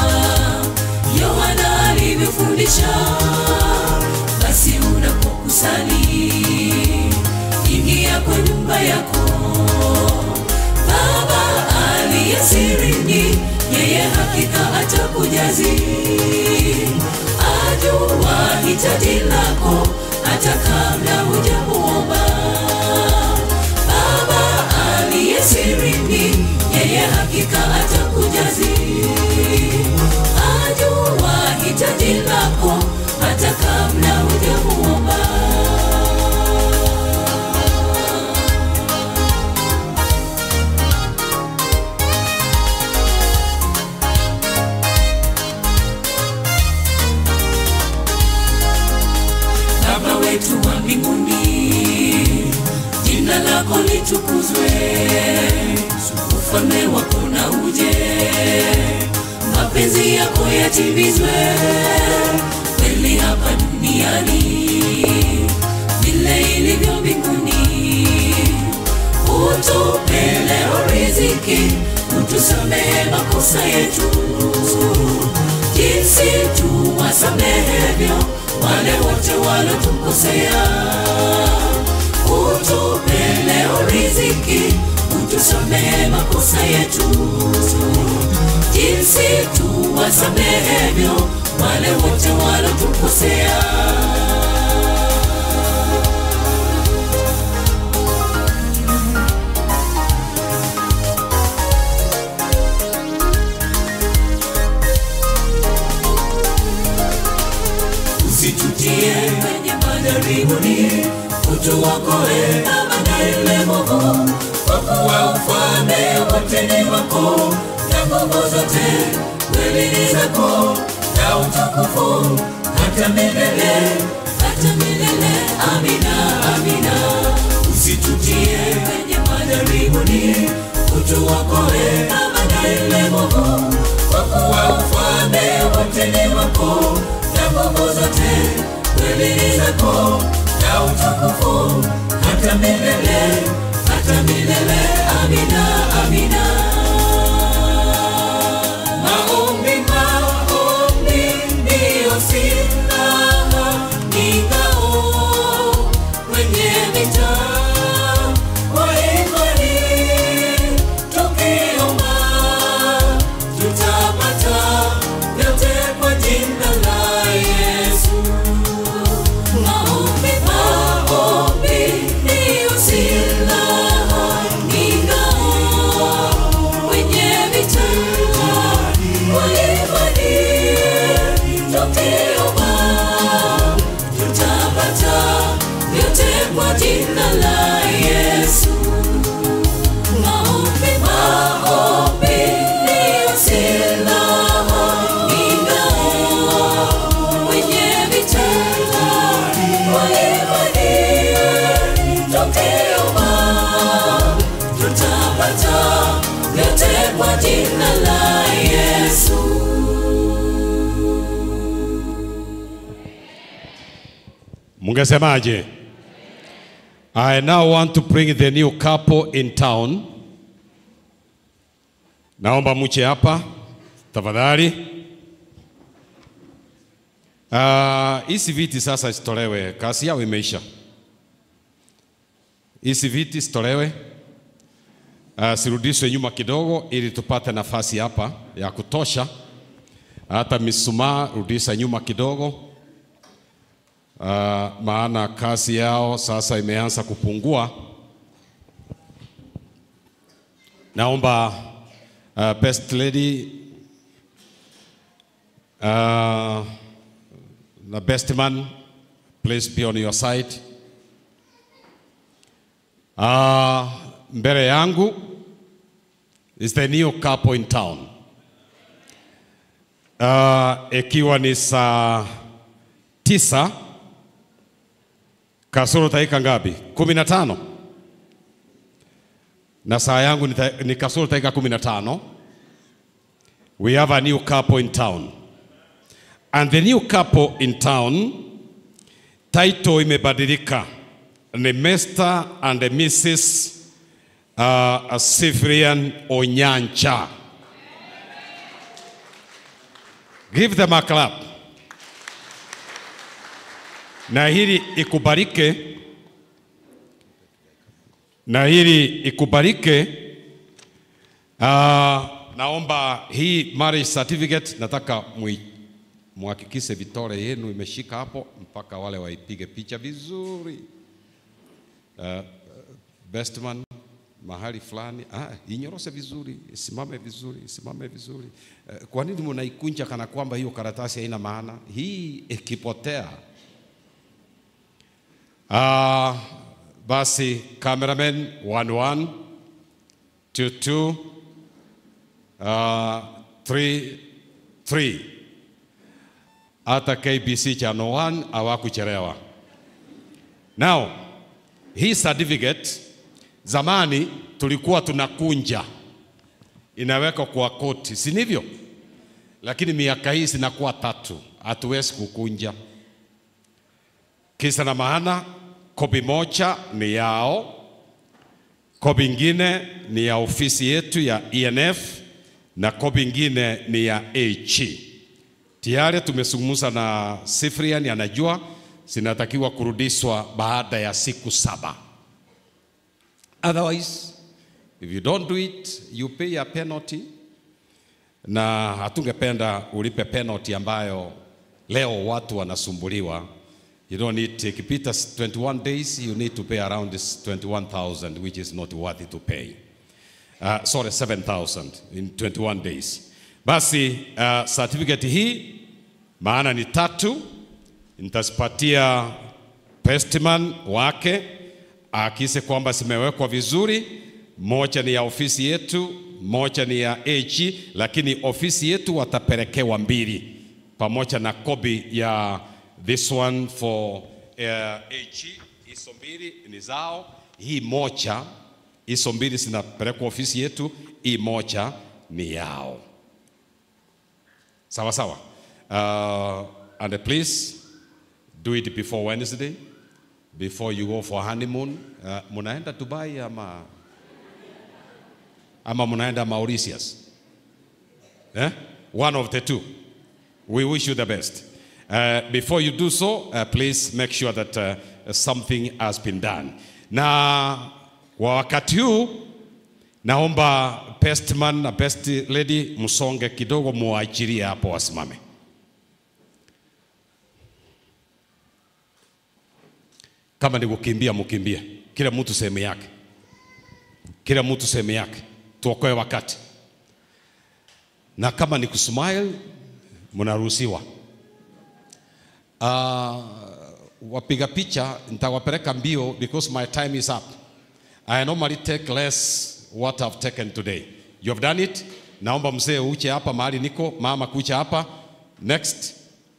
Yohana alivyofundisha. Basi unapokusali, ingia kwa nyumba yako. Baba aliye sirini, yeye hakika atakujazi. Ajua hitaji lako hata kabla hujamuomba. Baba aliye sirini, yeye hakika atakujazi. Ajua hitaji lako hata kabla hujamuomba. Baba wetu wa mbinguni, jina lako litukuzwe, ufalme wako na uje, mapenzi yako yatimizwe, kweli hapa duniani vile ilivyo mbinguni. Utupe leo riziki, utusamehe makosa yetu, jinsi tuwasamehevyo wale wote walotukosea. Utupe leo riziki, utusamehe makosa yetu, jinsi tuwasamehevyo wale wote walotukosea. Usitutie kwenye majaribuni, utuokoe na madai movu, kwa kuwa ufalme wote ni wako, na nguvu zote kweli ni zako, na utukufu hata milele, hata milele. Amina, amina. Usitutie kwenye majaribuni, utuokoe na madai movu, kwa kuwa ufalme wote ni wako, na nguvu zote kweli ni zako, na utukufu hata milele, hata milele. Amina, amina. Maombi, maombi ndiyo silaha, ni ngao kwenye vita. Kwa imani tukiomba, tutapata yote kwa jina la Yesu. Maombi, maombi ndiyo silaha, ni ngao kwenye vita. Kwa imani tukiomba, tutapata yote kwa jina la Yesu. Maombi, maombi ndiyo silaha, ni ngao kwenye vita. Kwa imani tukiomba, tutapata yote kwa jina la Yesu. Mungesemaje? I now want to bring the new couple in town Naomba mche hapa tafadhali. Ah, hizi viti sasa zitolewe, kazi yao imeisha. Hizi viti zitolewe. Uh, sirudishwe nyuma kidogo ili tupate nafasi hapa ya kutosha. Hata mishumaa rudisha nyuma kidogo. Uh, maana kazi yao sasa imeanza kupungua. Naomba uh, best lady uh, the best man, please be on your side. Uh, mbele yangu is the new couple in town. Uh, ikiwa ni saa tisa kasoro dakika ngapi? kumi na tano. Na saa yangu ni, ni kasoro dakika kumi na tano. We have a new couple in town. And the new couple in town, title imebadilika. Ni Mister and Missus Uh, Cyprian Onyancha. Give them a clap. Na hili ikubarike. Na hili ikubarike. Uh, naomba hii marriage certificate nataka muhakikishe vitole yenu imeshika hapo mpaka wale waipige picha vizuri. Uh, best man mahali fulani, ah, inyoroshe vizuri, isimame vizuri, isimame vizuri. Uh, kwa nini mnaikunja kana kwamba hiyo karatasi haina maana? Hii ikipotea. Ah, uh, basi cameraman one one, two two, uh, three three. Hata K B C channel one hawakuchelewa. Now, hii certificate zamani tulikuwa tunakunja, inaweka kwa koti, si ndivyo? Lakini miaka hii zinakuwa tatu, hatuwezi kukunja. Kisa na maana, kopi moja ni yao, kopi ingine ni ya ofisi yetu ya E N F, na kopi ingine ni ya H. Tayari tumezungumza na Cyprian, anajua zinatakiwa kurudishwa baada ya siku saba. Otherwise, if you don't do it, you pay a penalty. Na hatungependa ulipe penalty ambayo leo watu wanasumbuliwa. You don't need, ikipita twenty-one days, you need to pay around this twenty-one thousand, which is not worthy to pay. Uh, sorry, seven thousand in twenty-one days. Basi, uh, certificate hii, maana ni tatu, nitasipatia postman wake, akise kwamba zimewekwa vizuri. Moja ni ya ofisi yetu, moja ni ya H, lakini ofisi yetu watapelekewa mbili pamoja na kopi ya this one for uh, H. Hizo mbili ni zao, hii moja, hizo mbili zinapelekwa ofisi yetu, hii moja ni yao. Sawa sawa. Uh, and please do it before Wednesday, before you go for honeymoon. Uh, munaenda Dubai ama ama munaenda Mauritius? Eh? One of the two. We wish you the best. Uh, before you do so, uh, please make sure that uh, something has been done. Na kwa wakati huu naomba best man na best lady msonge kidogo, muachirie hapo wasimame. Kama ni kukimbia mukimbie, kila mtu sehemu yake, kila mtu sehemu yake, tuokoe wakati. Na kama ni kusmile, mnaruhusiwa. Uh, wapiga picha nitawapeleka mbio because my time is up. I normally take less what I've taken today. You have done it. Naomba mzee uche hapa mahali niko, mama kucha hapa. Next.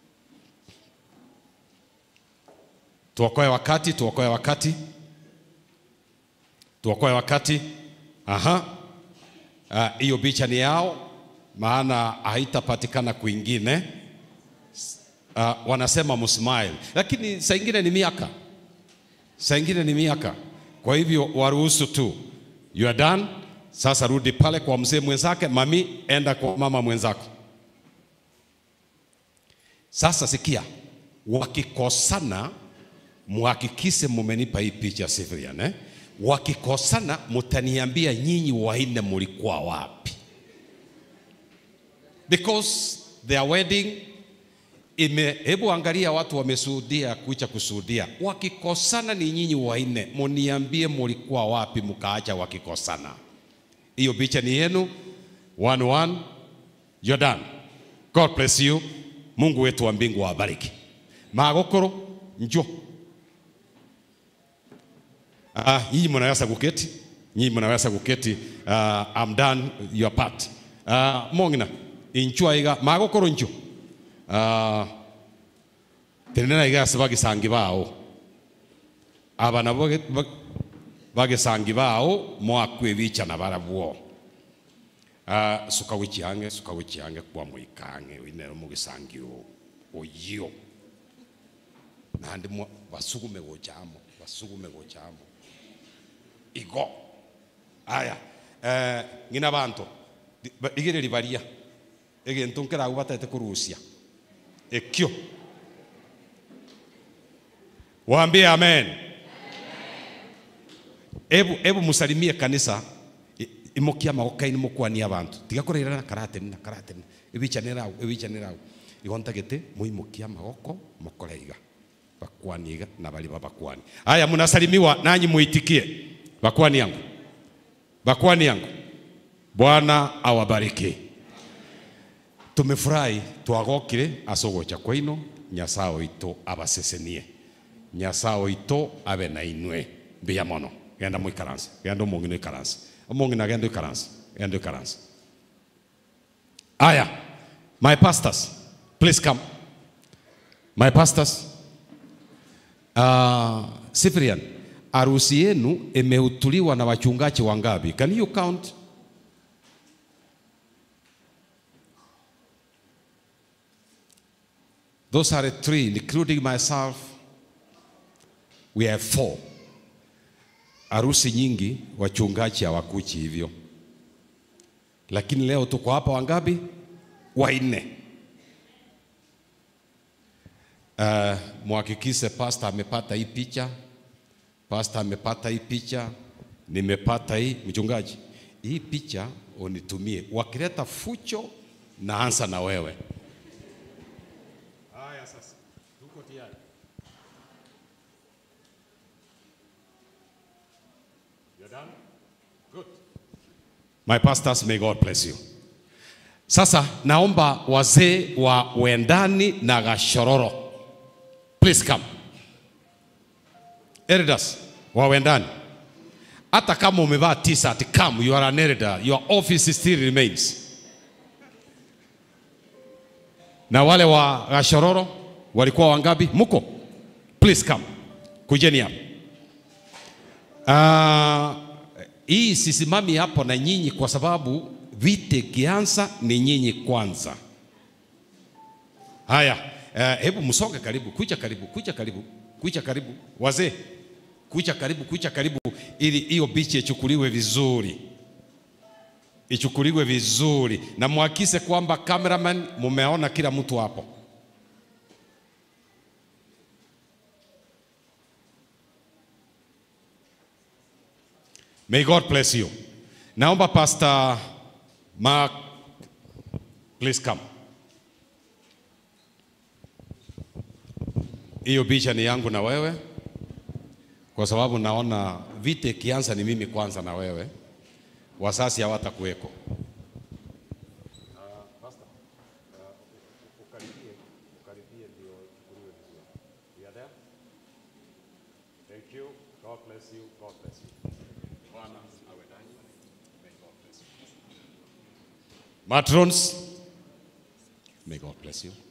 Tuokoe wakati, tuokoe wakati. Tuokoe wakati. Aha. Hiyo uh, picha ni yao, maana haitapatikana kwingine. Uh, wanasema musmile, lakini saa ingine ni miaka, saa ingine ni miaka. Kwa hivyo waruhusu tu. You are done. Sasa rudi pale kwa mzee mwenzake, mami enda kwa mama mwenzako. Sasa sikia, wakikosana muhakikise mumenipa hii picha Cyprian, eh? Wakikosana mutaniambia nyinyi waine mulikuwa wapi. Because their wedding ime, hebu angalia watu wameshuhudia kucha kushuhudia. Wakikosana ni nyinyi waine, muniambie mulikuwa wapi mukaacha wakikosana. Hiyo picha ni yenu. One one, you're done. God bless you. Mungu wetu wa mbingu awabariki. Magokoro njo. Ah, nyinyi mnaweza kuketi. Nyinyi mnaweza kuketi. Uh, I'm done your part. Uh, mongina inchwa iga magokoro njo. Uh, tenena iga sabagi sangi bao. Abana boge bage sangi bao mwakwe bicha na barabuo. Uh, suka wichi hange, suka wichi hange kwa muikange, winero mugisangi o oyo. Nandi mwa basugume gochamo, basugume gochamo. Igo. Aya, eh ngina bantu. Igire libaria. Ege ntunkera ubata ete kurusia. Ekyo. Waambie amen. Ebu ebu musalimie kanisa. Imokia maokaini mukwania abantu tigakorera na karate na karate ebichanera ebichanera igonta gete muimokia magoko mokoreiga bakwaniga na bali babakwani. Haya, mnasalimiwa nanyi muitikie. Bakwani yangu, bakwani yangu, Bwana awabariki. Tumefurahi twagokire asogocha kwaino, Nyasao ito abasesenie, Nyasao ito abe na inwe biya mono genda muikaransa genda mungino ikaransa mungina genda ikaransa genda ikaransa. Aya, my pastors, please come. My pastors, uh, Cyprian, harusi yenu imehudhuriwa na wachungaji wangapi? Can you count? Those are three, including myself. We have four. Harusi nyingi wachungaji hawakuchi hivyo, lakini leo tuko hapa wangapi? Wanne. Uh, muhakikishe pastor amepata hii picha, pastor amepata hii picha, nimepata hii. Mchungaji, hii picha unitumie, wakileta fucho naanza na wewe. Haya sasa, tuko tayari. You're done? Good. My pastors, may God bless you. Sasa naomba wazee wa Wendani na Gashororo, please come. Elders wa Wendani, hata kama umevaa t-shirt, come, you are an elder, your office still remains. Na wale wa Gashororo walikuwa wangapi? Muko? Please come. Kujeni hapa. Uh, hii sisimami hapo na nyinyi kwa sababu vite kianza ni nyinyi kwanza. Haya, uh, hebu msonge karibu, kuja karibu, kuja karibu, kuja karibu. Wazee, kuja karibu, kuja karibu ili hiyo picha ichukuliwe vizuri. Ichukuliwe vizuri na muhakikishe kwamba cameraman mumeona kila mtu hapo. May God bless you. Naomba Pastor Mark, please come. Hiyo picha ni yangu na wewe, kwa sababu naona vite kianza ni mimi kwanza na wewe. Wasasi hawatakuweko. Thank you. God bless you. God bless you. Matrons, may God bless you.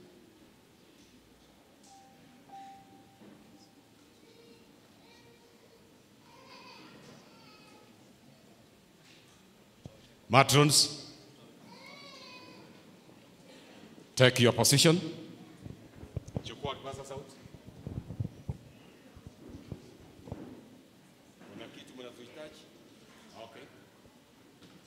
Matrons, take your position. Chukua kipaza sauti. Kuna kitu mnachohitaji? Okay.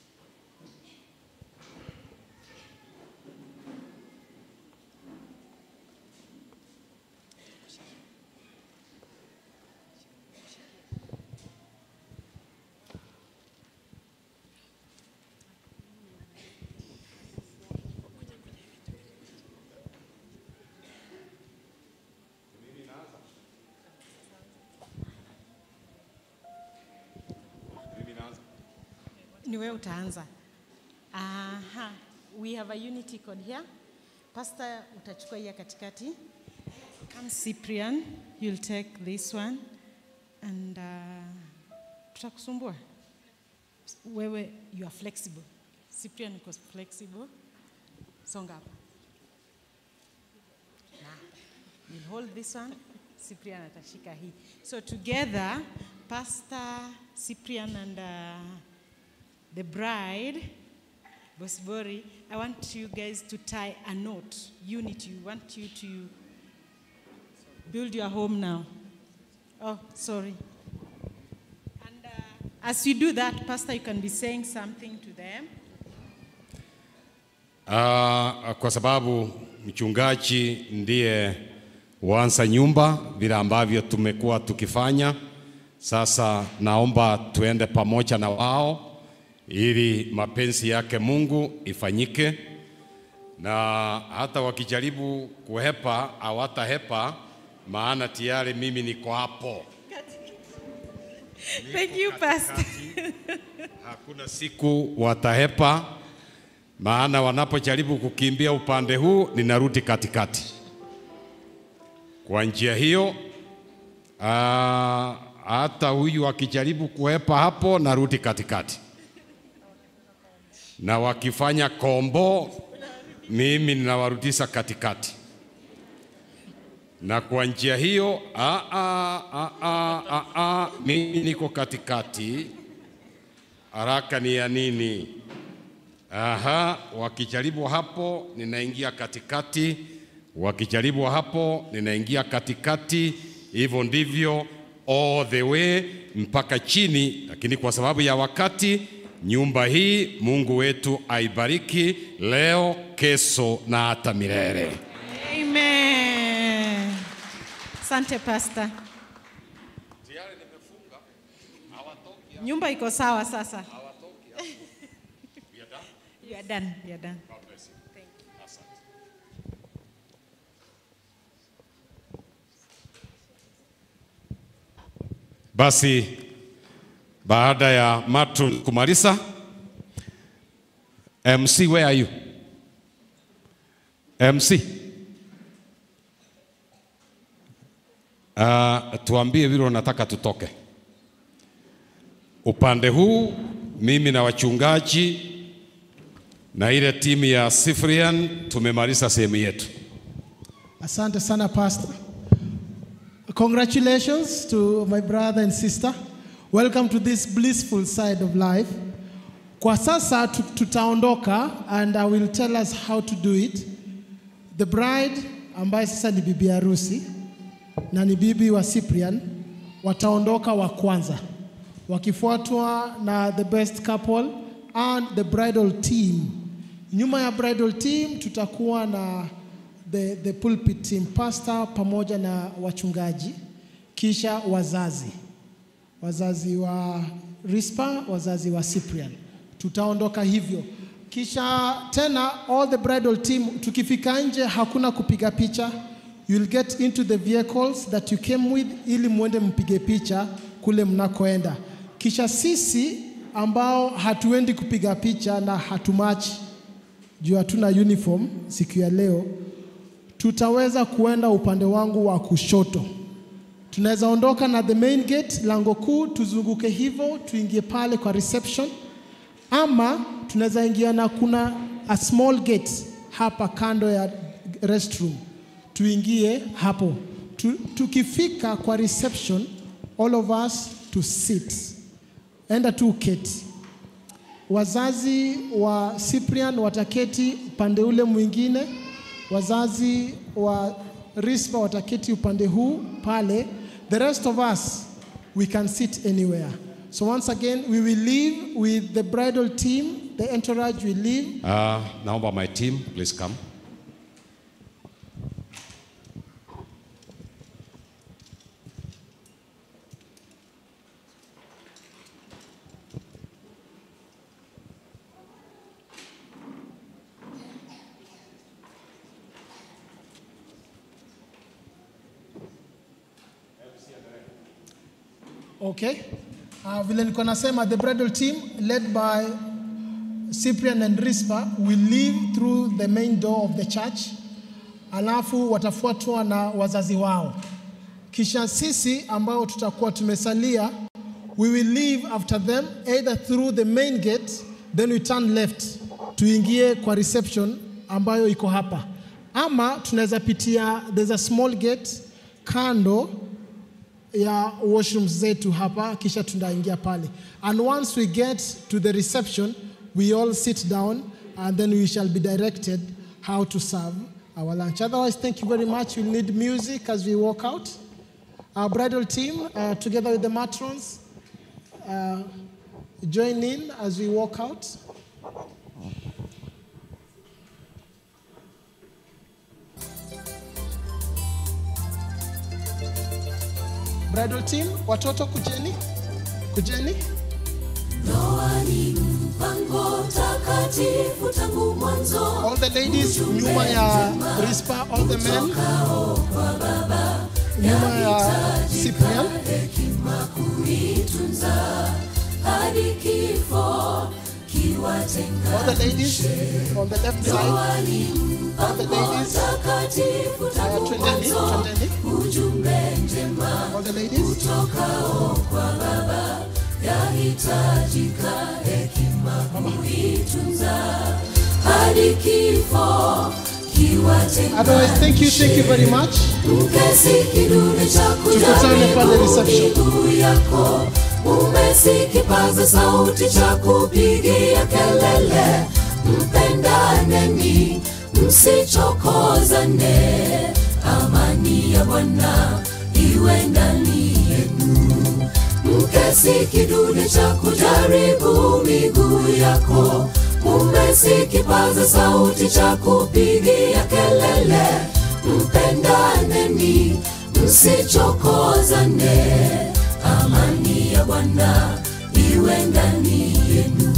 Ni wewe utaanza. Aha. We have a unity code here. Pastor utachukua hii katikati. Come Cyprian, you'll take this one. And uh, tutakusumbua. Wewe, you are flexible. Cyprian was flexible. Songa hapa. Now, you'll hold this one. Cyprian atashika hii. So together, Pastor Cyprian and uh, the bride, Bosbori, I want you guys to tie a knot. Unity. We want you to build your home now. Oh, sorry. And uh, as you do that, Pastor, you can be saying something to them. Uh, kwa sababu mchungaji ndiye huanza nyumba vile ambavyo tumekuwa tukifanya. Sasa naomba tuende pamoja na wao ili mapenzi yake Mungu ifanyike, na hata wakijaribu kuhepa hawatahepa, maana tayari mimi niko hapo. Thank you, Pastor. Hakuna siku watahepa, maana wanapojaribu kukimbia upande huu ninarudi katikati. Kwa njia hiyo aa, hata huyu akijaribu kuhepa hapo narudi katikati. Na wakifanya kombo mimi ninawarudisha katikati. Na kwa njia hiyo a a a a a, a mimi niko katikati. Haraka ni ya nini? Aha, wakijaribu hapo ninaingia katikati. Wakijaribu hapo ninaingia katikati. Hivyo ndivyo all the way mpaka chini, lakini kwa sababu ya wakati, nyumba hii Mungu wetu aibariki leo, kesho na hata milele. Amen. Asante Pastor. Nyumba iko sawa sasa. You are done. You are done. God bless you. Thank you. Asante. Basi baada ya Matron kumaliza, M C, where are you? M C. Uh, tuambie vile unataka tutoke. Upande huu mimi na wachungaji na ile timu ya Cyprian tumemaliza sehemu yetu. Asante sana Pastor. Congratulations to my brother and sister. Welcome to this blissful side of life. Kwa sasa tutaondoka and I will tell us how to do it. The bride ambaye sasa ni bibi harusi na ni bibi wa Cyprian wataondoka wa kwanza, wakifuatwa na the best couple and the bridal team. Nyuma ya bridal team tutakuwa na the, the pulpit team, pastor pamoja na wachungaji, kisha wazazi. Wazazi wa Risper, wazazi wa Cyprian. Tutaondoka hivyo. Kisha tena all the bridal team, tukifika nje hakuna kupiga picha. You'll get into the vehicles that you came with ili muende mpige picha kule mnakoenda. Kisha sisi ambao hatuendi kupiga picha na hatumachi juu hatuna uniform siku ya leo, tutaweza kuenda upande wangu wa kushoto. Tunaweza ondoka na the main gate, lango kuu, tuzunguke hivyo tuingie pale kwa reception, ama tunaweza ingia na kuna a small gate hapa kando ya restroom, tuingie hapo. Tukifika kwa reception, all of us to sit. Enda tu keti. Wazazi wa Cyprian wataketi upande ule mwingine, wazazi wa Risper wataketi upande huu pale. The rest of us, we can sit anywhere. So once again, we will leave with the bridal team, the entourage will leave. Uh, naomba my team, please come. Okay. Uh, vile niko nasema, the bridal team led by Cyprian and Risper will leave through the main door of the church, alafu watafuatwa na wazazi wao. Kisha sisi ambao tutakuwa tumesalia, we will leave after them either through the main gate, then we turn left tuingie kwa reception ambayo iko hapa, ama tunaweza pitia, there's a small gate kando ya washrooms zetu hapa, kisha tunaingia pale. And once we get to the reception, we all sit down and then we shall be directed how to serve our lunch. Otherwise, thank you very much. We'll need music as we walk out. Our bridal team, uh, together with the matrons, uh, join in as we walk out. Bridal team, watoto kujeni, kujeni. Ndoa ni mpango takatifu tangu mwanzo. All the ladies nyuma ya Risper, all the men nyuma ya Cyprian. Hekima kuitunza hadi kifo kiwatenganishe. All the ladies on the left side. All the ladies. Aya, twendeni, twendeni. Ujumbe njema all the ladies utokao kwa Baba, yahitajika hekima kuitunza hadi kifo kiwatenganishe. Otherwise, thank you, thank you very much. Mkesi kidude cha kujaribu miguu yako, umesi kipaza sauti cha kupigia kelele. Mpendaneni, msichokozane, amani ya Bwana iwe ndani yenu. Mkesi kidude cha kujaribu miguu yako, umesi kipaza sauti cha kupigia kelele. Mpendaneni, msichokozane, amani ya Bwana iwe ndani yenu.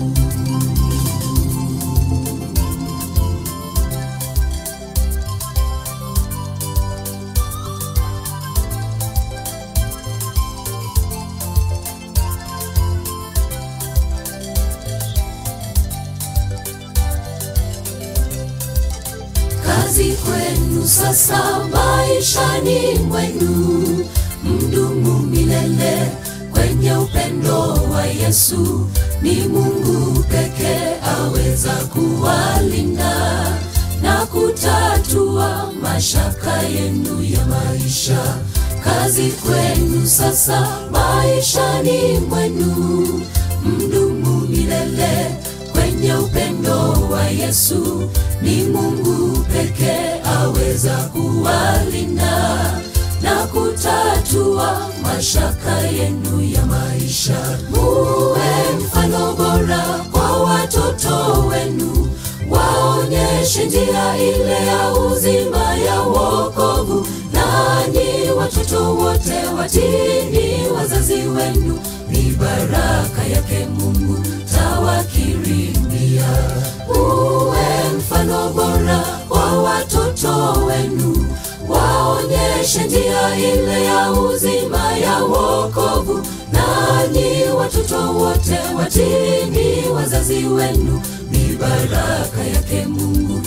Kazi kwenu sasa maishani mwenu, mdumu milele kwenye upendo wa Yesu. Ni Mungu pekee aweza kuwalinda na kutatua mashaka yenu ya maisha. Kazi kwenu sasa maishani mwenu, mdumu milele kwenye upendo wa Yesu. Ni Mungu pekee aweza kuwalinda na kutatua mashaka yenu ya maisha. Muwe mfano bora kwa watoto wenu, waonyeshe njia ile ya uzima ya wokovu. Nanyi watoto wote watini wazazi wenu, ni baraka yake Mungu tawakirimia. Uwe mfano bora kwa watoto wenu, waonyeshe njia ile ya uzima ya wokovu. Nanyi watoto wote watini wazazi wenu, ni baraka yake Mungu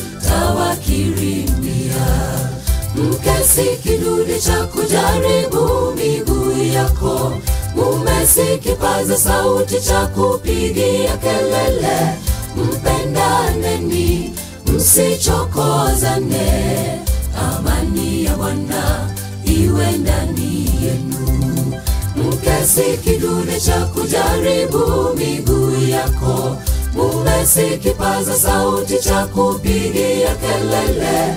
tawakirimia. Mkesi kidude cha kujaribu miguu yako, umesi kipaza sauti cha kupigia kelele. Mpendaneni, msichokozane, amani ya Bwana iwe ndani yenu. Mkesi kidude cha kujaribu miguu yako, umesi kipaza sauti cha kupigia kelele.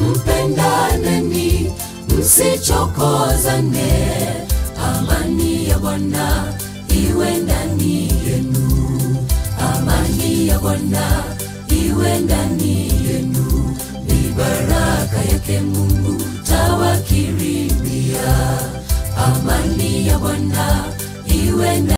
Mpendaneni, msichokozane, amani ya Bwana iwe ndani yenu. Amani ya Bwana iwe ndani yenu, ni baraka yake Mungu tawakirimia. Amani ya Bwana iwe ndani